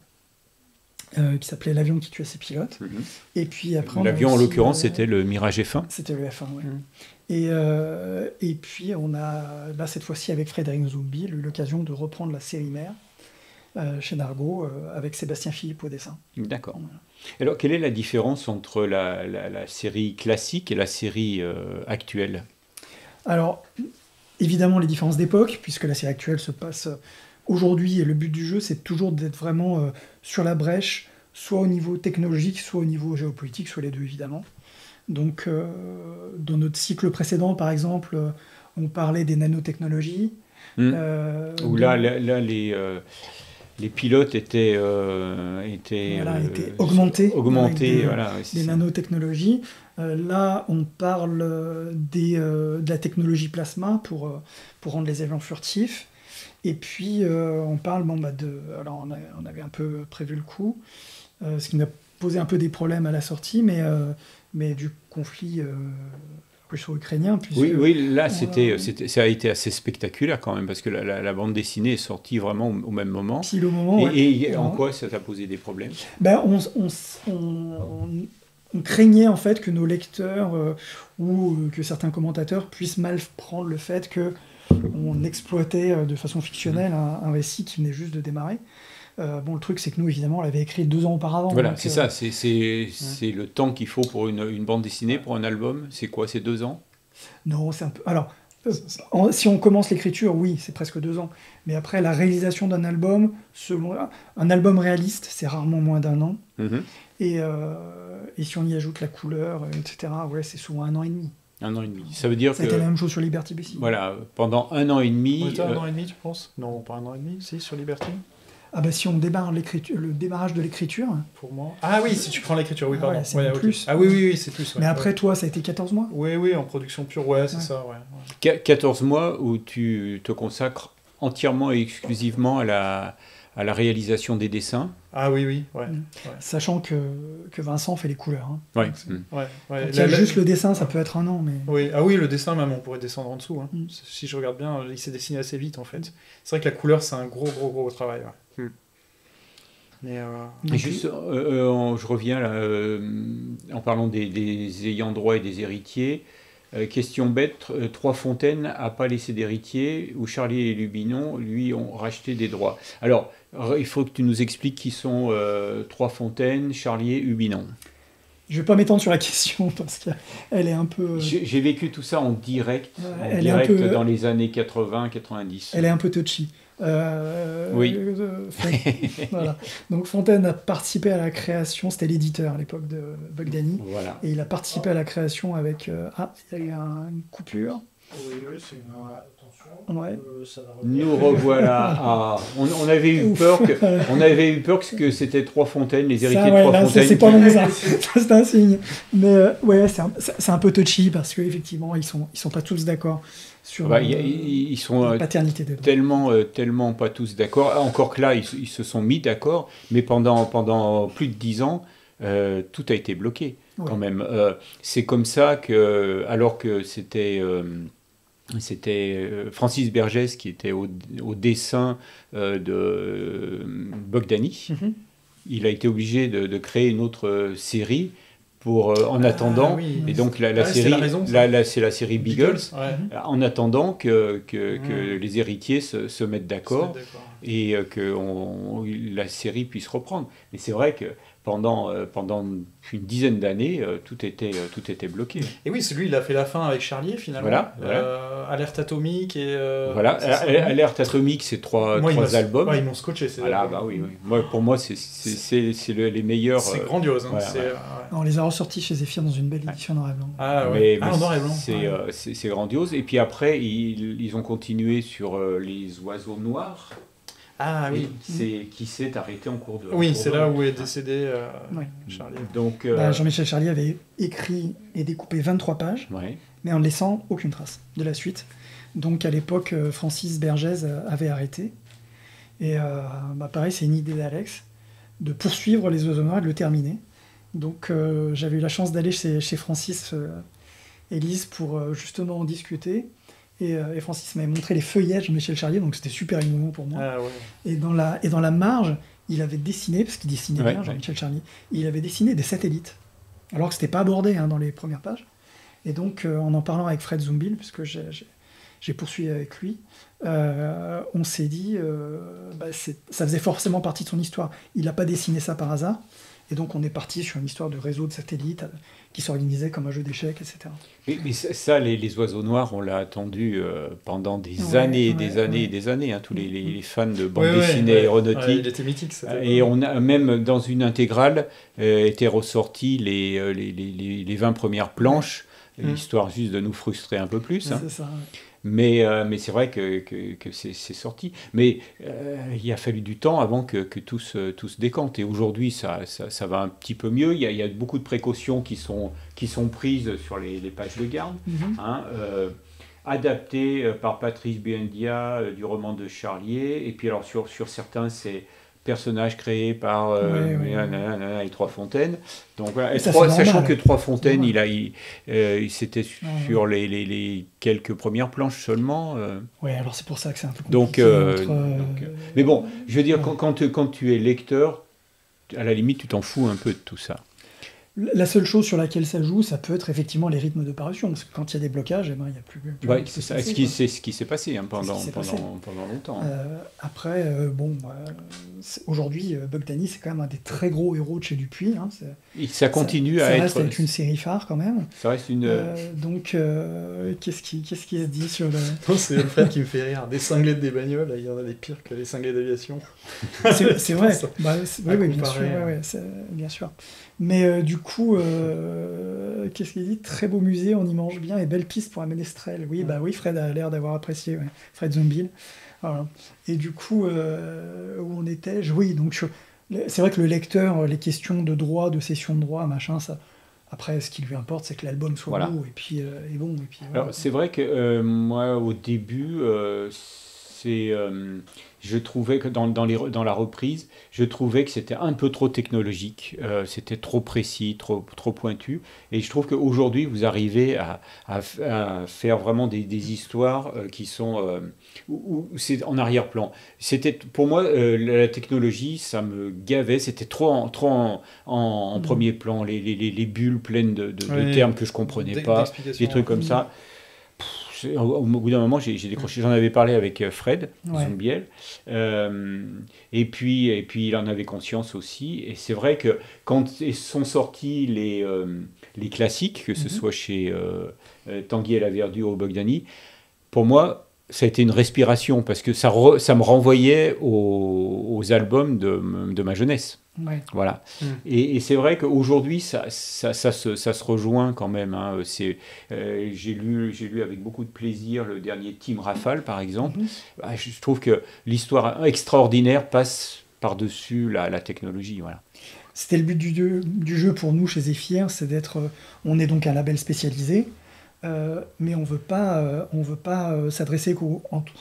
euh, qui s'appelait L'avion qui tuait ses pilotes. Mhm. Et puis après, on a L'avion, en aussi, l'occurrence, euh, c'était le Mirage F un. C'était le F un, ouais. Mhm. Et, euh, et puis, on a, là, cette fois-ci, avec Frédéric Zoumbi, eu l'occasion de reprendre la série mère euh, chez Dargaud, euh, avec Sébastien Philippe au dessin. D'accord. Voilà. Alors, quelle est la différence entre la, la, la série classique et la série euh, actuelle? Alors, évidemment, les différences d'époque, puisque la série actuelle se passe euh, aujourd'hui, et le but du jeu, c'est toujours d'être vraiment euh, sur la brèche, soit au niveau technologique, soit au niveau géopolitique, soit les deux, évidemment. Donc, euh, dans notre cycle précédent, par exemple, euh, on parlait des nanotechnologies. Hmm. euh, Où de- là, là, là, les, euh, les pilotes étaient, euh, étaient, Voilà, euh, étaient augmentés augmentés, avec des- voilà, ouais, c'est des ça. nanotechnologies. Euh, là, on parle euh, des, euh, de la technologie plasma pour, euh, pour rendre les avions furtifs. Et puis, euh, on parle, bon, bah, de. Alors, on, a- on avait un peu prévu le coup, euh, ce qui nous a posé un peu des problèmes à la sortie, mais, euh, mais du conflit euh, russo-ukrainien. Puisque, Oui, oui, là, voilà. c'était, c'était, ça a été assez spectaculaire quand même, parce que la, la- la bande dessinée est sortie vraiment au, au même moment. Puis le moment. Et, ouais. et en Ouais. quoi ça t'a posé des problèmes? Ben, on, on, on, on- on craignait en fait que nos lecteurs euh, ou euh, que certains commentateurs puissent mal prendre le fait que on exploitait euh, de façon fictionnelle un, un récit qui venait juste de démarrer. Euh, bon, le truc, c'est que nous, évidemment, on l'avait écrit deux ans auparavant. Voilà, donc, c'est euh, ça, c'est, c'est, c'est le temps qu'il faut pour une, une bande dessinée, pour un album. C'est quoi, c'est deux ans? Non, c'est un peu. Alors, euh, en- si on commence l'écriture, oui, c'est presque deux ans. Mais après, la réalisation d'un album, selon un album réaliste, c'est rarement moins d'un an. Mhm. Et, euh, et si on y ajoute la couleur, euh, et cetera, ouais, c'est souvent un an et demi. Un an et demi. Ça veut dire Ça que, a été la même chose sur Liberty B C. voilà, pendant un an et demi... On était à un euh, an et demi, tu penses? Non, pas un an et demi, si, sur Liberty, Ah bah si on démarre l'écriture, le démarrage de l'écriture, pour moi. Ah oui, si tu prends l'écriture, oui, Ah pardon. ouais, c'est ok. plus. Ah oui, oui, oui, c'est plus. ouais, mais après ouais. toi, ça a été quatorze mois. Oui, oui, en production pure, ouais, c'est Ouais. ça, ouais. ouais. Qu- quatorze mois où tu te consacres entièrement et exclusivement à la, à la réalisation des dessins. Ah oui, oui, ouais. Mm. ouais. Sachant que, que Vincent fait les couleurs. Hein. Ouais. Donc, c'est- Mm. ouais, ouais. Quand il y La- a la- juste le dessin, ça peut être un an, mais... Oui, ah oui, le dessin, même, on pourrait descendre en dessous. Hein. Mm. Si je regarde bien, il s'est dessiné assez vite, en fait. C'est vrai que la couleur, c'est un gros, gros, gros travail. Ouais. Mm. Mais, euh, Et juste, euh, euh, en- je reviens là, euh, en parlant des, des ayants droit et des héritiers. Euh, question bête, euh, Trois Fontaines n'a pas laissé d'héritier, où Charlier et Lubinon, lui, ont racheté des droits. Alors, r- il faut que tu nous expliques qui sont euh, Trois Fontaines, Charlier, Lubinon. Je vais pas m'étendre sur la question parce qu'elle est un peu... J'ai j'ai vécu tout ça en direct, Ouais, en elle est un direct peu- dans les années quatre-vingts quatre-vingt-dix. Elle est un peu touchy. Euh, Oui. euh, Fon- voilà. Donc Fontaine a participé à la création, c'était l'éditeur à l'époque de Bogdani, Voilà. et il a participé à la création avec... euh, ah, il y a eu un- une coupure. Oui, oui, c'est une... Attention, Ouais. euh, ça va revenir. Nous revoilà. à- on, on avait eu Ouf. peur que, on avait eu peur que c'était Trois Fontaines, les héritiers Ça, de ouais, Trois là, ça, Fontaines. c'est pas bon, ça. Ça, c'est un signe. Mais euh, ouais, c'est un, c'est- c'est un peu touchy parce qu'effectivement, ils sont, ils sont pas tous d'accord sur Bah, y a- euh, ils ils sont la euh, paternité des droits. tellement, euh, tellement pas tous d'accord. Ah, encore que là, ils, se- ils se sont mis d'accord, mais pendant, pendant plus de dix ans, euh, tout a été bloqué Ouais. quand même. Euh, c'est comme ça que, alors que c'était euh, c'était euh, Francis Bergès qui était au, au dessin euh, de euh, Bogdani, Mhm. il a été obligé de, de créer une autre euh, série pour, euh, en attendant. Ah oui. Et donc la, la Ah, c'est série, la raison, ça. là, là, c'est la série Beagles. Ouais. En attendant que, que, que Mm. les héritiers se, se mettent d'accord D'accord. et euh, que on- la série puisse reprendre. Mais c'est vrai que pendant, euh, pendant une dizaine d'années, euh, tout, était, euh, tout était bloqué. Et oui, c'est lui, il a fait la fin avec Charlier, finalement. Voilà, voilà. Euh, Alerte atomique et... euh, voilà, c'est ça. Alerte Atomique, c'est trois, Moi, il trois m'a- albums. Ouais, ils m'ont scotché, ces Voilà, albums. bah oui, oui. Moi, pour moi, c'est c'est- c'est- c'est le- les meilleurs. C'est euh, grandiose. Hein. ouais, c'est, ouais. euh, ouais. On les a ressortis chez Zephyr dans une belle édition noir et blanc. Ah ouais. mais- ah, mais en noir et blanc. c'est ouais. euh, c'est- c'est grandiose. Et puis après, ils, ils ont continué sur euh, Les Oiseaux Noirs. Ah oui. C'est qui s'est arrêté en cours de. Oui, cours c'est de- là où est décédé euh, Ouais. Charlier. Donc, euh, Bah, Jean-Michel Charlier avait écrit et découpé vingt-trois pages, ouais. mais en ne laissant aucune trace de la suite. Donc à l'époque, euh, Francis Bergès euh, avait arrêté. Et euh, bah, pareil, c'est une idée d'Alex de poursuivre Les Oiseaux Noirs et de le terminer. Donc euh, j'avais eu la chance d'aller chez, chez Francis euh, Élise pour euh, justement en discuter. Et, euh, et Francis m'avait montré les feuillages de Jean-Michel Charlier, donc c'était super émouvant pour moi. Ah ouais. Et dans la, et dans la marge, il avait dessiné, parce qu'il dessinait Ouais, bien, ouais. Jean-Michel Charlier, il avait dessiné des satellites. Alors que c'était pas abordé hein, dans les premières pages. Et donc, euh, en en parlant avec Fred Zumbil, puisque j'ai, j'ai, j'ai poursuivi avec lui, euh, on s'est dit, euh, bah, c'est, ça faisait forcément partie de son histoire. Il n'a pas dessiné ça par hasard. Et donc, on est parti sur une histoire de réseau de satellites euh, qui s'organisait comme un jeu d'échecs, et cetera. Mais, mais ça, ça, les, les Oiseaux Noirs, on l'a attendu euh, pendant des Ouais, années et ouais, des années ouais. et des années. Hein, tous les, les- les fans de bande Ouais, ouais, dessinée ouais. aéronautique. Ouais, il était mythique. c'était- Et on a même dans une intégrale euh, été ressorti les, euh, les, les, les- les vingt premières planches, Mm. histoire juste de nous frustrer un peu plus. hein. C'est ça. ouais. Mais, euh, mais c'est vrai que, que, que c'est c'est sorti. Mais euh, il a fallu du temps avant que, que tout, se, tout se décante. Et aujourd'hui, ça, ça, ça va un petit peu mieux. Il y a, il y a beaucoup de précautions qui sont, qui sont prises sur les, les pages de garde. Mhm. Hein, euh, adapté euh, par Patrice Buendia euh, du roman de Charlier. Et puis alors sur, sur certains, c'est personnages créés par euh, Ouais, ouais, nanana, et Trois Fontaines. Donc voilà. Et Ça, Trois- c'est sachant normal. que Trois Fontaines, normal. il a, il, euh, il- c'était Ouais, sur les, les, les quelques premières planches seulement. euh. Ouais, alors c'est pour ça que c'est un peu Donc, compliqué. euh, entre, euh, donc, euh, Mais bon, je veux dire, ouais. quand, quand, tu- quand tu es lecteur, à la limite, tu t'en fous un peu de tout ça. La seule chose sur laquelle ça joue, ça peut être effectivement les rythmes de parution. Parce que quand il y a des blocages, eh ben, il n'y a plus. plus Ouais, rien qui c'est peut se ça. passer, Ce qui, quoi. c'est ce qui s'est passé hein, pendant, C'est ce qui s'est pendant, passé. pendant longtemps. Euh, après, euh, bon, euh, c'est- aujourd'hui, euh, Bogdani, c'est quand même un des très gros héros de chez Dupuis. Hein, c'est- Et ça continue ça, à ça être. reste avec une série phare quand même. Ça reste une. Euh, donc, euh, qu'est-ce qui, qu'est-ce qui se dit sur le. Non, c'est Alfred qui me fait rire. Des cinglés des bagnoles, il y en a des pires que les cinglés d'aviation. C'est, c'est vrai. Ça. Bah, c'est- À oui, oui, bien sûr. comparer, ouais, hein. ouais, c'est- bien sûr. Mais euh, du coup, euh, qu'est-ce qu'il dit? Très beau musée, on y mange bien et belle piste pour un ménestrel. Oui, bah oui, Fred a l'air d'avoir apprécié. Ouais. Fred Zumbil. Voilà. Et du coup, euh, où on était, je- oui, donc je- c'est vrai que le lecteur, les questions de droit, de cession de droit, machin, ça. Après, ce qui lui importe, c'est que l'album soit Voilà. beau et puis euh, est bon. Et puis, voilà. Alors, c'est vrai que euh, moi, au début, euh, c'est, euh, je trouvais que dans, dans, les, dans la reprise, je trouvais que c'était un peu trop technologique, euh, c'était trop précis, trop, trop pointu. Et je trouve qu'aujourd'hui, vous arrivez à, à, à faire vraiment des, des histoires euh, qui sont euh, où, où c'est en arrière-plan. C'était, pour moi, euh, la technologie, ça me gavait, c'était trop en, trop en, en, en mmh. premier plan, les, les, les bulles pleines de, de, oui, de termes que je ne comprenais pas, des trucs comme mmh. ça. Au, au bout d'un moment, j'ai, j'ai décroché. J'en avais parlé avec Fred ouais. Zumbiel, euh, et puis et puis il en avait conscience aussi. Et c'est vrai que quand sont sortis les euh, les classiques, que ce mm-hmm. soit chez euh, Tanguy et la Verdure ou Bogdani, pour moi, ça a été une respiration parce que ça re, ça me renvoyait aux, aux albums de, de ma jeunesse. Ouais. Voilà. Mmh. Et, et c'est vrai qu'aujourd'hui, ça, ça, ça, se, ça se rejoint quand même. Hein. C'est, euh, j'ai, lu, j'ai lu avec beaucoup de plaisir le dernier Team Rafale, par exemple. Mmh. Bah, je trouve que l'histoire extraordinaire passe par-dessus la, la technologie. Voilà. C'était le but du, du jeu pour nous chez Zephyr, c'est d'être. On est donc un label spécialisé, euh, mais on veut pas, euh, on veut pas euh, s'adresser qu'aux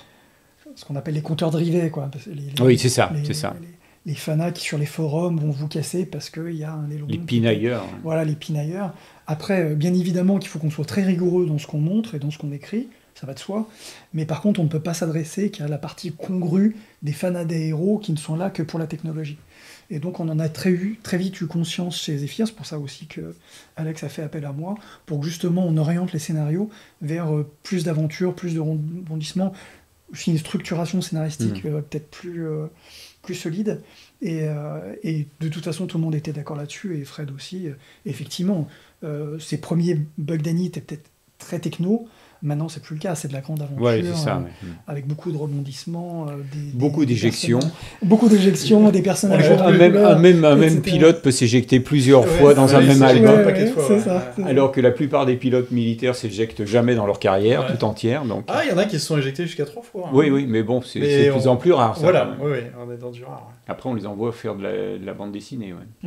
ce qu'on appelle les compteurs de rivets, quoi. Les, les, oui, c'est ça, les, c'est ça. Les, les fanas qui sur les forums vont vous casser parce qu'il y a un élément. Les pinailleurs. Voilà, les pinailleurs. Après, bien évidemment qu'il faut qu'on soit très rigoureux dans ce qu'on montre et dans ce qu'on écrit, ça va de soi. Mais par contre, on ne peut pas s'adresser qu'à la partie congrue des fanas des héros qui ne sont là que pour la technologie. Et donc, on en a très, eu, très vite eu conscience chez Zephyr. C'est pour ça aussi que Alex a fait appel à moi, pour que justement on oriente les scénarios vers plus d'aventures, plus de rebondissements, aussi une structuration scénaristique mmh. euh, peut-être plus... Euh, plus solide, et, euh, et de toute façon tout le monde était d'accord là-dessus, et Fred aussi. Effectivement, euh, ses premiers Bugdani étaient peut-être très techno, maintenant c'est plus le cas, c'est de la grande aventure, ouais, c'est ça, euh, ouais. avec beaucoup de rebondissements, euh, des, beaucoup des, d'éjections, des beaucoup d'éjections, des personnages. Un, même, couleurs, un même, un même pilote peut s'éjecter plusieurs ouais, fois dans ouais, un même album, ouais, ouais, fois, c'est ouais. ça, c'est alors ça. Que la plupart des pilotes militaires s'éjectent jamais dans leur carrière ouais. tout entière. Donc... Ah, il y en a qui se sont éjectés jusqu'à trois fois. Hein. Oui, oui, mais bon, c'est, mais c'est de on... plus en plus rare. Ça, voilà, oui, oui, on est dans du rare. Ouais. Après, on les envoie faire de la, de la bande dessinée. Ouais.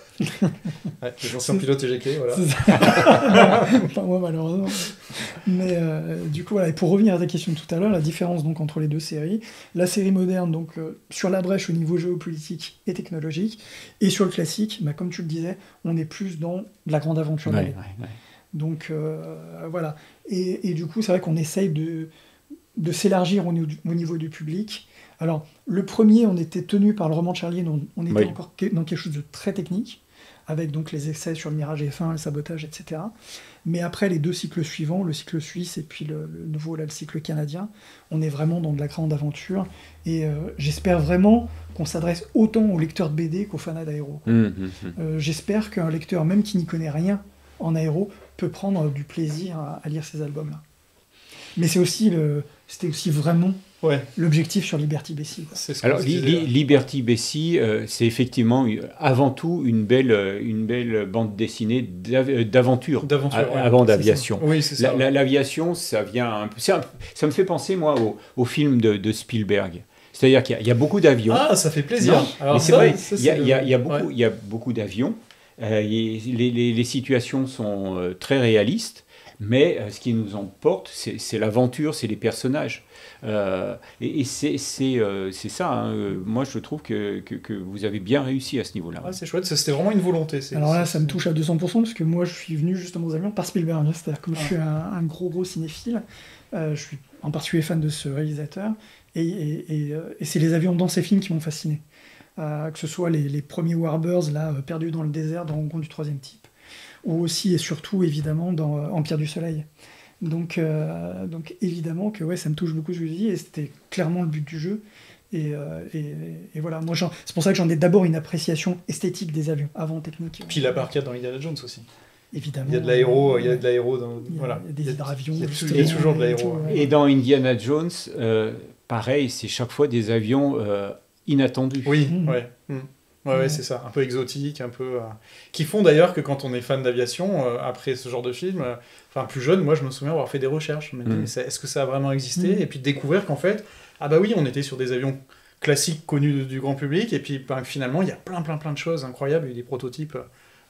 ouais, les anciens pilotes éjectés, voilà. Enfin, moi, malheureusement. Mais euh, du coup, voilà, et pour revenir à ta question de tout à l'heure, la différence donc entre les deux séries, la série moderne, donc euh, sur la brèche au niveau géopolitique et technologique, et sur le classique, bah, comme tu le disais, on est plus dans de la grande aventure. Ouais, ouais, ouais. Donc euh, voilà. Et, et du coup, c'est vrai qu'on essaye de, de s'élargir au, au niveau du public. Alors, le premier, on était tenu par le roman de Charlier, on, on était oui. encore dans quelque chose de très technique, avec donc les essais sur le Mirage F un, le sabotage, et cetera. Mais après, les deux cycles suivants, le cycle suisse et puis le, le nouveau, là, le cycle canadien, on est vraiment dans de la grande aventure. Et euh, j'espère vraiment qu'on s'adresse autant aux lecteurs de B D qu'aux fans d'aéro. Mmh, mmh. euh, j'espère qu'un lecteur, même qui n'y connaît rien en aéro, peut prendre du plaisir à, à lire ces albums-là. Mais c'est aussi le, c'était aussi vraiment ouais. l'objectif sur Liberty Bessie. Alors, li- li- Liberty Bessie, euh, c'est effectivement avant tout une belle, une belle bande dessinée d'av- d'aventure, d'aventure a- ouais. avant d'aviation. Oui, c'est ça. La, ouais. la, l'aviation, ça vient un peu, c'est un, ça me fait penser, moi, au, au film de, de Spielberg. C'est-à-dire qu'il y a, il y a beaucoup d'avions. Ah, ça fait plaisir. Non, alors mais c'est ça, vrai, ça, il, y a, il, y a, il, y a beaucoup, ouais. il y a beaucoup d'avions. Euh, les, les, les situations sont euh, très réalistes. Mais euh, ce qui nous emporte, c'est, c'est l'aventure, c'est les personnages. Euh, et et c'est, c'est, euh, c'est ça. Hein. Moi, je trouve que, que, que vous avez bien réussi à ce niveau-là. Ah, c'est chouette, ça, c'était vraiment une volonté. C'est, Alors là, c'est, ça me touche à deux cents pour cent, parce que moi, je suis venu justement aux avions par Spielberg. C'est-à-dire que moi, je suis un, un gros, gros cinéphile. Euh, je suis en particulier fan de ce réalisateur. Et, et, et, et c'est les avions dans ces films qui m'ont fasciné. Euh, que ce soit les, les premiers Warbirds, là, perdus dans le désert, dans Rencontre du troisième type. Ou aussi et surtout évidemment dans euh, Empire du Soleil. Donc, euh, donc évidemment que ouais, ça me touche beaucoup ce que je dis, et c'était clairement le but du jeu. Et, euh, et, et voilà, moi j'en, c'est pour ça que j'en ai d'abord une appréciation esthétique des avions, avant technique. Puis la barcade dans Indiana Jones aussi. Évidemment. Il y a de l'aéro, il y a de l'aéro dans. Il y a, voilà. il y a des hydravions. Il y a, il y a toujours de l'aéro. Et, et dans Indiana Jones, euh, pareil, c'est chaque fois des avions euh, inattendus. Oui, mmh. ouais. Mmh. Ouais, ouais, c'est ça, un peu exotique, un peu... Euh... qui font d'ailleurs que quand on est fan d'aviation, euh, après ce genre de film, euh, enfin plus jeune, moi je me souviens avoir fait des recherches, mais mm. est-ce que ça a vraiment existé mm. Et puis découvrir qu'en fait, ah bah oui, on était sur des avions classiques connus du, du grand public, et puis bah, finalement il y a plein plein plein de choses incroyables, il y a des prototypes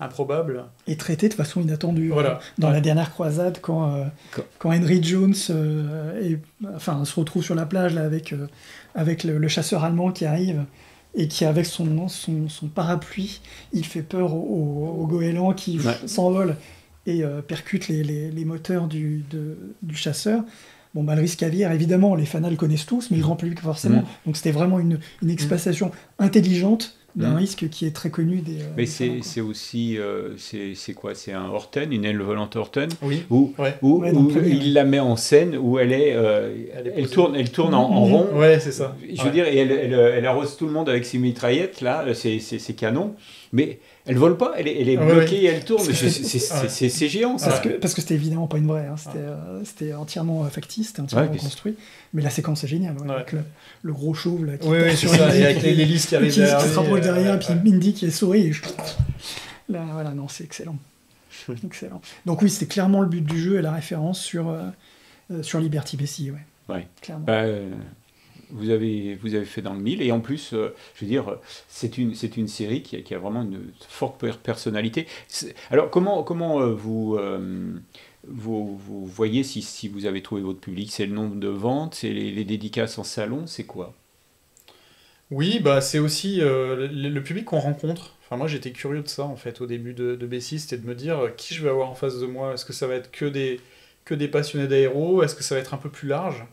improbable. Et traité de façon inattendue. Voilà. Dans ouais. la dernière croisade, quand, euh, Quand- quand Henry Jones euh, est- enfin, se retrouve sur la plage là, avec, euh, avec le, le chasseur allemand qui arrive et qui, avec son, son, son parapluie, il fait peur aux, aux goélands qui Ouais. s'envolent et euh, percutent les, les, les moteurs du, de- du chasseur. Bon, bah, le risque aviaire, évidemment, les fans le connaissent tous, mais le grand public, forcément. Mm. Donc, c'était vraiment une, une exploitation intelligente d'un Mm. risque qui est très connu des. euh, Mais des c'est fans, quoi. c'est aussi, euh, c'est c'est quoi? C'est un Horten, une aile volante Horten, Oui. où, Ouais. où, Ouais, dans le où premier, il la met en scène, où elle est, euh, Elle est elle posée. tourne, elle tourne en, en Mhm. rond. Ouais, c'est ça. Je Ouais. veux dire, et elle, elle, elle arrose tout le monde avec ses mitraillettes, là, c'est c'est- c'est canon. Mais elle vole pas, elle est, elle est Ouais, bloquée ouais. et elle tourne. C'est- C'est- C'est c'est- Ouais. c'est- c'est géant, ça. Parce que, parce que c'était évidemment pas une vraie, hein. C'était euh, c'était entièrement euh, factice, c'était entièrement Ouais, puis reconstruit. Mais la séquence est géniale, ouais, Ouais. avec le, le gros chauve là, qui Oui, tape oui, c'est sur ça. Indy, Et avec qui- les- l'hélice qui qui, arrive qui derrière. se lui, rapproche euh, derrière, ouais. puis Mindy qui est souris. Et je... Là, voilà, non, c'est excellent. Excellent. Donc oui, c'était clairement le but du jeu et la référence sur, euh, euh, sur Liberty Bessie, ouais. Ouais. Clairement. Bah, euh, vous, avez, vous avez fait dans le mille. Et en plus, euh, je veux dire, c'est une, c'est une série qui a, qui a vraiment une forte per- personnalité. C'est- Alors, comment, comment euh, vous, euh, vous, vous voyez si, si vous avez trouvé votre public? C'est le nombre de ventes? C'est les, les dédicaces en salon? C'est quoi? Oui, bah c'est aussi euh, le, le public qu'on rencontre. Enfin, moi, j'étais curieux de ça, en fait, au début de, de Bessie, c'était de me dire euh, qui je vais avoir en face de moi. Est-ce que ça va être que des, que des passionnés d'aéro? Est-ce que ça va être un peu plus large?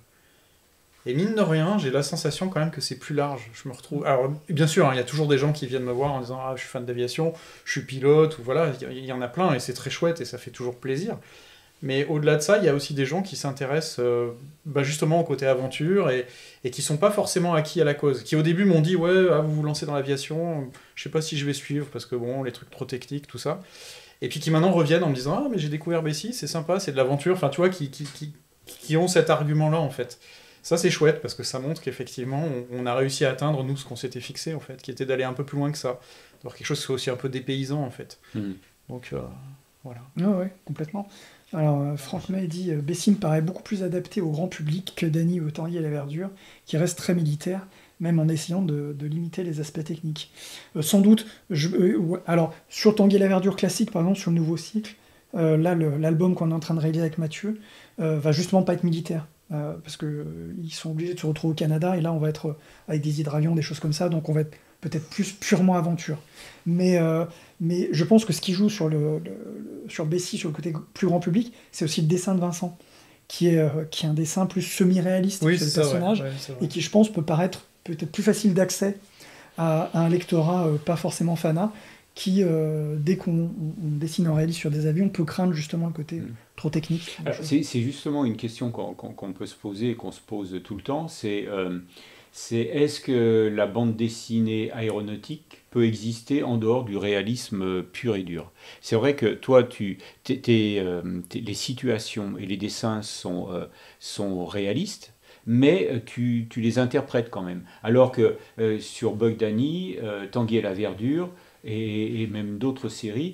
Et mine de rien, j'ai la sensation quand même que c'est plus large. Je me retrouve. Alors, bien sûr, hein, il y a toujours des gens qui viennent me voir en disant ah, je suis fan d'aviation, je suis pilote, ou voilà, il y, il y en a plein et c'est très chouette et ça fait toujours plaisir. Mais au-delà de ça, il y a aussi des gens qui s'intéressent euh, bah, justement au côté aventure et, et qui sont pas forcément acquis à la cause. Qui au début m'ont dit ouais, ah, vous vous lancez dans l'aviation, je sais pas si je vais suivre parce que bon, les trucs trop techniques, tout ça. Et puis qui maintenant reviennent en me disant ah, mais j'ai découvert Bessie, c'est sympa, c'est de l'aventure. Enfin, tu vois, qui, qui, qui, qui ont cet argument-là en fait. Ça, c'est chouette parce que ça montre qu'effectivement, on, on a réussi à atteindre, nous, ce qu'on s'était fixé, en fait, qui était d'aller un peu plus loin que ça. D'avoir quelque chose qui soit aussi un peu dépaysant, en fait. Mm. Donc, euh, voilà. Ouais, ouais, complètement. Alors, euh, Franck May dit euh, Bessie me paraît beaucoup plus adapté au grand public que Danny au Tanguy et la Verdure, qui reste très militaire, même en essayant de, de limiter les aspects techniques. Euh, sans doute, je, euh, ouais, alors, sur Tanguy et la Verdure classique, par exemple, sur le nouveau cycle, euh, là, le- l'album qu'on est en train de réaliser avec Mathieu euh, va justement pas être militaire. Euh, parce qu'ils euh, sont obligés de se retrouver au Canada, et là, on va être euh, avec des hydravions, des choses comme ça, donc on va être peut-être plus purement aventure. Mais, euh, mais je pense que ce qui joue sur, le, le- le- sur Bessie, sur le côté plus grand public, c'est aussi le dessin de Vincent, qui est, euh, qui est un dessin plus semi-réaliste Oui, sur c'est le ça, ouais. personnage, Ouais, c'est vrai. et qui, je pense, peut paraître peut-être plus facile d'accès à, à un lectorat euh, pas forcément fanat, qui, euh, dès qu'on on- on dessine en réaliste sur des avions, peut craindre justement le côté Mm. trop technique. Alors, C'est c'est justement une question qu'on qu'on- qu'on peut se poser et qu'on se pose tout le temps. C'est euh, c'est est-ce que la bande dessinée aéronautique peut exister en dehors du réalisme pur et dur? C'est vrai que toi, tu, t'es- t'es, euh, t'es- les situations et les dessins sont, euh, sont réalistes, mais euh, tu, tu les interprètes quand même. Alors que euh, sur Bug Danny, euh, Tanguy et la Verdure, et, et même d'autres séries,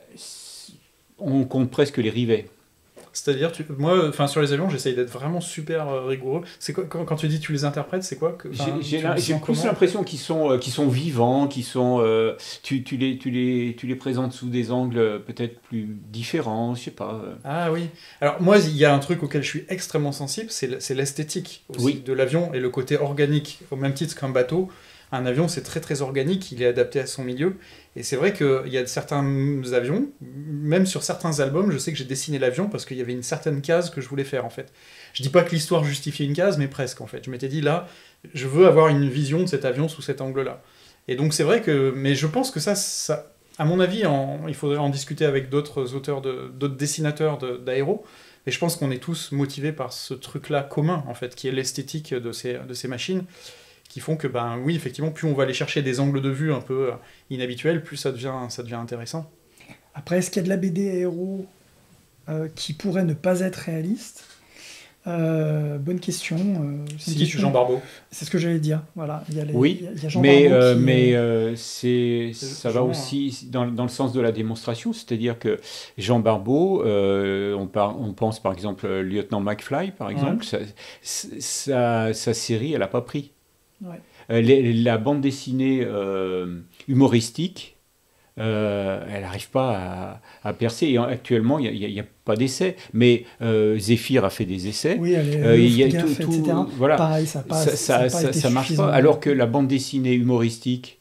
on compte presque les rivets. C'est-à-dire, tu... moi, enfin, sur les avions, j'essaye d'être vraiment super euh, rigoureux. C'est quoi, quand, quand tu dis tu les interprètes, c'est quoi que, enfin, J'ai- J'ai tu la- le j'ai sens plus comment l'impression qu'ils sont, euh, qu'ils sont vivants, qu'ils sont, euh, tu, tu, les, tu, les, tu les présentes sous des angles euh, peut-être plus différents, je sais pas. euh. Ah oui. Alors moi, il y a un truc auquel je suis extrêmement sensible, c'est l- c'est l'esthétique aussi Oui. de l'avion et le côté organique. Au même titre qu'un bateau, un avion c'est très très organique, il est adapté à son milieu. Et c'est vrai qu'il y a certains avions, même sur certains albums, je sais que j'ai dessiné l'avion parce qu'il y avait une certaine case que je voulais faire en fait. Je dis pas que l'histoire justifiait une case, mais presque en fait. Je m'étais dit là, je veux avoir une vision de cet avion sous cet angle-là. Et donc c'est vrai que, mais je pense que ça, ça à mon avis, en- il faudrait en discuter avec d'autres auteurs, de- d'autres dessinateurs de- d'aéro. Et je pense qu'on est tous motivés par ce truc-là commun, en fait, qui est l'esthétique de ces, de ces machines, qui font que, ben oui, effectivement, plus on va aller chercher des angles de vue un peu euh, inhabituels, plus ça devient, ça devient intéressant. Après, est-ce qu'il y a de la B D aéro euh, qui pourrait ne pas être réaliste? Euh, bonne question. euh, c'est une Si, question- Jean Barbeau. C'est ce que j'allais dire. Voilà, il y a les- Oui, il y a- il y a Jean mais, Barbeau euh, qui, mais euh, euh, c'est, ça va Jean, aussi dans, dans le sens de la démonstration, c'est-à-dire que Jean Barbeau, euh, on, par- on pense par exemple euh, Lieutenant McFly, par exemple, sa, sa- sa série, elle n'a pas pris. Ouais. Euh, les- la bande dessinée euh, humoristique, euh, elle n'arrive pas à, à percer. Et actuellement, il n'y a, a, a pas d'essai. Mais euh, Zéphyr a fait des essais. Oui, elle est, euh, il y a gaffe, tout, tout, et cetera. Voilà. Pareil, ça passe. Ça, ça, ça, ça, ça marche pas. Alors que la bande dessinée humoristique,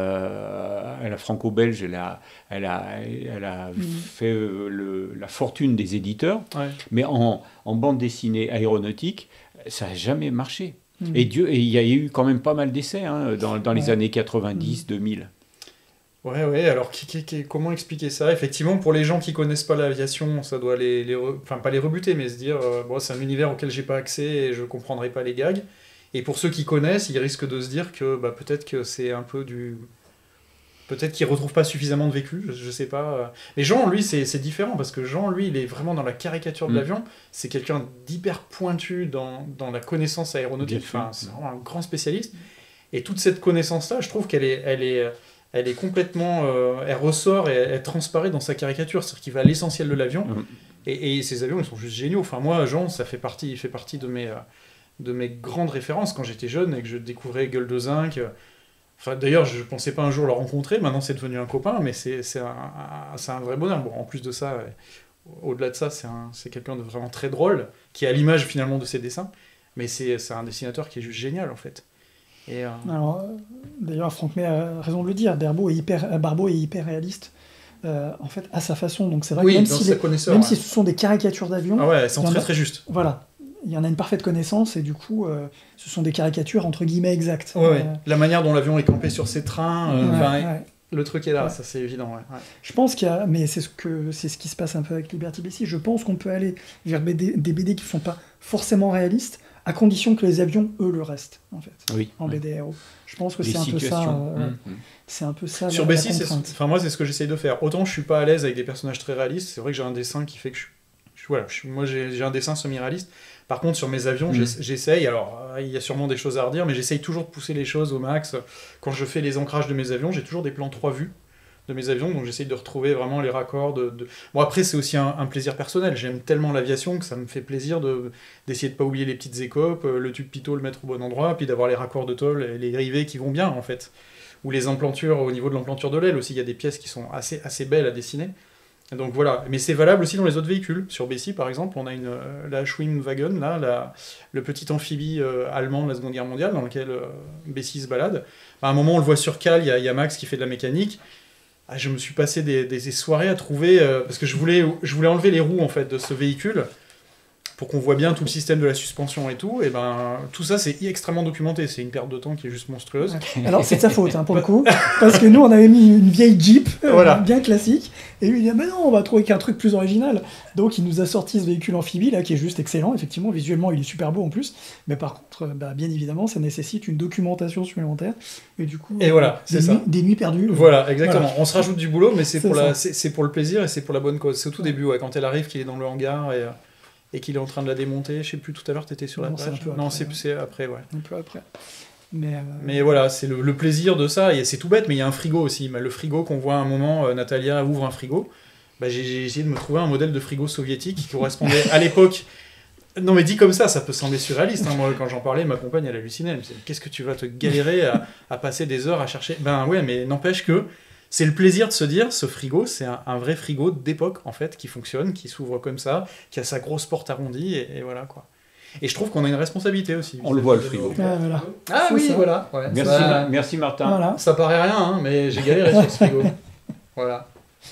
euh, la franco-belge, elle a, elle a, elle a mmh. fait euh, le, la fortune des éditeurs. Ouais. Mais en, en bande dessinée aéronautique, ça n'a jamais marché. Mmh. Et Dieu, et il y a eu quand même pas mal d'essais hein, dans, dans les ouais. années quatre-vingt-dix, mmh. deux mille. Ouais, ouais, alors qui, qui, qui, comment expliquer ça? Effectivement, pour les gens qui connaissent pas l'aviation, ça doit les, les re... enfin pas les rebuter, mais se dire, euh, bon, c'est un univers auquel j'ai pas accès et je comprendrai pas les gags. Et pour ceux qui connaissent, ils risquent de se dire que bah, peut-être que c'est un peu du... Peut-être qu'ils retrouvent pas suffisamment de vécu, je, je sais pas. Mais Jean, lui, c'est, c'est différent, parce que Jean, lui, il est vraiment dans la caricature de mmh. l'avion. C'est quelqu'un d'hyper pointu dans, dans la connaissance aéronautique. Enfin, c'est vraiment un grand spécialiste. Et toute cette connaissance-là, je trouve qu'elle est... Elle est elle est complètement... Euh, elle ressort et elle, elle transparaît dans sa caricature. C'est-à-dire qu'il va à l'essentiel de l'avion. Mmh. Et, et ces avions, ils sont juste géniaux. Enfin, moi, Jean, ça fait partie, il fait partie de mes, euh, de mes grandes références quand j'étais jeune et que je découvrais Gueule de Zinc. Euh, enfin, d'ailleurs, je ne pensais pas un jour le rencontrer. Maintenant, c'est devenu un copain, mais c'est, c'est, un, un, c'est un vrai bonheur. Bon, en plus de ça, euh, au-delà de ça, c'est, un, c'est quelqu'un de vraiment très drôle, qui est à l'image, finalement, de ses dessins. Mais c'est, c'est un dessinateur qui est juste génial, en fait. Et, euh... Alors, euh, d'ailleurs, Franck May a raison de le dire, Barbeau est hyper, Barbeau est hyper réaliste, euh, en fait, à sa façon. Donc c'est vrai oui, que même, si, les, même ouais. si ce sont des caricatures d'avion... Ah ouais, elles sont très a, très justes. Voilà, il y en a une parfaite connaissance, et du coup, euh, ce sont des caricatures entre guillemets exactes. Ouais, euh... ouais. La manière dont l'avion est campé sur ses trains, euh, ouais, ouais. le truc est là, ouais. ça c'est évident. Ouais. Ouais. Je pense qu'il y a... Mais c'est ce, que, c'est ce qui se passe un peu avec Liberty B C. Je pense qu'on peut aller vers B D, des B D qui ne sont pas forcément réalistes, à condition que les avions, eux, le restent, en fait, oui, en oui. B D R O. Je pense que les c'est un, peu ça, euh, mmh. c'est un peu ça. Sur la, B C, la c'est, enfin, moi, c'est ce que j'essaye de faire. Autant je suis pas à l'aise avec des personnages très réalistes, c'est vrai que j'ai un dessin qui fait que je, je voilà, je, moi j'ai, j'ai un dessin semi-réaliste. Par contre, sur mes avions, mmh. j'essaye, alors il y a sûrement des choses à redire, mais j'essaye toujours de pousser les choses au max. Quand je fais les ancrages de mes avions, j'ai toujours des plans trois vues de mes avions, donc j'essaye de retrouver vraiment les raccords. De, de... Bon, après, c'est aussi un, un plaisir personnel. J'aime tellement l'aviation que ça me fait plaisir de, d'essayer de pas oublier les petites écopes, le tube pitot, le mettre au bon endroit, puis d'avoir les raccords de tôle et les rivets qui vont bien, en fait. Ou les emplantures, au niveau de l'emplanture de l'aile aussi, il y a des pièces qui sont assez, assez belles à dessiner. Donc voilà, mais c'est valable aussi dans les autres véhicules. Sur B C, par exemple, on a une, euh, la Schwimmwagen, là, la, le petit amphibie euh, allemand de la Seconde Guerre mondiale, dans lequel euh, B C se balade. À un moment, on le voit sur cale, il y, y a Max qui fait de la mécanique. Ah, je me suis passé des, des, des soirées à trouver, euh, parce que je voulais, je voulais enlever les roues en fait, de ce véhicule, pour qu'on voit bien tout le système de la suspension et tout, et ben tout ça c'est extrêmement documenté, c'est une perte de temps qui est juste monstrueuse. Alors c'est de sa faute hein, pour le coup, parce que nous on avait mis une vieille Jeep, euh, voilà. bien classique, et lui il dit ah ben non on va trouver qu'un truc plus original, donc il nous a sorti ce véhicule amphibie là qui est juste excellent, effectivement visuellement il est super beau en plus, mais par contre bah, bien évidemment ça nécessite une documentation supplémentaire, et du coup et euh, voilà, des, c'est nuits, ça. des nuits perdues. Voilà exactement, voilà. On se rajoute du boulot mais c'est, c'est, pour la, c'est, c'est pour le plaisir et c'est pour la bonne cause, c'est au tout début ouais, quand elle arrive qu'il est dans le hangar et... et qu'il est en train de la démonter, je sais plus, tout à l'heure, t'étais sur la non, page. C'est un peu après, non, c'est, ouais. c'est après, ouais. Un peu après. Mais, euh... mais voilà, c'est le, le plaisir de ça, et c'est tout bête, mais il y a un frigo aussi. Le frigo qu'on voit à un moment, euh, Natalia ouvre un frigo, bah, j'ai, j'ai essayé de me trouver un modèle de frigo soviétique qui correspondait à l'époque. Non mais dit comme ça, ça peut sembler surréaliste. Hein. Moi, quand j'en parlais, ma compagne, elle hallucinait. Elle me disait, qu'est-ce que tu vas te galérer à, à passer des heures à chercher ? Ben ouais, mais n'empêche que c'est le plaisir de se dire, ce frigo, c'est un, un vrai frigo d'époque, en fait, qui fonctionne, qui s'ouvre comme ça, qui a sa grosse porte arrondie, et, et voilà, quoi. Et je trouve qu'on a une responsabilité aussi. On le voit, le frigo. Ah, voilà. ah oui, ça. voilà. Ouais. Merci, bah, merci Martin. Voilà. Ça paraît rien, hein, mais j'ai galéré sur ce frigo. Voilà.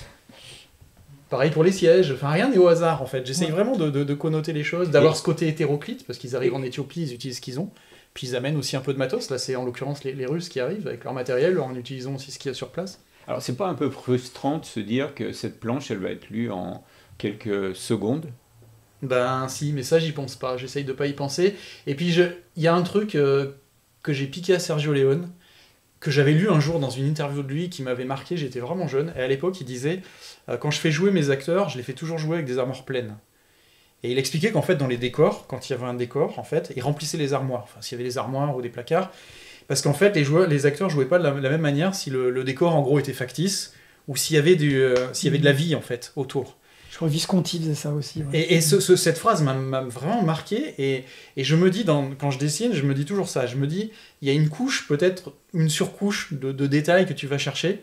Pareil pour les sièges, enfin rien n'est au hasard en fait. J'essaye ouais. vraiment de, de, de connoter les choses, d'avoir et... ce côté hétéroclite, parce qu'ils arrivent en Éthiopie, ils utilisent ce qu'ils ont. Puis ils amènent aussi un peu de matos. Là, c'est en l'occurrence les, les Russes qui arrivent avec leur matériel, en utilisant aussi ce qu'il y a sur place. Alors, c'est pas un peu frustrant de se dire que cette planche, elle va être lue en quelques secondes ? Ben si, mais ça, j'y pense pas. J'essaye de pas y penser. Et puis, il y a un truc euh, que j'ai piqué à Sergio Leone, que j'avais lu un jour dans une interview de lui qui m'avait marqué. J'étais vraiment jeune. Et à l'époque, il disait euh, quand je fais jouer mes acteurs, je les fais toujours jouer avec des armoires pleines. Et il expliquait qu'en fait, dans les décors, quand il y avait un décor, en fait, il remplissait les armoires. Enfin, s'il y avait des armoires ou des placards. Parce qu'en fait, les, joueurs, les acteurs jouaient pas de la, la même manière si le, le décor, en gros, était factice ou s'il y avait, du, euh, s'il y avait de la vie, en fait, autour. Je crois que Visconti faisait ça aussi. Ouais. Et, et ce, ce, cette phrase m'a, m'a vraiment marqué. Et, et je me dis, dans, quand je dessine, je me dis toujours ça. Je me dis, il y a une couche, peut-être une surcouche de, de détails que tu vas chercher.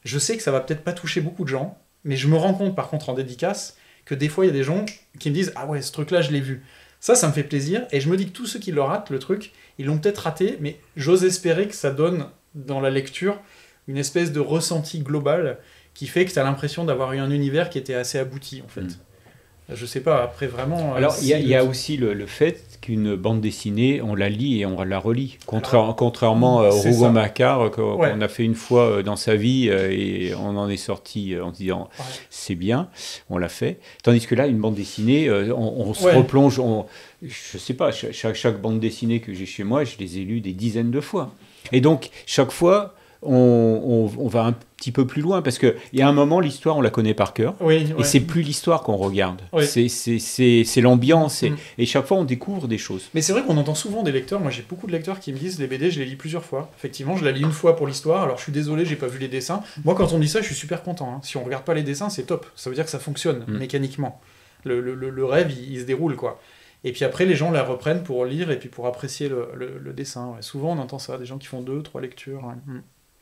je sais que ça va peut-être pas toucher beaucoup de gens, mais je me rends compte par contre en dédicace que des fois il y a des gens qui me disent « Ah ouais, ce truc-là, je l'ai vu ». Ça, ça me fait plaisir, et je me dis que tous ceux qui le ratent, le truc, ils l'ont peut-être raté, mais j'ose espérer que ça donne, dans la lecture, une espèce de ressenti global qui fait que tu as l'impression d'avoir eu un univers qui était assez abouti, en fait. Mm. Je sais pas, après vraiment... Alors, il y, y a aussi le, le fait qu'une bande dessinée, on la lit et on la relit. Contraire, Alors, contrairement au Rougon-Macquart, qu'on ouais. a fait une fois dans sa vie, et on en est sorti en se disant ouais. c'est bien, on l'a fait. Tandis que là, une bande dessinée, on, on se ouais. replonge... On, je sais pas, chaque, chaque bande dessinée que j'ai chez moi, je les ai lues des dizaines de fois. Et donc, chaque fois... On, on, on va un petit peu plus loin, parce qu'il y a un moment, l'histoire, on la connaît par cœur, oui, et ouais. c'est plus l'histoire qu'on regarde, oui. c'est, c'est, c'est, c'est l'ambiance, mm. et, et chaque fois, on découvre des choses. Mais c'est vrai qu'on entend souvent des lecteurs, moi j'ai beaucoup de lecteurs qui me disent, les B D, je les lis plusieurs fois. Effectivement, je la lis une fois pour l'histoire, alors je suis désolé, j'ai pas vu les dessins. Moi, quand on me dit ça, je suis super content. Hein. Si on regarde pas les dessins, c'est top. Ça veut dire que ça fonctionne, mm. mécaniquement. Le, le, le rêve, il, il se déroule, quoi. Et puis après, les gens la reprennent pour lire, et puis pour apprécier le, le, le dessin. Ouais. Souvent, on entend ça, des gens qui font deux, trois lectures. Ouais. Mm.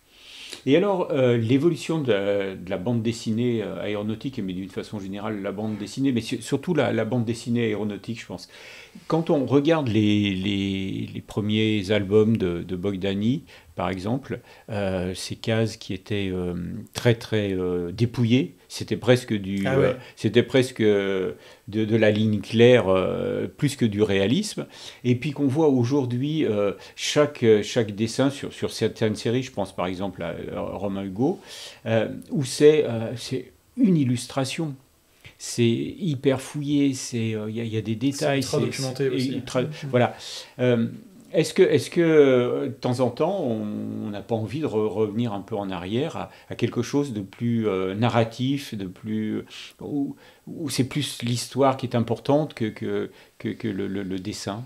Et alors, euh, l'évolution de la, de la bande dessinée euh, aéronautique, mais d'une façon générale, la bande dessinée, mais surtout la, la bande dessinée aéronautique, je pense. Quand on regarde les, les, les premiers albums de, de Bogdani, par exemple, euh, ces cases qui étaient euh, très, très euh, dépouillées, c'était presque, du, ah ouais. euh, c'était presque de, de la ligne claire, euh, plus que du réalisme. Et puis qu'on voit aujourd'hui euh, chaque, chaque dessin sur, sur certaines séries, je pense par exemple à, à Romain Hugo, euh, où c'est, euh, c'est une illustration. C'est hyper fouillé, il euh, y, y a des détails. C'est ultra documenté aussi. Ultra, voilà. Euh, Est-ce que, est-ce que, de temps en temps, on n'a pas envie de re- revenir un peu en arrière à, à quelque chose de plus euh, narratif, de plus, où, où c'est plus l'histoire qui est importante que, que, que, que le, le, le dessin?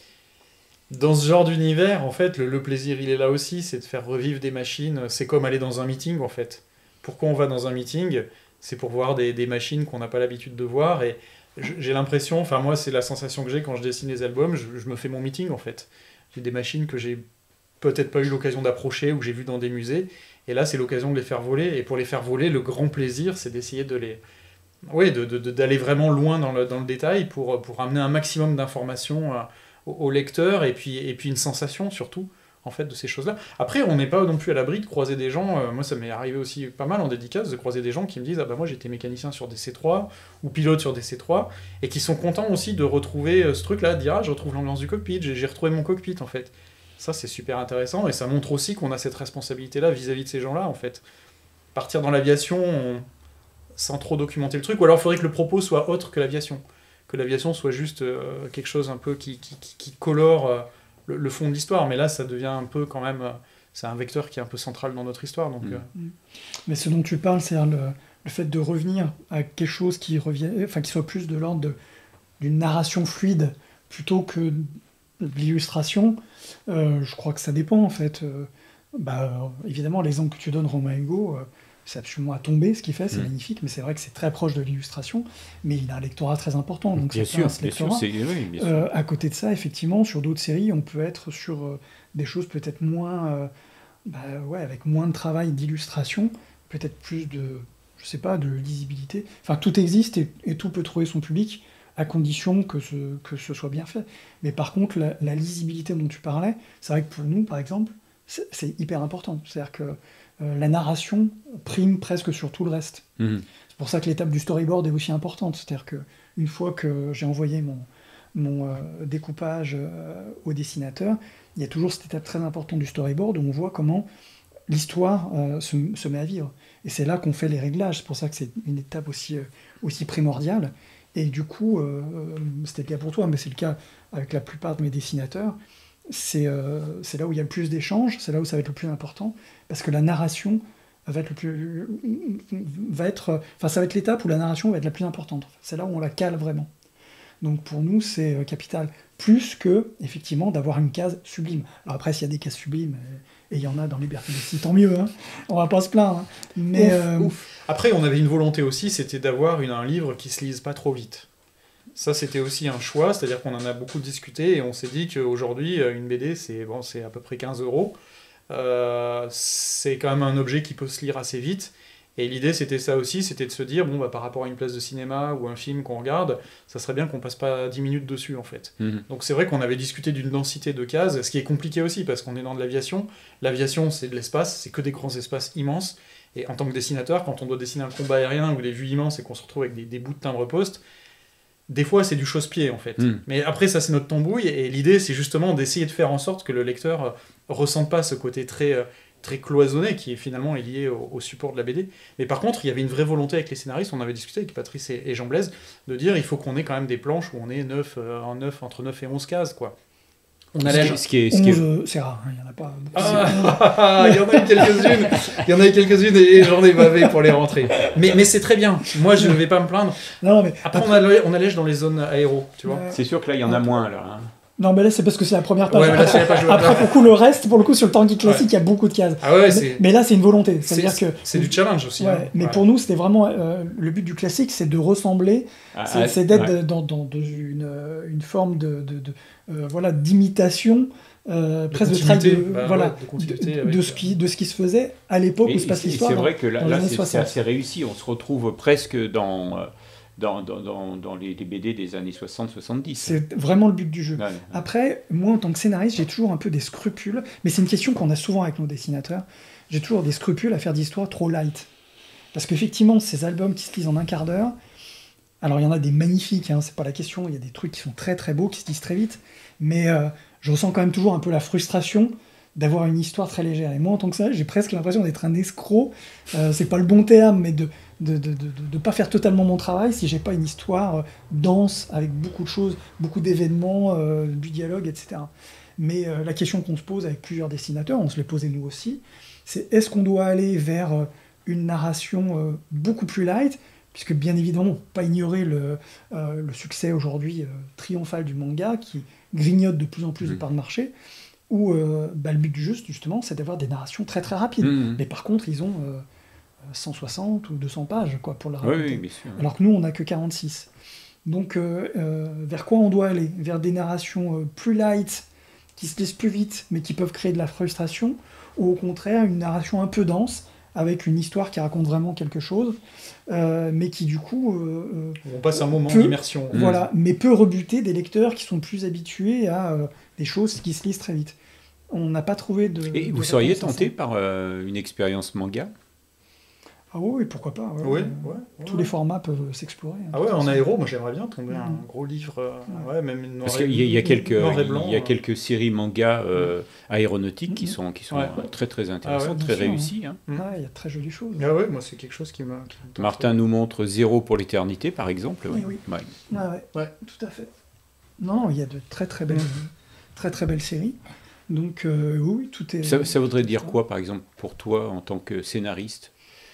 Dans ce genre d'univers, en fait, le, le plaisir, il est là aussi, c'est de faire revivre des machines. C'est comme aller dans un meeting, en fait. Pourquoi on va dans un meeting ? C'est pour voir des, des machines qu'on n'a pas l'habitude de voir. Et j'ai l'impression, enfin moi, c'est la sensation que j'ai quand je dessine les albums, je, je me fais mon meeting, en fait. J'ai des machines que j'ai peut-être pas eu l'occasion d'approcher ou que j'ai vues dans des musées. Et là, c'est l'occasion de les faire voler. Et pour les faire voler, le grand plaisir, c'est d'essayer de les... Oui, de, de, de, d'aller vraiment loin dans le, dans le détail pour, pour amener un maximum d'informations à, au, au lecteur et puis, et puis une sensation, surtout, en fait, de ces choses-là. Après, on n'est pas non plus à l'abri de croiser des gens... Euh, moi, ça m'est arrivé aussi pas mal en dédicace, de croiser des gens qui me disent « Ah bah moi, j'étais mécanicien sur des C trois, ou pilote sur des C trois, et qui sont contents aussi de retrouver euh, ce truc-là, de dire « Ah, je retrouve l'ambiance du cockpit, j'ai, j'ai retrouvé mon cockpit, en fait. » Ça, c'est super intéressant, et ça montre aussi qu'on a cette responsabilité-là vis-à-vis de ces gens-là, en fait. Partir dans l'aviation on... sans trop documenter le truc, ou alors il faudrait que le propos soit autre que l'aviation. Que l'aviation soit juste euh, quelque chose un peu qui, qui, qui, qui colore... Euh, Le, le fond de l'histoire, mais là ça devient un peu quand même, c'est un vecteur qui est un peu central dans notre histoire. Donc, mmh. euh... Mais ce dont tu parles, c'est le, le fait de revenir à quelque chose qui, revient, enfin, qui soit plus de l'ordre de, d'une narration fluide plutôt que de l'illustration. Euh, je crois que ça dépend en fait. Euh, bah, évidemment, l'exemple que tu donnes, Romain Hugo, euh, c'est absolument à tomber ce qu'il fait, c'est mmh. magnifique, mais c'est vrai que c'est très proche de l'illustration, mais il a un lectorat très important, donc bien c'est sûr, pas un lectorat. Bien sûr, c'est, oui, bien sûr. Euh, à côté de ça, effectivement, sur d'autres séries, on peut être sur euh, des choses peut-être moins, euh, bah, ouais, avec moins de travail d'illustration, peut-être plus de, je sais pas, de lisibilité. Enfin, tout existe et, et tout peut trouver son public à condition que ce, que ce soit bien fait. Mais par contre, la, la lisibilité dont tu parlais, c'est vrai que pour nous, par exemple, c'est, c'est hyper important. C'est-à-dire que Euh, la narration prime presque sur tout le reste. Mmh. C'est pour ça que l'étape du storyboard est aussi importante. C'est-à-dire qu'une fois que j'ai envoyé mon, mon euh, découpage euh, au dessinateur, il y a toujours cette étape très importante du storyboard où on voit comment l'histoire euh, se, se met à vivre. Et c'est là qu'on fait les réglages. C'est pour ça que c'est une étape aussi, euh, aussi primordiale. Et du coup, euh, c'était le cas pour toi, mais c'est le cas avec la plupart de mes dessinateurs. C'est, euh, c'est là où il y a le plus d'échanges, c'est là où ça va être le plus important, parce que la narration va être le plus, va être, enfin ça va être l'étape où la narration va être la plus importante. C'est là où on la cale vraiment. Donc pour nous c'est capital, plus que effectivement d'avoir une case sublime. Alors après s'il y a des cases sublimes, et il y en a dans Liberté d'Esprit, tant mieux, hein. On va pas se plaindre. Hein. Mais ouf, euh... ouf. Après on avait une volonté aussi, c'était d'avoir une, un livre qui se lise pas trop vite. Ça, c'était aussi un choix, c'est-à-dire qu'on en a beaucoup discuté et on s'est dit qu'aujourd'hui, une B D, c'est, bon, c'est à peu près quinze euros. euh, c'est quand même un objet qui peut se lire assez vite. Et l'idée, c'était ça aussi, c'était de se dire, bon, bah, par rapport à une place de cinéma ou un film qu'on regarde, ça serait bien qu'on passe pas dix minutes dessus, en fait. Mmh. Donc c'est vrai qu'on avait discuté d'une densité de cases, ce qui est compliqué aussi, parce qu'on est dans de l'aviation. L'aviation, c'est de l'espace, c'est que des grands espaces immenses. Et en tant que dessinateur, quand on doit dessiner un combat aérien ou des vues immenses et qu'on se retrouve avec des, des bouts de timbre-poste, des fois, c'est du chausse-pied, en fait. Mmh. Mais après, ça, c'est notre tambouille, et l'idée, c'est justement d'essayer de faire en sorte que le lecteur euh, ressente pas ce côté très... Euh, très cloisonné, qui est finalement est lié au, au support de la B D. Mais par contre, il y avait une vraie volonté avec les scénaristes, on avait discuté avec Patrice et, et Jean Blaise, de dire il faut qu'on ait quand même des planches où on est neuf, euh, en neuf, entre neuf et onze cases, quoi. On allège. Ce qui est, ce qui est... onze, c'est rare, il n'y en a pas beaucoup. Ah, il y en a eu quelques-unes, il y en a eu quelques-unes et j'en ai bavé pour les rentrer. Mais, mais c'est très bien, moi je ne vais pas me plaindre. Non, mais Après, on allège, on allège dans les zones aéro, tu vois. Euh, C'est sûr que là, il y en a moins, là. Hein. Non, mais là, c'est parce que c'est la première page. Ouais, mais là, c'est la page Après, pour le coup, le reste, pour le coup, sur le tanguy classique, il Ouais. y a beaucoup de cases. Ah ouais, mais, c'est... mais là, c'est une volonté. C'est, C'est-à-dire que. c'est du challenge aussi. Ouais, hein. mais Ouais. pour nous, c'était vraiment. euh, le but du classique, c'est de ressembler. Ah, C'est, ah, c'est d'être ouais. dans, dans, dans une, euh, une forme de, de, de, euh, voilà, d'imitation, euh, presque de travail de, continuité, bah voilà, ouais, de continuité de, avec, de ce qui, de ce qui se faisait à l'époque Et où se passe c'est- l'histoire. C'est dans- vrai que là, dans les là, années c'est, c'est soixante. assez réussi. On se retrouve presque dans, euh, dans, dans, dans, dans les, les B D des années soixante soixante-dix. C'est vraiment le but du jeu. Ouais. Après, moi, en tant que scénariste, j'ai toujours un peu des scrupules, mais c'est une question qu'on a souvent avec nos dessinateurs. J'ai toujours des scrupules à faire d'histoires trop light. Parce qu'effectivement, ces albums qui se lisent en un quart d'heure, alors il y en a des magnifiques, hein, c'est pas la question, il y a des trucs qui sont très très beaux, qui se lisent très vite, mais euh, je ressens quand même toujours un peu la frustration d'avoir une histoire très légère. Et moi, en tant que ça, j'ai presque l'impression d'être un escroc, euh, c'est pas le bon terme, mais de de, de, de, de pas faire totalement mon travail si j'ai pas une histoire euh, dense, avec beaucoup de choses, beaucoup d'événements, euh, du dialogue, et cetera. Mais euh, la question qu'on se pose avec plusieurs dessinateurs, on se l'est posé nous aussi, c'est est-ce qu'on doit aller vers euh, une narration euh, beaucoup plus light, puisque bien évidemment, on ne peut pas ignorer le, euh, le succès aujourd'hui euh, triomphal du manga, qui grignote de plus en plus de Mmh. parts de marché, où euh, bah, le but du jeu, justement, c'est d'avoir des narrations très très rapides. Mmh. Mais par contre, ils ont euh, cent soixante ou deux cents pages quoi, pour le Oui, raconter. oui, bien sûr. Alors que nous, on n'a que quarante-six. Donc, euh, euh, vers quoi on doit aller? Vers des narrations euh, plus light, qui se lisent plus vite, mais qui peuvent créer de la frustration, ou au contraire, une narration un peu dense, avec une histoire qui raconte vraiment quelque chose, euh, mais qui du coup... euh, euh, On passe un moment Peu- d'immersion. Mmh. voilà, mais peut rebuter des lecteurs qui sont plus habitués à euh, des choses qui se lisent très vite. On n'a pas trouvé de... Et de vous seriez réponse à ça. tenté par euh, une expérience manga? Ah oui, oui, pourquoi pas. ouais, Oui, ouais. ouais, ouais. Tous les formats peuvent s'explorer. hein, Ah ouais, tout en ça. aéro, moi j'aimerais bien tomber Mm. un gros livre, euh, ouais, même une noir Parce et- qu'il y a, il y a quelques, noir et blanc, il y a euh. quelques séries manga euh, aéronautiques qui Mhm. sont, qui sont Ouais. euh, très très intéressantes, bien très sûr, réussies. Hein. Ouais, il y a de très jolies choses. Ah ouais, moi c'est quelque chose qui me... qui me tente. Martin nous montre Zéro pour l'éternité, par exemple. Oui, oui. Ouais. Ouais, ouais, Ouais. tout à fait. Non, non, il y a de très très belles, Mm. très très belles séries. Donc euh, oui, tout est. Ça, ça voudrait dire quoi, par exemple, pour toi, en tant que scénariste?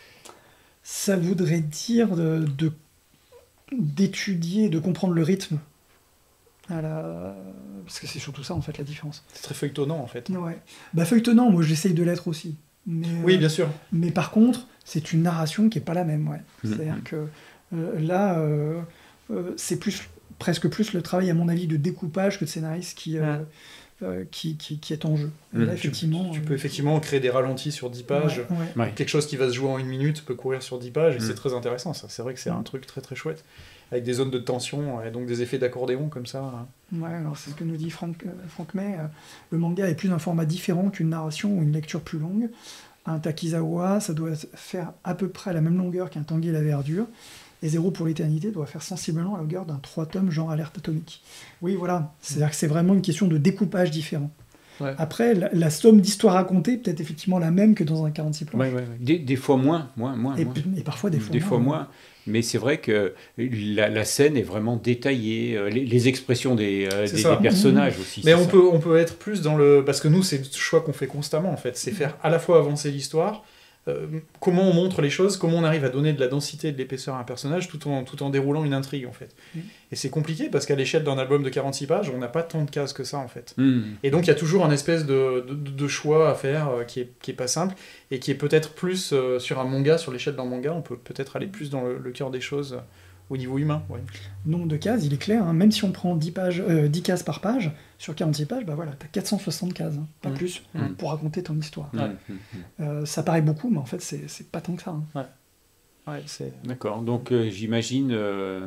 Ça voudrait dire de, de- d'étudier, de comprendre le rythme. À la- Parce que c'est surtout ça en fait la différence. C'est très feuilletonnant en fait. Ouais. Bah feuilletonnant, moi j'essaye de l'être aussi. Mais, Oui, euh, bien sûr. Mais par contre, c'est une narration qui est pas la même, ouais. Mhm. C'est-à-dire que euh, là, euh, euh, c'est plus, presque plus le travail, à mon avis, de découpage que de scénariste qui, euh, Ouais. euh, qui, qui, qui est en jeu. Et Mhm. là, Tu- effectivement... Tu euh, peux effectivement créer des ralentis sur dix pages. ouais, ouais. Ouais. Quelque chose qui va se jouer en une minute peut courir sur dix pages et Mm. c'est très intéressant ça. C'est vrai que c'est Mm. un truc très très chouette. Avec des zones de tension et donc des effets d'accordéon comme ça. hein. Ouais, alors c'est ce que nous dit Franck, euh, Franck May. euh, le manga est plus un format différent qu'une narration ou une lecture plus longue. Un Takizawa, ça doit faire à peu près la même longueur qu'un Tanguy et la Verdure. Et Zéro pour l'éternité doit faire sensiblement la longueur d'un trois tomes genre Alerte atomique. Oui, voilà. C'est-à-dire que c'est vraiment une question de découpage différent. Ouais. Après, la, la somme d'histoires racontées est peut-être effectivement la même que dans un quarante-six planches. Ouais, ouais, ouais. Des, des fois moins, moins, moins. Et, moins. et parfois des fois Des fois moins. moins. Mais c'est vrai que la, la scène est vraiment détaillée, euh, les, les expressions des, euh, C'est des, ça. des personnages aussi. Mais c'est on ça. peut, on peut être plus dans le... Parce que nous, c'est le choix qu'on fait constamment, en fait. C'est faire à la fois avancer l'histoire, euh, comment on montre les choses, comment on arrive à donner de la densité et de l'épaisseur à un personnage, tout en, tout en déroulant une intrigue, en fait. Mm. Et c'est compliqué, parce qu'à l'échelle d'un album de quarante-six pages, on n'a pas tant de cases que ça, en fait. Hmm. Et donc, il y a toujours un espèce de, de, de choix à faire euh, qui, est, qui est pas simple, et qui est peut-être plus euh, sur un manga, sur l'échelle d'un manga, on peut peut-être aller plus dans le, le cœur des choses, euh, Au niveau humain, oui. Nombre de cases, il est clair, hein. Même si on prend dix, pages, euh, dix cases par page, sur quarante-six pages, bah voilà, tu as quatre cent soixante cases, hein, pas Mmh. plus, Mmh. pour raconter ton histoire. Mmh, Ouais. mmh, mmh. Euh, ça paraît beaucoup, mais en fait, c'est c'est pas tant que ça. Hein. Ouais, c'est... D'accord. Donc euh, j'imagine euh,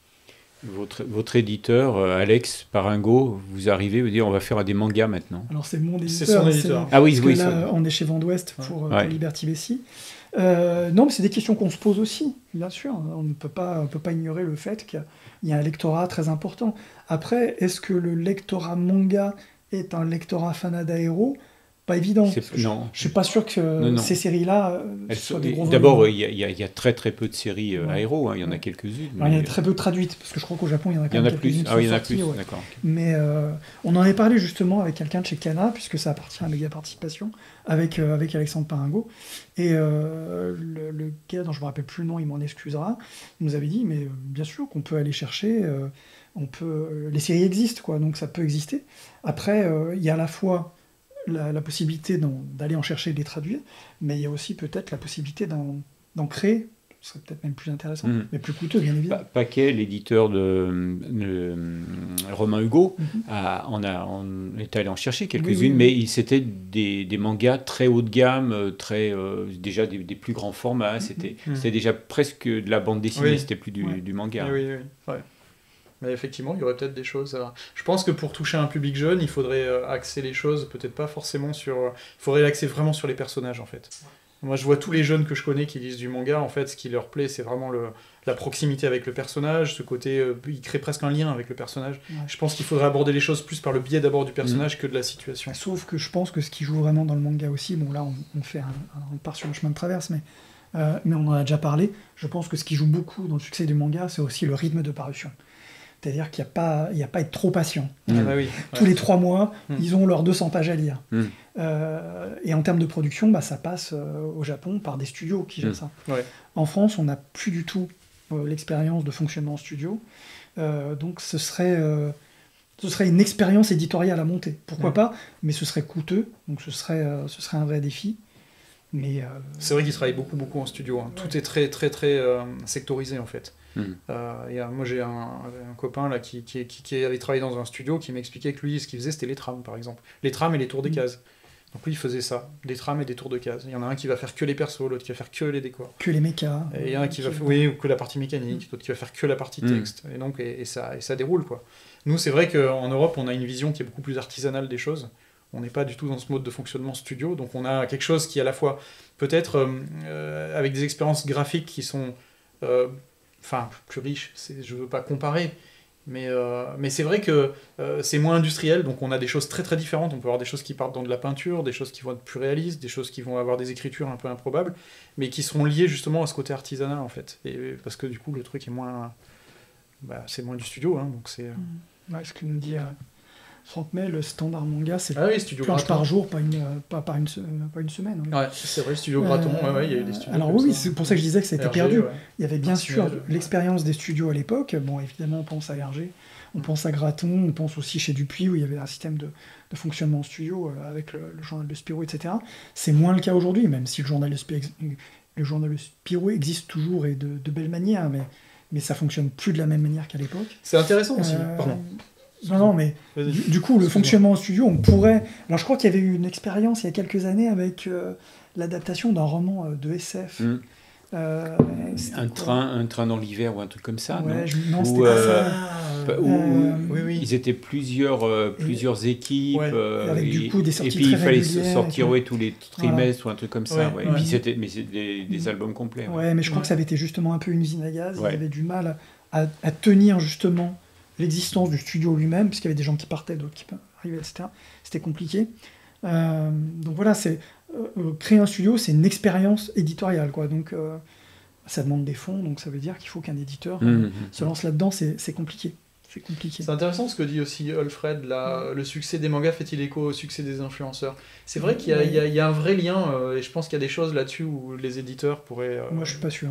votre, votre éditeur, euh, Alex Paringo, vous arrivez, vous dire on va faire des mangas maintenant. Alors, c'est mon C'est éditeur. son éditeur. Ah oui, Parce oui, que là, ça- on est chez Vent d'Ouest pour, euh, pour Ouais. Liberty Vessi. Euh, non, mais c'est des questions qu'on se pose aussi, bien sûr. On ne peut pas, on peut pas ignorer le fait qu'il y a- il y a un lectorat très important. Après, est-ce que le lectorat manga est un lectorat fanat d'aéro? Pas évident. C'est- Parce que je- non. Je suis pas sûr que Non, non. ces séries-là euh, Elles soient sont- des gros D'abord, volumes. il y, a- il y a- il y a très très peu de séries euh, Ouais. aéro, hein, il y en a Ouais. quelques-unes. Alors, il y en mais- a très peu traduites, parce que je crois qu'au Japon, il y en a Il quand y en même a plus. quelques-unes qui Ah oui, il y sont en a sorties, plus, ouais. d'accord. Mais euh, on en avait parlé justement avec quelqu'un de chez Cana, puisque ça appartient à Méga Participation, avec, euh, avec Alexandre Paringo. Et euh, le, le gars dont je ne me rappelle plus le nom, il m'en excusera, il nous avait dit, mais euh, bien sûr qu'on peut aller chercher, euh, on peut, euh, les séries existent, quoi, donc ça peut exister. Après, euh, il y a à la fois la, la possibilité d'en- d'aller en chercher et de les traduire, mais il y a aussi peut-être la possibilité d'en d'en créer, ce serait peut-être même plus intéressant, Mhm. mais plus coûteux, bien évidemment. Pa- Paquet, l'éditeur de, de Romain Hugo, Mhm. a- on, a, on est allé en chercher quelques-unes, Oui, oui, oui. mais il- c'était des, des mangas très haut de gamme, euh, très, euh, déjà des, des plus grands formats. C'était Mhm. c'était déjà presque de la bande dessinée, Oui. c'était plus du, Ouais. du manga. Oui, oui, oui. Ouais. Mais effectivement, il y aurait peut-être des choses. à- Je pense que pour toucher un public jeune, il faudrait euh, axer les choses, peut-être pas forcément sur. Il faudrait l'axer vraiment sur les personnages, en fait. Moi, je vois tous les jeunes que je connais qui lisent du manga, en fait, ce qui leur plaît, c'est vraiment le... la proximité avec le personnage, ce côté. euh, Ils créent presque un lien avec le personnage. Ouais. Je pense qu'il faudrait aborder les choses plus par le biais d'abord du personnage que de la situation. Sauf que je pense que ce qui joue vraiment dans le manga aussi, bon là on, on fait un, un- on part sur le chemin de traverse, mais, euh, mais on en a déjà parlé, je pense que ce qui joue beaucoup dans le succès du manga, c'est aussi le rythme de parution. C'est-à-dire qu'il n'y a, pas- il y a pas à être trop patient. Mm. Ah bah oui. Tous les trois mois, Mm. ils ont leurs deux cents pages à lire. Mm. Euh, et en termes de production, bah, ça passe euh, au Japon par des studios qui gèrent Mm. ça. Ouais. En France, on n'a plus du tout euh, l'expérience de fonctionnement en studio. Euh, donc ce serait, euh, ce serait une expérience éditoriale à monter. Pourquoi Mm. pas, mais ce serait coûteux, donc ce serait, euh, ce serait un vrai défi. Mais euh, C'est vrai qu'ils travaillent beaucoup, beaucoup en studio. hein. Tout est très, très, très euh, sectorisé, en fait. Mhm. Euh, et, euh, moi, j'ai un, un copain là, qui, qui, qui, qui avait travaillé dans un studio qui m'expliquait que lui, ce qu'il faisait, c'était les trames, par exemple. Les trames et les tours des Mhm. cases. Donc lui, il faisait ça, des trames et des tours de cases. Il y en a un qui va faire que les persos, l'autre qui va faire que les décors. que les mechas. Et il y en a un qui va faire, oui, ou que la partie mécanique, l'autre qui va faire que la partie Mhm. texte. Et donc, et, et ça, et ça déroule, quoi. Nous, c'est vrai qu'en Europe, on a une vision qui est beaucoup plus artisanale des choses. On n'est pas du tout dans ce mode de fonctionnement studio, donc on a quelque chose qui est à la fois peut-être euh, euh, avec des expériences graphiques qui sont euh, enfin plus riches, c'est, je veux pas comparer, mais, euh, mais c'est vrai que euh, c'est moins industriel, donc on a des choses très très différentes. On peut avoir des choses qui partent dans de la peinture, des choses qui vont être plus réalistes, des choses qui vont avoir des écritures un peu improbables, mais qui seront liées justement à ce côté artisanal en fait, et, parce que du coup le truc est moins, bah, c'est moins du studio, hein, donc c'est. Ouais, ce que nous dit euh, Franck May, le standard manga, c'est Ah oui, studio planche Graton. par jour, pas, une, euh, pas, par une, se- pas une semaine. oui. Ouais, c'est vrai, studio Graton, Euh, ouais, ouais, il y a eu des studios. Alors comme oui, ça. c'est pour ça que je disais que ça a été R G, perdu. ouais. Il y avait bien Ah, sûr c'est- l'expérience des studios à l'époque. Bon, évidemment, on pense à R G, on pense à Graton, on pense aussi chez Dupuis, où il y avait un système de, de fonctionnement en studio euh, avec le, le journal de Spirou, et cetera. C'est moins le cas aujourd'hui, même si le journal de Spirou, le journal de Spirou existe toujours et de, de belle manière, mais, mais ça fonctionne plus de la même manière qu'à l'époque. C'est intéressant aussi, Euh, pardon. Non, non, mais Vas-y. du, du coup, le Excuse-moi. fonctionnement en studio, on pourrait... Alors, je crois qu'il y avait eu une expérience il y a quelques années avec euh, l'adaptation d'un roman euh, de S F. Mhm. Euh, c'était Un quoi train, un train dans l'hiver ou un truc comme ça, non Ouais, je... non, Ou, c'était pas euh, ça. Pas- où- Euh, oui, oui. Ils étaient plusieurs, euh, plusieurs équipes. Ouais. euh, Avec, du et- coup, des et sorties puis il très fallait régulières sortir et tout. ouais, tous les trimestres ou un truc comme ça. Ouais, ouais. Et ouais. puis c'était, mais c'est des, des albums complets. ouais. Ouais, mais je crois Ouais. que ça avait été justement un peu une usine à gaz. Ouais. Il y avait du mal à, à tenir justement l'existence du studio lui-même, puisqu'il y avait des gens qui partaient, d'autres qui arrivaient, et cetera. C'était compliqué. Euh, donc voilà, c'est euh, euh, créer un studio, c'est une expérience éditoriale, quoi. Donc euh, ça demande des fonds, donc ça veut dire qu'il faut qu'un éditeur Mhm, euh, mhm. se lance là-dedans. C'est c'est compliqué. C'est compliqué. C'est intéressant ce que dit aussi Alfred, là, le succès des mangas fait-il écho au succès des influenceurs. C'est vrai qu'il y a, il y a- il y a un vrai lien, euh, et je pense qu'il y a des choses là-dessus où les éditeurs pourraient... euh, Moi, je suis pas sûr. hein.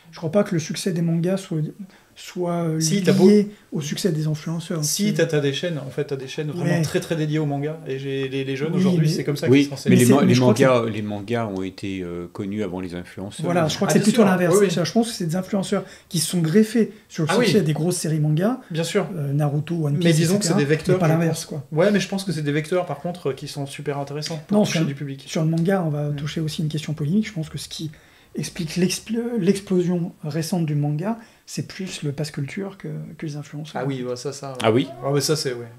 Je crois pas que le succès des mangas soit, soit euh, Si, lié t'as beau- au succès des influenceurs. Si, C'est- t'as as des chaînes, en fait, t'as des chaînes vraiment Ouais. très très dédiées au manga. Et j'ai, les, les jeunes Oui, aujourd'hui, mais- c'est comme ça Oui, qu'ils se renseignent. mais Mais les, c'est- ma- mais les je crois que mangas, les mangas ont été euh, connus avant les influenceurs. Voilà, je crois que Ah, c'est bien plutôt sûr. l'inverse. Oui, oui. Je pense que c'est des influenceurs qui se sont greffés sur le Ah oui. succès des grosses séries manga, Bien sûr. euh, Naruto, One Piece, Mais disons que et cetera, c'est des vecteurs, mais pas je l'inverse, quoi. Ouais, mais je pense que c'est des vecteurs, par contre, qui sont super intéressants pour Non, toucher sur- du public. Sur le manga, on va Mm. toucher aussi une question polémique. Je pense que ce qui explique l'expl- l'explosion récente du manga, c'est plus le passe culture que, que les influenceurs. Ah oui, bah, ça, ça. Ah oui. Ah, mais ça, c'est, ouais.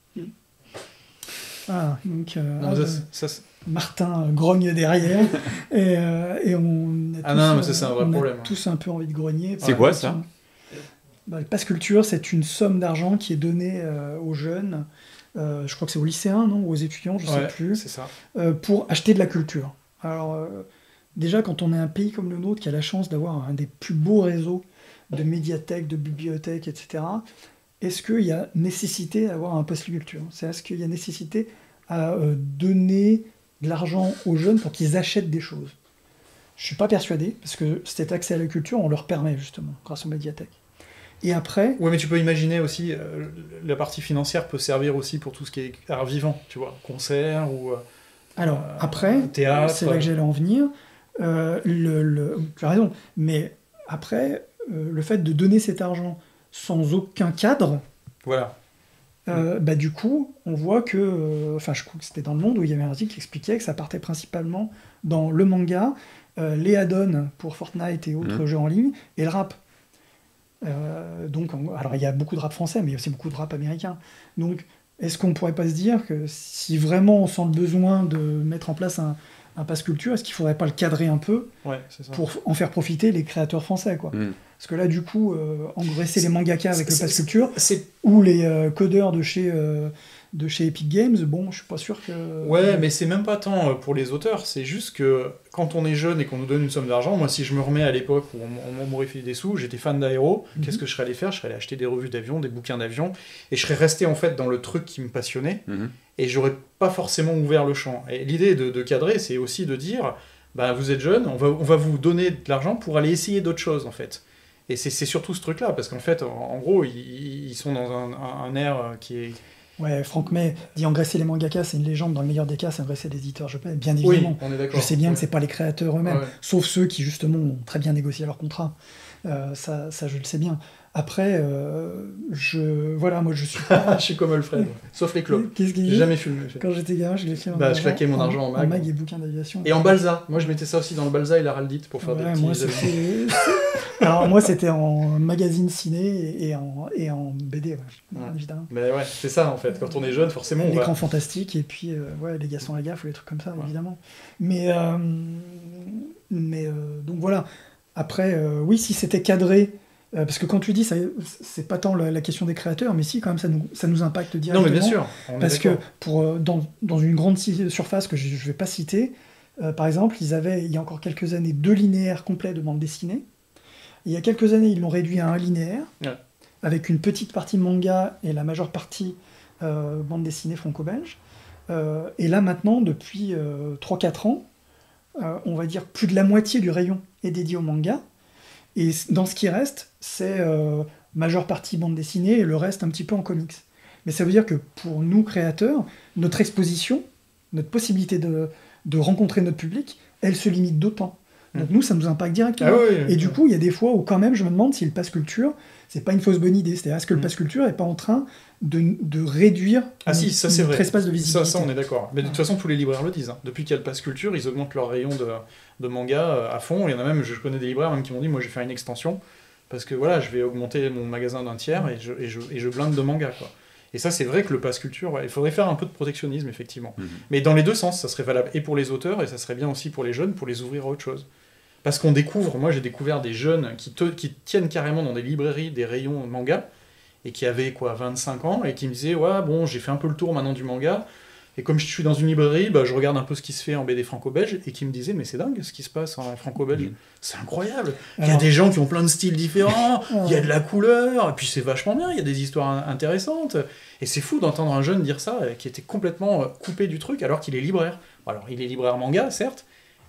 Ah, donc, euh, Non, ah, ça, euh, c'est- ça, c'est- Martin grogne derrière et, euh, et on a Ah tous, non, mais euh, ça, c'est un vrai on a problème, hein. tous un peu envie de grogner. C'est par quoi, rapport ça à- Bah, le passe culture, c'est une somme d'argent qui est donnée euh, aux jeunes, euh, je crois que c'est aux lycéens, non, ou aux étudiants, je ne ouais, sais plus, c'est ça. euh, pour acheter de la culture. Alors, euh, déjà, quand on est un pays comme le nôtre qui a la chance d'avoir un des plus beaux réseaux de médiathèques, de bibliothèques, et cetera, est-ce qu'il y a nécessité d'avoir un pass culture? C'est est-ce qu'il y a nécessité à euh, donner de l'argent aux jeunes pour qu'ils achètent des choses? Je ne suis pas persuadé, parce que cet accès à la culture, on leur permet justement, grâce aux médiathèques. Et après, Ouais, mais tu peux imaginer aussi, euh, la partie financière peut servir aussi pour tout ce qui est art vivant, tu vois, concert ou euh, alors, euh, après, théâtre. c'est là que j'allais en venir, euh, le, le- tu as raison, mais après, euh, le fait de donner cet argent sans aucun cadre, Voilà. euh, bah, du coup, on voit que, euh, enfin, je crois que c'était dans Le Monde où il y avait un article qui expliquait que ça partait principalement dans le manga, euh, les add-ons pour Fortnite et autres Mhm. jeux en ligne, et le rap. Euh, donc, en- alors il y a beaucoup de rap français, mais il y a aussi beaucoup de rap américain. Donc, est-ce qu'on pourrait pas se dire que si vraiment on sent le besoin de mettre en place un, un pass culture, est-ce qu'il faudrait pas le cadrer un peu Ouais, c'est ça. pour en faire profiter les créateurs français, quoi? Mm. Parce que là, du coup, euh, engraisser les mangaka avec le C'est- pass c'est- culture, C'est ou les euh, codeurs de chez, euh, de chez Epic Games, bon, je suis pas sûr que... Ouais, mais c'est même pas tant euh, pour les auteurs, c'est juste que quand on est jeune et qu'on nous donne une somme d'argent, moi si je me remets à l'époque où on, on m'aurait filé des sous, j'étais fan d'aéro, Mhm. qu'est-ce que je serais allé faire? Je serais allé acheter des revues d'avion, des bouquins d'avion, et je serais resté en fait dans le truc qui me passionnait, Mhm. et j'aurais pas forcément ouvert le champ. Et l'idée de, de cadrer, c'est aussi de dire, bah vous êtes jeune, on va, on va vous donner de l'argent pour aller essayer d'autres choses en fait. Et c'est c'est surtout ce truc-là, parce qu'en fait, en, en gros, ils, ils sont dans un, un, un air euh, qui est... Ouais, Franck May dit engraisser les mangaka, c'est une légende, dans le meilleur des cas, c'est engraisser les éditeurs, je sais, bien Oui, évidemment. on est d'accord. Je sais bien Ouais. que c'est pas les créateurs eux-mêmes, Ouais. sauf ceux qui justement ont très bien négocié leur contrat. Euh, ça, ça, je le sais bien. Après, euh, je, voilà, moi je suis pas. Je suis comme Alfred, sauf les clopes. Qu'est-ce qu'il J'ai dit jamais fumé. Quand j'étais gamin, je l'ai fait en Bah, je argent- claquais mon argent en mag. et bouquins d'aviation. Et en balsa. Moi, je mettais ça aussi dans le balsa et l'araldite pour faire Ouais, des petits... moi, c'était- Alors moi c'était en magazine ciné et, et en, et en B D, ouais, Ouais. évidemment. Mais ouais, c'est ça en fait. Quand on est jeune, forcément, on L'écran va... fantastique et puis euh, ouais, les garçons à la gaffe ou les trucs comme ça, Ouais. évidemment. Mais, euh, mais euh, donc voilà. Après, euh, oui, si c'était cadré, euh, parce que quand tu dis, ça, c'est pas tant la, la question des créateurs, mais si quand même ça nous, ça nous impacte Non, directement. mais bien sûr. on est Parce que d'accord. pour, euh, dans, dans une grande si- surface que je ne vais pas citer, euh, par exemple, ils avaient, il y a encore quelques années, deux linéaires complets de bande dessinée. Il y a quelques années, ils l'ont réduit à un linéaire, Ouais. avec une petite partie manga et la majeure partie euh, bande dessinée franco-belge. Euh, et là, maintenant, depuis euh, trois quatre ans, euh, on va dire plus de la moitié du rayon est dédié au manga. Et dans ce qui reste, c'est euh, majeure partie bande dessinée et le reste un petit peu en comics. Mais ça veut dire que pour nous, créateurs, notre exposition, notre possibilité de, de rencontrer notre public, elle se limite d'autant. Donc nous, ça nous impacte directement. Ah oui, oui, Et du oui. coup, il y a des fois où quand même, je me demande si le pass culture, c'est pas une fausse bonne idée. C'est-à-dire, est-ce que le Mm. pass culture est pas en train de, de réduire Ah si, notre- ça c'est notre vrai. espace de Ça, visibilité? ça, on est d'accord. Mais de toute façon, tous les libraires le disent. hein. Depuis qu'il y a le pass culture, ils augmentent leur rayon de, de manga euh, à fond. Il y en a même, je connais des libraires même qui m'ont dit, moi je vais faire une extension, parce que voilà, je vais augmenter mon magasin d'un tiers et je, et je, et je blinde de manga, quoi. Et ça, c'est vrai que le pass culture, ouais, il faudrait faire un peu de protectionnisme, effectivement. Mhm. Mais dans les deux sens, ça serait valable et pour les auteurs, et ça serait bien aussi pour les jeunes, pour les ouvrir à autre chose. Parce qu'on découvre, moi j'ai découvert des jeunes qui, te- qui tiennent carrément dans des librairies des rayons manga, et qui avaient quoi, vingt-cinq ans, et qui me disaient, ouais, bon, j'ai fait un peu le tour maintenant du manga, et comme je suis dans une librairie, bah, je regarde un peu ce qui se fait en B D franco-belge, et qui me disaient, mais c'est dingue ce qui se passe en franco-belge, Mhm. c'est incroyable. Il y a Alors- des gens qui ont plein de styles différents, Ouais. il y a de la couleur, et puis c'est vachement bien, il y a des histoires in- intéressantes. Et c'est fou d'entendre un jeune dire ça, euh, qui était complètement euh, coupé du truc, alors qu'il est libraire. Alors, il est libraire manga, certes,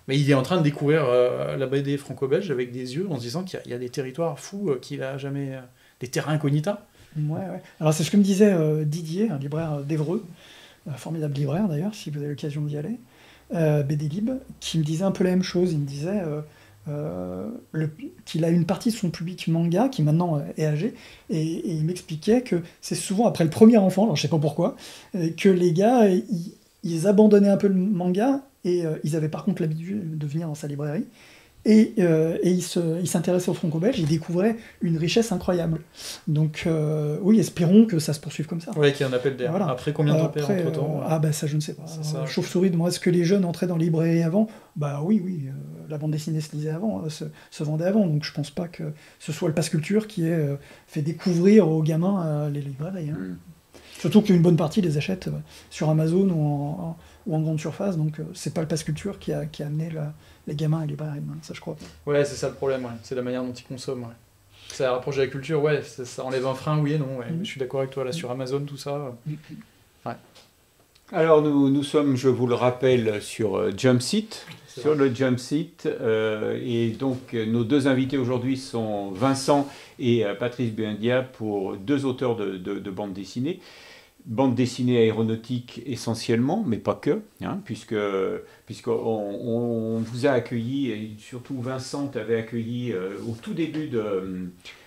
Mais il est en train de découvrir euh, la B D franco-belge avec des yeux en se disant qu'il y, y a des territoires fous euh, qu'il a jamais... Euh, des terrains incognita. Ouais, ouais. Alors c'est ce que me disait euh, Didier, un libraire d'Évreux, un formidable libraire d'ailleurs, si vous avez l'occasion d'y aller, euh, B D Lib, qui me disait un peu la même chose. Il me disait euh, euh, le- qu'il a une partie de son public manga qui maintenant euh, est âgé, et, et il m'expliquait que c'est souvent après le premier enfant, alors je sais pas pourquoi, euh, que les gars, ils, ils abandonnaient un peu le manga, et euh, ils avaient par contre l'habitude de venir dans sa librairie. Et, euh, et il se- il s'intéressait au franco-belge, il découvrait une richesse incroyable. Donc euh, oui, espérons que ça se poursuive comme ça. Ouais, qui est un appel d'air. Voilà. Après, combien de repères Après, entre-temps euh, euh, ah bah ça je ne sais pas. ça, ça- Euh, Chauve-souris demande est-ce que les jeunes entraient dans les librairies avant? Bah oui, oui, euh, la bande dessinée se lisait avant, euh, se, se vendait avant, donc je pense pas que ce soit le passe culture qui ait euh, fait découvrir aux gamins euh, les librairies. Hein. Mm. Surtout qu'une bonne partie les achète euh, sur Amazon ou en, en- ou en grande surface, donc euh, c'est pas le passe culture qui a, qui a amené la- les gamins à les librairies, hein, ça je crois. Ouais, c'est ça le problème, ouais. C'est la manière dont ils consomment. Ouais. Ça rapproche de la culture, ouais, ça, ça enlève un frein, oui et non. Ouais. Mhm. Je suis d'accord avec toi, là, sur Amazon, tout ça. euh, Alors nous, nous sommes, je vous le rappelle, sur euh, Jumpseat, C'est sur vrai. le Jumpseat, euh, et donc euh, nos deux invités aujourd'hui sont Vincent et euh, Patrice Buendia pour deux auteurs de, de, de bande dessinée. Bande dessinée aéronautique essentiellement, mais pas que, hein, puisque puisqu'on on, on vous a accueilli, et surtout Vincent t'avait accueilli euh, au tout début de,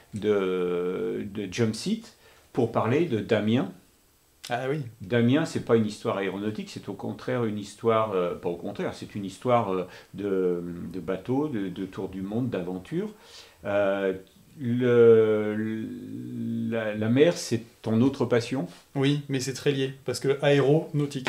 de, de Jumpseat pour parler de Damien. Ah oui. Damien, c'est pas une histoire aéronautique, c'est au contraire une histoire, euh, pas au contraire, c'est une histoire euh, de, de bateau, de, de tour du monde, d'aventure. Euh, le, la, la mer, c'est ton autre passion. Oui, mais c'est très lié, parce que aéronautique.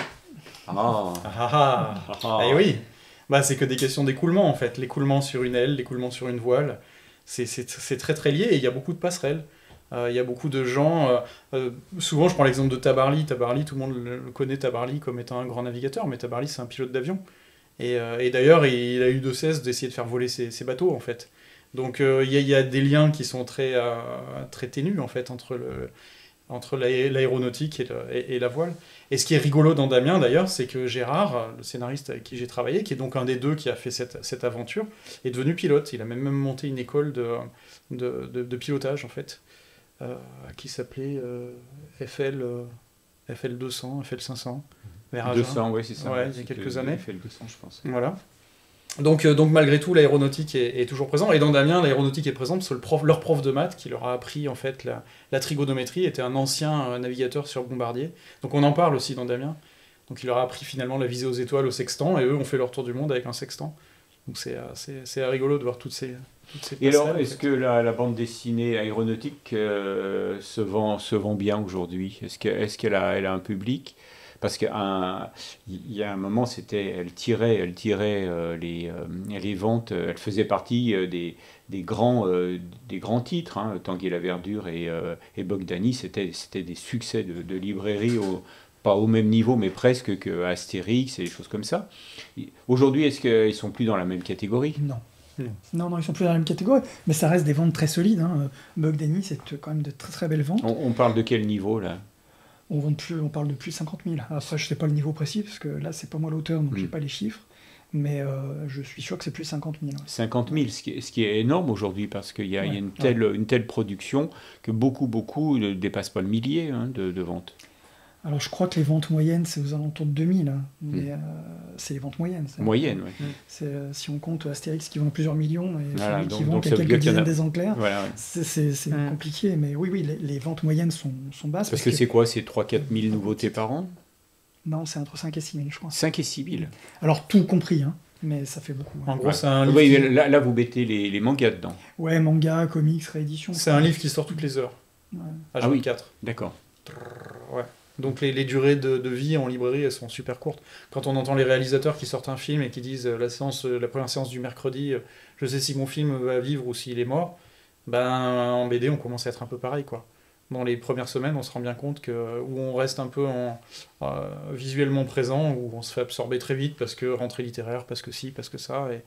Ah, Ah ah ah. ah. Eh oui, bah, c'est que des questions d'écoulement en fait. L'écoulement sur une aile, l'écoulement sur une voile, c'est c'est- c'est très très lié et il y a beaucoup de passerelles. Euh, Il y a beaucoup de gens. euh, euh, souvent, je prends l'exemple de Tabarly. Tabarly, tout le monde le le connaît Tabarly comme étant un grand navigateur, mais Tabarly, c'est un pilote d'avion. Et, euh, et d'ailleurs, il a eu de cesse d'essayer de faire voler ses, ses bateaux en fait. Donc, euh, il y, a- il y a des liens qui sont très, euh, très ténus en fait entre le, entre l'aé- l'aéronautique et, le- et- et la voile. Et ce qui est rigolo dans Damien d'ailleurs, c'est que Gérard, le scénariste avec qui j'ai travaillé, qui est donc un des deux qui a fait cette, cette aventure, est devenu pilote. Il a même, même monté une école de, de, de- de pilotage en fait, euh, qui s'appelait euh, F L, euh, F L deux cents, F L cinq cents, vers Agen. deux cents, ouais, c'est ça. Ouais, il y a C'était- quelques années. fait le deux cents, je pense. Voilà. Donc, euh, donc malgré tout, l'aéronautique est, est toujours présent. Et dans Damien, l'aéronautique est présente parce que le prof, leur prof de maths, qui leur a appris en fait la, la trigonométrie, était un ancien euh, navigateur sur Bombardier. Donc on en parle aussi dans Damien. Donc il leur a appris finalement la visée aux étoiles au sextant, et eux ont fait leur tour du monde avec un sextant. Donc c'est euh, c'est- c'est rigolo de voir toutes ces, toutes ces Et alors, passerelles, en est-ce fait. que la, la bande dessinée aéronautique euh, se vend, se vend bien aujourd'hui? Est-ce que, est-ce qu'elle a, elle a un public? Parce qu'il y a un moment, c'était, elle tirait, elle tirait euh, les, euh, les ventes, euh, elle faisait partie euh, des, des, grands, euh, des grands titres. Hein, Tanguy la Verdure et, euh, et Bogdani, c'était, c'était des succès de, de librairie, au, pas au même niveau, mais presque que Astérix et des choses comme ça. Aujourd'hui, est-ce qu'ils sont plus dans la même catégorie? Non. Non. Non, non, ils sont plus dans la même catégorie, mais ça reste des ventes très solides. Hein. Bogdani, c'est quand même de très très belles ventes. On, on parle de quel niveau là? On, vend plus, on parle de plus de cinquante mille. Après, je sais pas le niveau précis, parce que là, c'est pas moi l'auteur, donc Mm. j'ai pas les chiffres. Mais euh, je suis sûr que c'est plus de cinquante mille. Ouais. cinquante mille, ce qui est, ce qui est énorme aujourd'hui, parce qu'il y a, il y a Ouais, une, telle, une telle production que beaucoup, beaucoup ne dépassent pas le millier hein, de, de ventes. Alors, je crois que les ventes moyennes, c'est aux alentours de deux mille. Hein. Mais euh, c'est les ventes moyennes. c'est- Moyenne, oui. c'est, euh, si on compte Astérix qui vend plusieurs millions et Voilà, celui donc- qui vend donc qu'à ça veut quelques dire qu'il y en a- dizaines d'exemplaires, Voilà, ouais. c'est, c'est- c'est Mm. compliqué. Mais oui, oui, les, les ventes moyennes sont, sont basses. Parce que c'est quoi? C'est trois à quatre mille nouveautés par an? Non, c'est entre cinq et six mille, je crois. cinq et six mille. Alors, tout compris, hein. Mais ça fait beaucoup. En hein. gros, c'est un, livre Oui, qui- mais là, là, vous mettez les, les mangas dedans. Ouais, manga, comics, réédition. c'est un livre qui sort toutes les heures, Ouais. à Ah oui. vingt-quatre. D'accord. Ouais. Donc les, les durées de, de vie en librairie, elles sont super courtes. Quand on entend les réalisateurs qui sortent un film et qui disent euh, la, séance, euh, la première séance du mercredi, euh, je sais si mon film va vivre ou s'il est mort, ben en B D on commence à être un peu pareil quoi. Dans les premières semaines, on se rend bien compte que où on reste un peu en, euh, visuellement présent, où on se fait absorber très vite parce que rentrée littéraire, parce que si, parce que ça, et,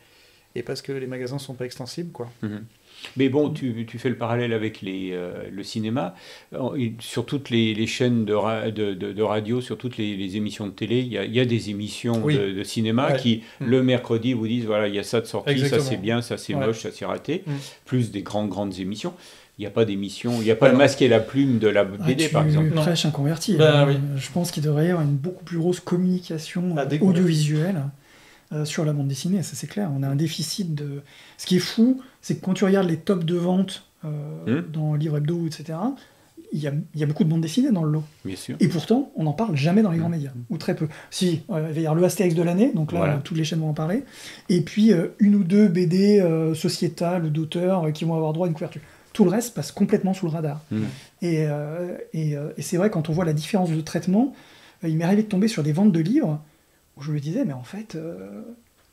et parce que les magasins sont pas extensibles, quoi. Mmh. Mais bon, tu, tu fais le parallèle avec les, euh, le cinéma. Sur toutes les, les chaînes de, ra de, de, de radio, sur toutes les, les émissions de télé, il y a, y a des émissions oui. de, de cinéma ouais. qui, mmh. le mercredi, vous disent, voilà, il y a ça de sorti, Exactement. ça c'est bien, ça c'est ouais. moche, ça c'est raté, mmh. plus des grandes, grandes émissions. Il n'y a pas d'émission, il n'y a pas ouais, le masque et la plume de la B D, ah, par exemple. Tu prêches un converti. Ben, hein. oui. Je pense qu'il devrait y avoir une beaucoup plus grosse communication ah, audiovisuelle euh, sur la bande dessinée, ça c'est clair. On a un déficit de... Ce qui est fou, c'est que quand tu regardes les tops de vente euh, mmh. dans Livre Hebdo, et cetera, il y a, il y a beaucoup de bandes dessinées dans le lot. Bien sûr. Et pourtant, on n'en parle jamais dans les mmh. grands médias, ou très peu. Si, euh, il va y avoir le Astérix de l'année, donc là, voilà. toutes les chaînes vont en parler, et puis euh, une ou deux B D euh, sociétales ou d'auteurs euh, qui vont avoir droit à une couverture. Tout le reste passe complètement sous le radar. Mmh. Et, euh, et, euh, et c'est vrai, quand on voit la différence de traitement, euh, il m'est arrivé de tomber sur des ventes de livres où je me disais, mais en fait, euh,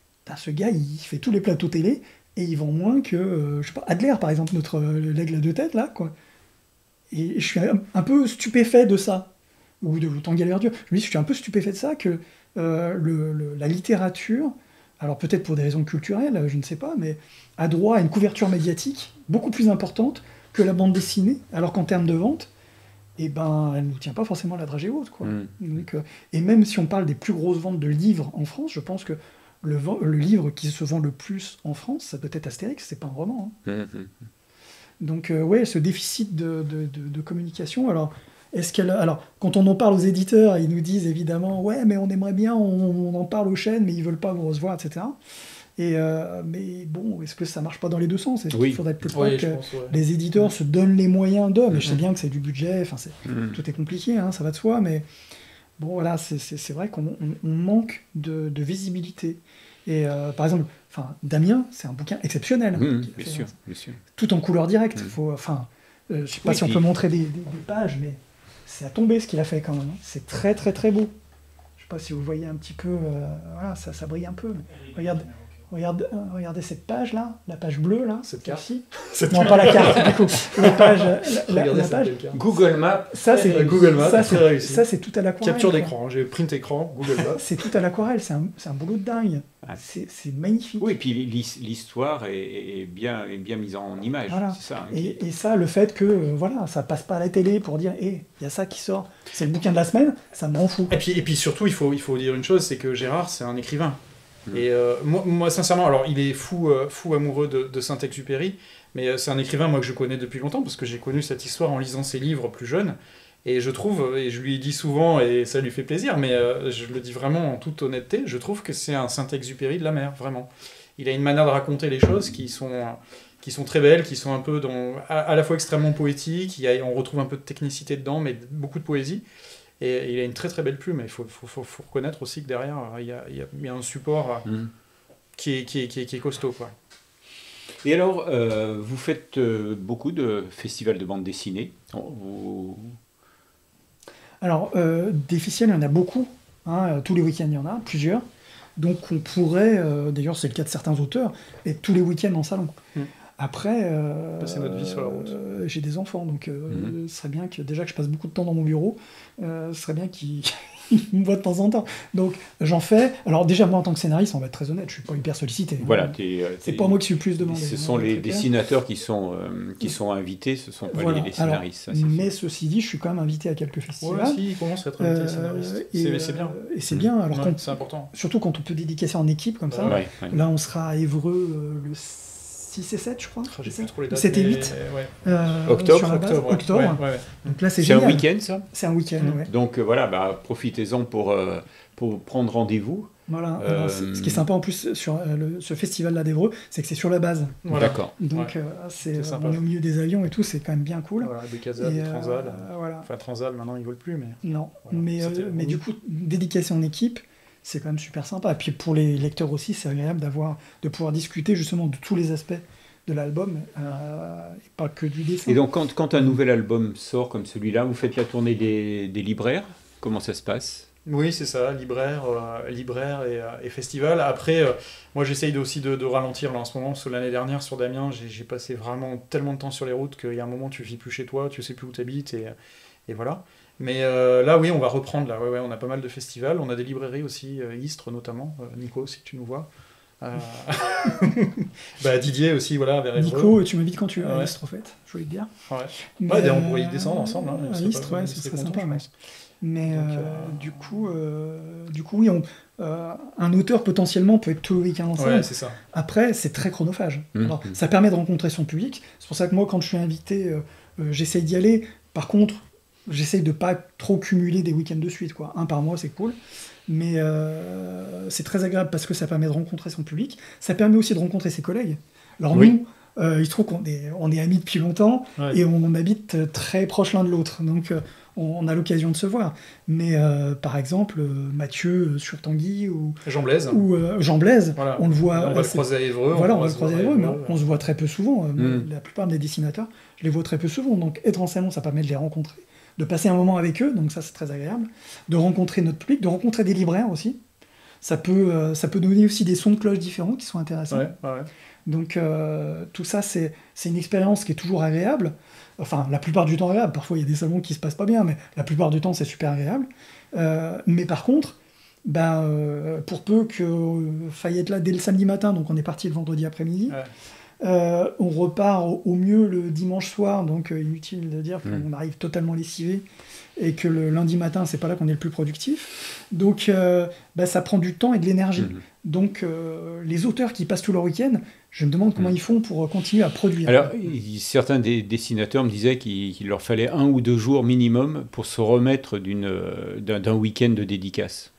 ce gars, il fait tous les plateaux télé et il vend moins que, euh, je sais pas, Adler, par exemple, notre euh, l'aigle à deux têtes, là, quoi. Et je suis un, un peu stupéfait de ça. Ou de Tanguy à la verdure. Je me dis, je suis un peu stupéfait de ça, que euh, le, le, la littérature, alors peut-être pour des raisons culturelles, je ne sais pas, mais a droit à une couverture médiatique beaucoup plus importante que la bande dessinée, alors qu'en termes de vente, eh ben, elle ne tient pas forcément la dragée haute, quoi. Mmh. Donc, euh, et même si on parle des plus grosses ventes de livres en France, je pense que le, le livre qui se vend le plus en France, ça peut être Astérix, c'est pas un roman. Hein. Mmh. Donc euh, ouais, ce déficit de, de, de, de communication, alors... Est-ce qu'elle... Alors, quand on en parle aux éditeurs, ils nous disent évidemment « Ouais, mais on aimerait bien, on, on en parle aux chaînes, mais ils veulent pas vous recevoir, et cetera » Et euh, mais bon, est-ce que ça marche pas dans les deux sens? Est-ce oui. qu'il faudrait peut-être oui, pas que pense, ouais. les éditeurs mmh. se donnent les moyens d'eux? Mais mmh. je sais bien que c'est du budget, enfin, c'est... Mmh. tout est compliqué, hein, ça va de soi, mais bon, voilà, c'est, c'est, c'est vrai qu'on on, on manque de, de visibilité. Et euh, par exemple, enfin, Damien, c'est un bouquin exceptionnel. Mmh, hein, bien, fait, sûr, bien sûr. Tout en couleur directe. Mmh. Faut, enfin, euh, je sais pas oui, si on puis... peut montrer des, des, des pages, mais c'est à tomber ce qu'il a fait quand même. C'est très, très, très beau. Je sais pas si vous voyez un petit peu... Euh, voilà, ça, ça brille un peu. Mais regarde... Regarde, euh, regardez cette page là, la page bleue là, cette carte. Cette non, pas la carte, du coup. La page, la, la, la page. Google Maps. Ça c'est ouais, Google Maps. Ça c'est réussi. Ça c'est tout à l'aquarelle. Capture d'écran. Hein, j'ai print écran. Google Maps. C'est tout à l'aquarelle. C'est un, c'est un boulot de dingue. Ah. C'est, c'est magnifique. Oui, et puis l'histoire est, est bien, est bien mise en image. Voilà. C'est ça. Hein, et, et ça, le fait que euh, voilà, ça passe pas à la télé pour dire, hé, hey, il y a ça qui sort. C'est le bouquin de la semaine. Ça m'en fout. Et puis, et puis surtout, il faut, il faut dire une chose, c'est que Gérard, c'est un écrivain. Et euh, moi, moi, sincèrement, alors il est fou, euh, fou amoureux de, de Saint-Exupéry, mais euh, c'est un écrivain moi que je connais depuis longtemps parce que j'ai connu cette histoire en lisant ses livres plus jeune. Et je trouve, et je lui dis souvent, et ça lui fait plaisir, mais euh, je le dis vraiment en toute honnêteté, je trouve que c'est un Saint-Exupéry de la mer, vraiment. Il a une manière de raconter les choses qui sont, qui sont très belles, qui sont un peu dans, à, à la fois extrêmement poétiques. Il y a, on retrouve un peu de technicité dedans, mais beaucoup de poésie. Et il a une très très belle plume, mais il faut, faut, faut, faut reconnaître aussi que derrière, il y a, il y a, il y a un support mmh. qui, est, qui, est, qui, est, qui est costaud, quoi. Et alors, euh, vous faites euh, beaucoup de festivals de bande dessinée. Vous... Alors, euh, des festivals, il y en a beaucoup. Hein, tous les week-ends, il y en a plusieurs. Donc on pourrait, euh, d'ailleurs c'est le cas de certains auteurs, être tous les week-ends en salon. Mmh. Après, euh, passer notre vie sur la route. Euh, j'ai des enfants, donc euh, mmh. ce serait bien que, déjà que je passe beaucoup de temps dans mon bureau, euh, ce serait bien qu'ils me voient de temps en temps. Donc j'en fais. Alors déjà, moi en tant que scénariste, on va être très honnête, je suis pas hyper sollicité. Voilà, t'es, c'est t'es... pas moi qui suis le plus demandé. Ce hein, sont les dessinateurs qui sont, euh, qui sont invités, ce sont pas voilà. les, les scénaristes. Alors, ça, mais fait. Ceci dit, je suis quand même invité à quelques festivals. Ouais, si, il commence à être invité euh, scénariste. Et, c'est, c'est bien. Et c'est mmh. bien. Alors, ouais, quand, c'est important. Surtout quand on peut dédicacer en équipe comme ça. Ouais, ouais. Là, on sera à Évreux euh, le six et sept, je crois. Oh, j'ai plus trop les dates. sept et huit. Ouais. Euh, octobre. Sur la base. Octobre. Ouais. octobre. Ouais, ouais. Donc là, c'est, c'est génial. un week-end, ça. C'est un week-end, mmh. ouais. Donc euh, voilà, bah, profitez-en pour, euh, pour prendre rendez-vous. Voilà. Euh... Alors, ce qui est sympa en plus sur euh, le, ce festival-là d'Évreux, c'est que c'est sur la base. Voilà. D'accord. Donc ouais. euh, c'est, c'est on est au milieu des avions et tout, c'est quand même bien cool. Voilà, des Casas, des Transal. Euh, voilà. Enfin, Transal, maintenant ils volent plus, mais. Non. Voilà. Mais, euh, mais du coup, dédicacer en équipe, c'est quand même super sympa. Et puis pour les lecteurs aussi, c'est agréable d'avoir, de pouvoir discuter justement de tous les aspects de l'album, euh, et pas que du dessin. Et donc quand, quand un nouvel album sort comme celui-là, vous faites la tournée des, des libraires. Comment ça se passe ? Oui, c'est ça, libraire, euh, libraire et, euh, et festival. Après, euh, moi j'essaye aussi de, de ralentir là, en ce moment, parce que l'année dernière sur Damien, j'ai, j'ai passé vraiment tellement de temps sur les routes qu'il y a un moment tu vis plus chez toi, tu sais plus où tu habites, et, et voilà. Mais euh, là, oui, on va reprendre, là. Ouais, ouais, on a pas mal de festivals, on a des librairies aussi, euh, Istres notamment, euh, Nico, si tu nous vois. Euh... bah, Didier aussi, voilà, vers Évreux. Nico, tu m'invites quand tu veux à Ouais. Istres, en fait, je voulais te dire. Ouais, Mais, ouais d'ailleurs, on pourrait y euh, descendre ensemble. Hein, à ce serait Istres, pas- ouais, on ce serait content, sympa, je ouais. pense. Mais Donc, euh, euh, du coup, euh, du coup, oui, on, euh, un auteur potentiellement peut être tout le week-end ensemble. Ouais, c'est ça. Après, c'est très chronophage. Mmh. Alors, ça permet de rencontrer son public. C'est pour ça que moi, quand je suis invité, euh, euh, j'essaye d'y aller. Par contre, j'essaye de pas trop cumuler des week-ends de suite, quoi. Un par mois, c'est cool. Mais euh, c'est très agréable parce que ça permet de rencontrer son public. Ça permet aussi de rencontrer ses collègues. Alors Oui. nous, euh, il se trouve qu'on est, on est amis depuis longtemps Ouais. et on habite euh, très proches l'un de l'autre. Donc euh, on, on a l'occasion de se voir. Mais euh, par exemple, euh, Mathieu euh, sur Tanguy ou, Jean Blaise. ou euh, Jean Blaise, Voilà. on le voit. on va le assez- croiser à Évreux. voilà, on va pourra le se croiser voir à avec eux, mais Évreux. on se voit très peu souvent. Euh, Mm. La plupart des dessinateurs, je les vois très peu souvent. Donc être en salon, ça permet de les rencontrer, de passer un moment avec eux, donc ça c'est très agréable. De rencontrer notre public, de rencontrer des libraires aussi. Ça peut, euh, ça peut donner aussi des sons de cloche différents qui sont intéressants. Ouais, ouais. Donc euh, tout ça, c'est c'est une expérience qui est toujours agréable. Enfin, la plupart du temps agréable. Parfois, il y a des salons qui se passent pas bien, mais la plupart du temps, c'est super agréable. Euh, mais par contre, ben, euh, pour peu que euh, faille être là dès le samedi matin, donc on est parti le vendredi après-midi, Ouais. euh, on repart au, au mieux le dimanche soir, donc euh, inutile de dire qu'on Mm. arrive totalement lessivé et que le lundi matin, c'est pas là qu'on est le plus productif. Donc euh, ben, ça prend du temps et de l'énergie. Mhm. Donc euh, les auteurs qui passent tout leur week-end, je me demande comment Mm. ils font pour continuer à produire. Alors, il- certains des dessinateurs me disaient qu'il qu'il leur fallait un ou deux jours minimum pour se remettre d'une, euh, d'un, d'un week-end de dédicace.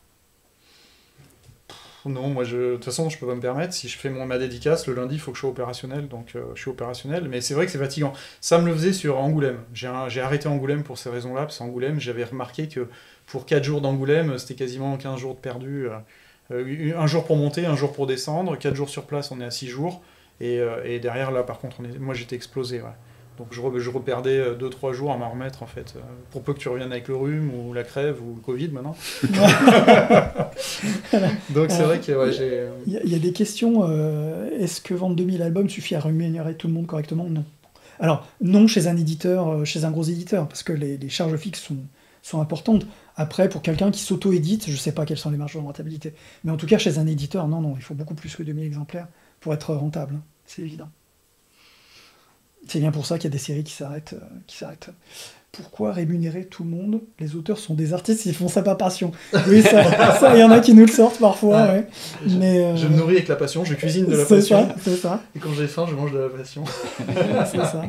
Non, moi, je... de toute façon, je peux pas me permettre. Si je fais mon, ma dédicace, le lundi, il faut que je sois opérationnel. Donc, euh, je suis opérationnel. Mais c'est vrai que c'est fatigant. Ça me le faisait sur Angoulême. J'ai un- j'ai arrêté Angoulême pour ces raisons-là. Parce qu'Angoulême, j'avais remarqué que pour quatre jours d'Angoulême, c'était quasiment quinze jours de perdu. Euh, un jour pour monter, un jour pour descendre. quatre jours sur place, on est à six jours. Et, euh, et derrière, là, par contre, on est... moi, j'étais explosé. Ouais. Donc, je, re- je reperdais deux trois jours à m'en remettre, en fait. Euh, Pour peu que tu reviennes avec le rhume ou la crève ou le Covid maintenant. Donc, c'est vrai que ouais, j'ai. Il y, a- il y a des questions. euh, Est-ce que vendre deux mille albums suffit à rémunérer tout le monde correctement? Non. Alors, non chez un éditeur, euh, chez un gros éditeur, parce que les, les charges fixes sont, sont importantes. Après, pour quelqu'un qui s'auto-édite, je ne sais pas quelles sont les marges de rentabilité. Mais en tout cas, chez un éditeur, non, non, il faut beaucoup plus que deux mille exemplaires pour être rentable. hein. C'est évident. C'est bien pour ça qu'il y a des séries qui s'arrêtent. euh, qui s'arrêtent. Pourquoi rémunérer tout le monde? Les auteurs sont des artistes, ils font ça par passion. Oui, ça, ça, il y en a qui nous le sortent parfois, Ouais. ouais. Mais, euh, Je me nourris avec la passion, je cuisine de la c'est passion. ça, c'est ça, Et quand j'ai faim, je mange de la passion. c'est ça.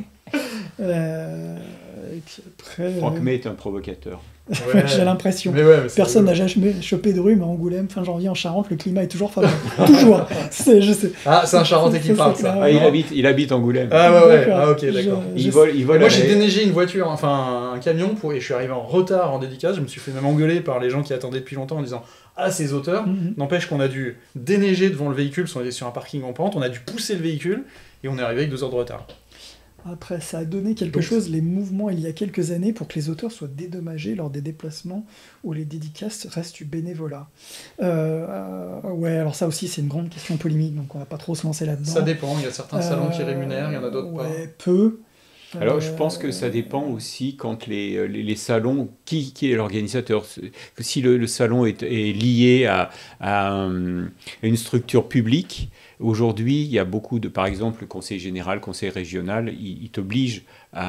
Euh, et puis après, Franck euh, May est un provocateur. Ouais. j'ai l'impression. Mais ouais, mais c'est Personne n'a rigolo. jamais chopé de rhume à Angoulême, fin janvier en Charente, le climat est toujours favorable. toujours. C'est, je sais. Ah, c'est un Charentais qui C'est parle, ça, ça. clair. Ah, il, non. habite, il habite Angoulême. Ah ouais, ouais. D'accord. Ah, ok, Je- d'accord. je il vole, il vole Moi, à j'ai la- déneigé une voiture, enfin un camion, pour... et je suis arrivé en retard en dédicace. Je me suis fait même engueuler par les gens qui attendaient depuis longtemps en disant Ah, ces auteurs. Mhm. N'empêche qu'on a dû déneiger devant le véhicule, parce qu'on était sur un parking en pente, on a dû pousser le véhicule, et on est arrivé avec deux heures de retard. Après, ça a donné quelque Donc, chose, les mouvements, il y a quelques années, pour que les auteurs soient dédommagés lors des déplacements où les dédicaces restent du bénévolat. Euh, euh, ouais, alors ça aussi, c'est une grande question polémique, donc on va pas trop se lancer là-dedans. Ça dépend, il y a certains salons qui Euh, rémunèrent, il y en a d'autres pas. Ouais, peu. Alors, je Euh, pense que ça dépend aussi quand les, les, les salons, qui, qui est l'organisateur. C'est- que Si le, le salon est, est lié à, à, un- à une structure publique, aujourd'hui, il y a beaucoup de, par exemple, le conseil général, le conseil régional, il, il t'oblige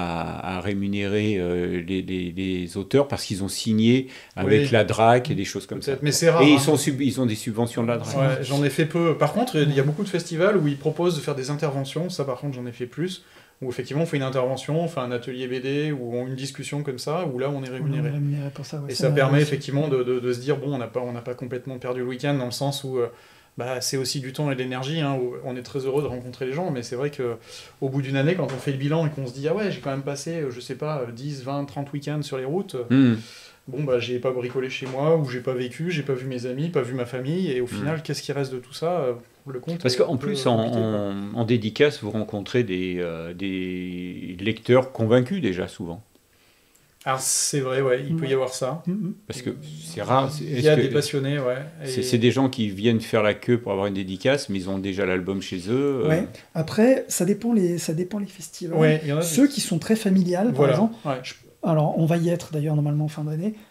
à, à rémunérer euh, les, les, les auteurs parce qu'ils ont signé avec Oui. la D R A C et des choses comme ça. Peut-être, mais c'est rare. Et hein. ils, sont sub- ils ont des subventions de la D R A C. Ouais, j'en ai fait peu. Par contre, il y a beaucoup de festivals où ils proposent de faire des interventions. Ça, par contre, j'en ai fait plus. Où effectivement, on fait une intervention, on fait un atelier B D ou une discussion comme ça, où là, on est on est rémunéré. rémunéré pour ça. ouais, Et ça m'a- permet effectivement de, de, de se dire, bon, on n'a pas, on n'a pas complètement perdu le week-end, dans le sens où euh, bah, c'est aussi du temps et de l'énergie. Hein, où on est très heureux de rencontrer les gens, mais c'est vrai qu'au bout d'une année, quand on fait le bilan et qu'on se dit, ah ouais, j'ai quand même passé, euh, je sais pas, dix, vingt, trente week-ends sur les routes, Hmm. bon, bah, j'ai pas bricolé chez moi, ou j'ai pas vécu, j'ai pas vu mes amis, pas vu ma famille, et au final, qu'est-ce qui reste de tout ça euh, Le compte. Parce est qu'en un peu plus, en, compliqué, quoi. en- en dédicace, vous rencontrez des, euh, des lecteurs convaincus déjà, souvent. Alors, c'est vrai, ouais, il peut y avoir ça. Mhm. Parce que c'est rare. c'est- Il est-ce y a que- des passionnés, ouais. et- C'est c'est des gens qui viennent faire la queue pour avoir une dédicace, mais ils ont déjà l'album chez eux. euh, Ouais. Après, ça dépend les, ça dépend les festivals. Ouais, il y en a. Ceux qui sont très familiales, par Voilà, exemple. ouais. Alors, on va y être d'ailleurs normalement en fin d'année.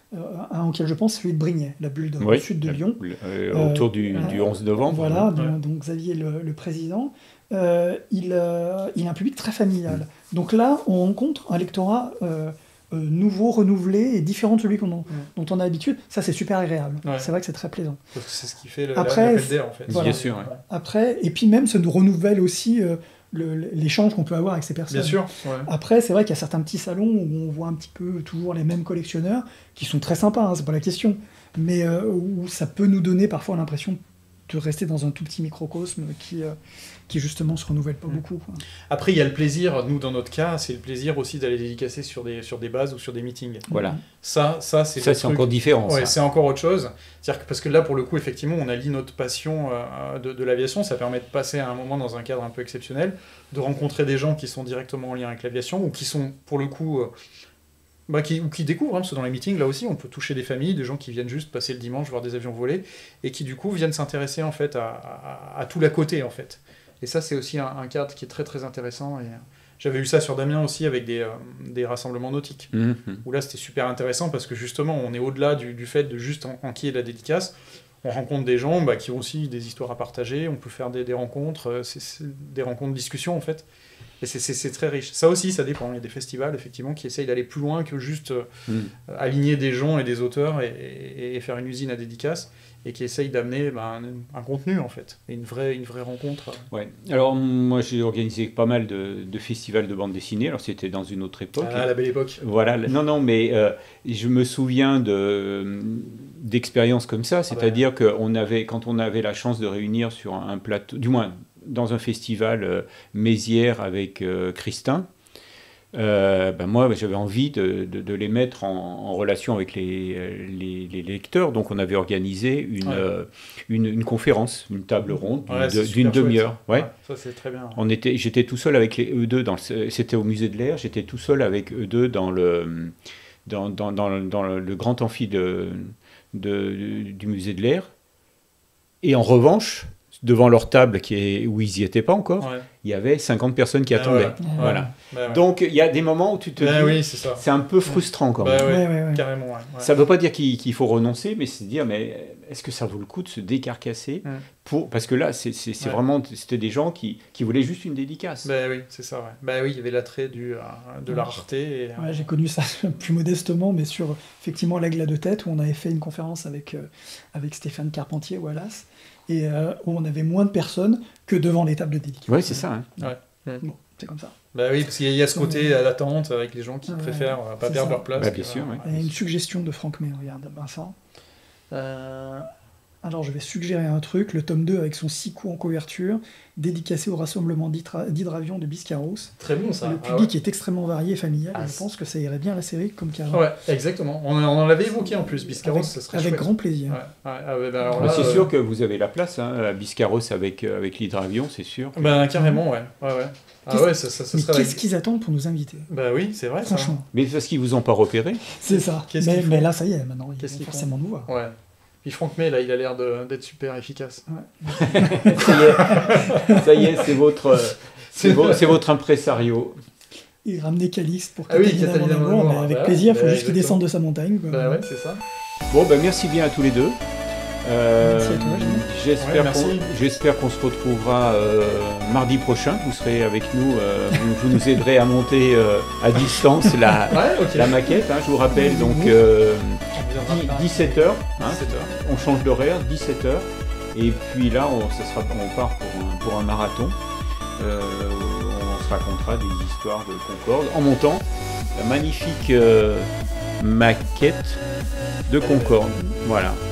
un auquel je pense, celui de Brignais, la bulle d'or, Oui, au sud de la- Lyon. euh, Euh, autour du, euh, du onze novembre. Voilà, Ouais. donc, donc Xavier, le, le président, euh, il, euh, il a un public très familial. Donc là, on rencontre un lectorat euh, euh, nouveau, renouvelé et différent de celui qu'on en- dont on a l'habitude. Ça, c'est super agréable. Ouais. C'est vrai que c'est très plaisant. Parce que c'est ce qui fait le, Après, la, l'appel d'air, en fait. voilà. Bien sûr, ouais. Après, et puis même, ça nous renouvelle aussi euh, le- l'échange qu'on peut avoir avec ces personnes. Bien sûr. Ouais. Après, c'est vrai qu'il y a certains petits salons où on voit un petit peu toujours les mêmes collectionneurs, qui sont très sympas, hein, c'est pas la question, mais euh, où ça peut nous donner parfois l'impression de rester dans un tout petit microcosme qui, euh, qui justement se renouvelle pas Mm. beaucoup, quoi. Après, il y a le plaisir, nous, dans notre cas, c'est le plaisir aussi d'aller dédicacer sur des, sur des bases ou sur des meetings. Voilà. Ça, ça c'est Ça, le c'est truc- encore différent. Ouais, ça. c'est encore autre chose. C'est-à-dire que parce que là, pour le coup, effectivement, on allie notre passion euh, de, de l'aviation. Ça permet de passer à un moment dans un cadre un peu exceptionnel, de rencontrer des gens qui sont directement en lien avec l'aviation ou qui sont, pour le coup, euh, bah, qui, ou qui découvrent. Hein, parce que dans les meetings, là aussi, on peut toucher des familles, des gens qui viennent juste passer le dimanche voir des avions voler et qui, du coup, viennent s'intéresser en fait à, à, à tout l'à côté, en fait. Et ça, c'est aussi un, un cadre qui est très très intéressant. Et euh, j'avais eu ça sur Damien aussi avec des, euh, des rassemblements nautiques. Mhm. Où là c'était super intéressant parce que justement on est au-delà du, du fait de juste en- enquiller de la dédicace, on rencontre des gens bah, qui ont aussi des histoires à partager, on peut faire des, des rencontres, euh, c'est, c'est des rencontres discussions en fait, et c'est, c'est, c'est très riche. Ça aussi ça dépend, il y a des festivals effectivement qui essayent d'aller plus loin que juste euh, Mhm. aligner des gens et des auteurs et, et- et faire une usine à dédicace, et qui essayent d'amener bah, un, un contenu en fait, et une vraie, une vraie rencontre. Ouais. Alors, moi, j'ai organisé pas mal de, de festivals de bande dessinée. Alors, c'était dans une autre époque. Ah, la belle époque. Voilà. Non, non, mais euh, je me souviens de, d'expériences comme ça. C'est-à-dire que on avait, quand on avait la chance de réunir sur un plateau, du moins dans un festival euh, Mézières avec euh, Christin, Euh, ben moi, j'avais envie de, de, de les mettre en, en relation avec les, les, les lecteurs. Donc, on avait organisé une, Ouais. euh, une, une conférence, une table ronde d'une, Ouais, de- c'est d'une super chouette, demi-heure. ça. Ouais. Ouais, ça c'est très bien. On était, j'étais tout seul avec les, eux deux. Dans le, c'était au musée de l'Air. J'étais tout seul avec eux deux dans le, dans, dans, dans, le- dans le, le grand amphi de, de, du musée de l'Air. Et en revanche, devant leur table qui est, où ils n'y étaient pas encore, Ouais. il y avait cinquante personnes qui Ah, attendaient. voilà. Voilà. Bah, ouais. Donc, il y a des moments où tu te Bah dis, oui, c'est ça. c'est un peu frustrant quand Bah même. ouais, Ouais, ouais, ouais. carrément. Ouais. Ouais. Ça ne veut pas dire qu'il, qu'il faut renoncer, mais c'est dire, mais est-ce que ça vaut le coup de se décarcasser Mm. pour... Parce que là, c'est, c'est, c'est Ouais. vraiment, c'était des gens qui, qui voulaient juste une dédicace. Bah oui, c'est ça. Ouais. Bah oui, il y avait l'attrait du, euh, de la rareté. Et, euh, Ouais, j'ai connu ça plus modestement, mais sur effectivement l'aigle à deux têtes, où on avait fait une conférence avec, euh, avec Stéphane Carpentier Wallace, et euh, où on avait moins de personnes que devant les tables de dédicace. Oui, c'est ça. Hein. Bon, c'est comme ça. Bah oui, parce qu'il y a- il y a ce côté à l'attente avec les gens qui Ouais, préfèrent euh, pas c'est perdre ça. leur place. Bah, que, bien sûr, euh, ouais. Il y a une suggestion de Franck May, regarde, Vincent. Euh, alors, je vais suggérer un truc, le tome deux avec son six coups en couverture, dédicacé au rassemblement d'hydra- d'hydravion de Biscarros. Très bon ça. Le Ah public est extrêmement varié et familial, Ah, et je c'est- pense que ça irait bien à la série comme ouais. carrément. Ouais, exactement. On, on en avait évoqué en plus, Biscarros, avec ça serait avec chouette. grand plaisir. Ouais, ouais, ah ouais, bah alors Bah, là, c'est euh, sûr que vous avez la place, hein, à Biscarros avec, euh, avec l'hydravion, c'est sûr. Bah carrément, ouais. ouais, ouais. Ah Qu'est-ce- ouais, ça, ça, ça Mais serait qu'est-ce la- qu'ils attendent pour nous inviter? Bah oui, c'est vrai ça. Franchement, Mais parce qu'ils vous ont pas repéré. c'est ça. Qu'est-ce Mais, qu'ils font mais là, ça y est, maintenant, ils Qu'est-ce vont qu'ils forcément nous voir. Ouais. Puis Franck May, là, il a l'air de- d'être super efficace. ça y est, ça y est, c'est votre, euh, c'est, vo- c'est votre impresario. Et ramener Calixte pour Ah oui, Catalina Catalina Mon Amour, Mon mais Amour, avec bah, plaisir, il faut bah, juste qu'il exactement. descende de sa montagne. quoi. Bah ouais, c'est ça. Bon, ben merci bien à tous les deux. Euh, Merci à toi, Gilles. j'espère, Ouais, merci. qu'on, j'espère qu'on se retrouvera euh, mardi prochain. Vous serez avec nous, euh, vous, vous nous aiderez à monter euh, à distance la, Ouais, ok. la maquette. Hein, je vous rappelle, donc euh, On viendra faire dix-sept heures. Hein, dix-sept heures. on change d'horaire, dix-sept heures. Et puis là, on, ça sera, on part pour un, pour un marathon. Euh, on se racontera des histoires de Concorde en montant la magnifique euh, maquette de Concorde. Voilà.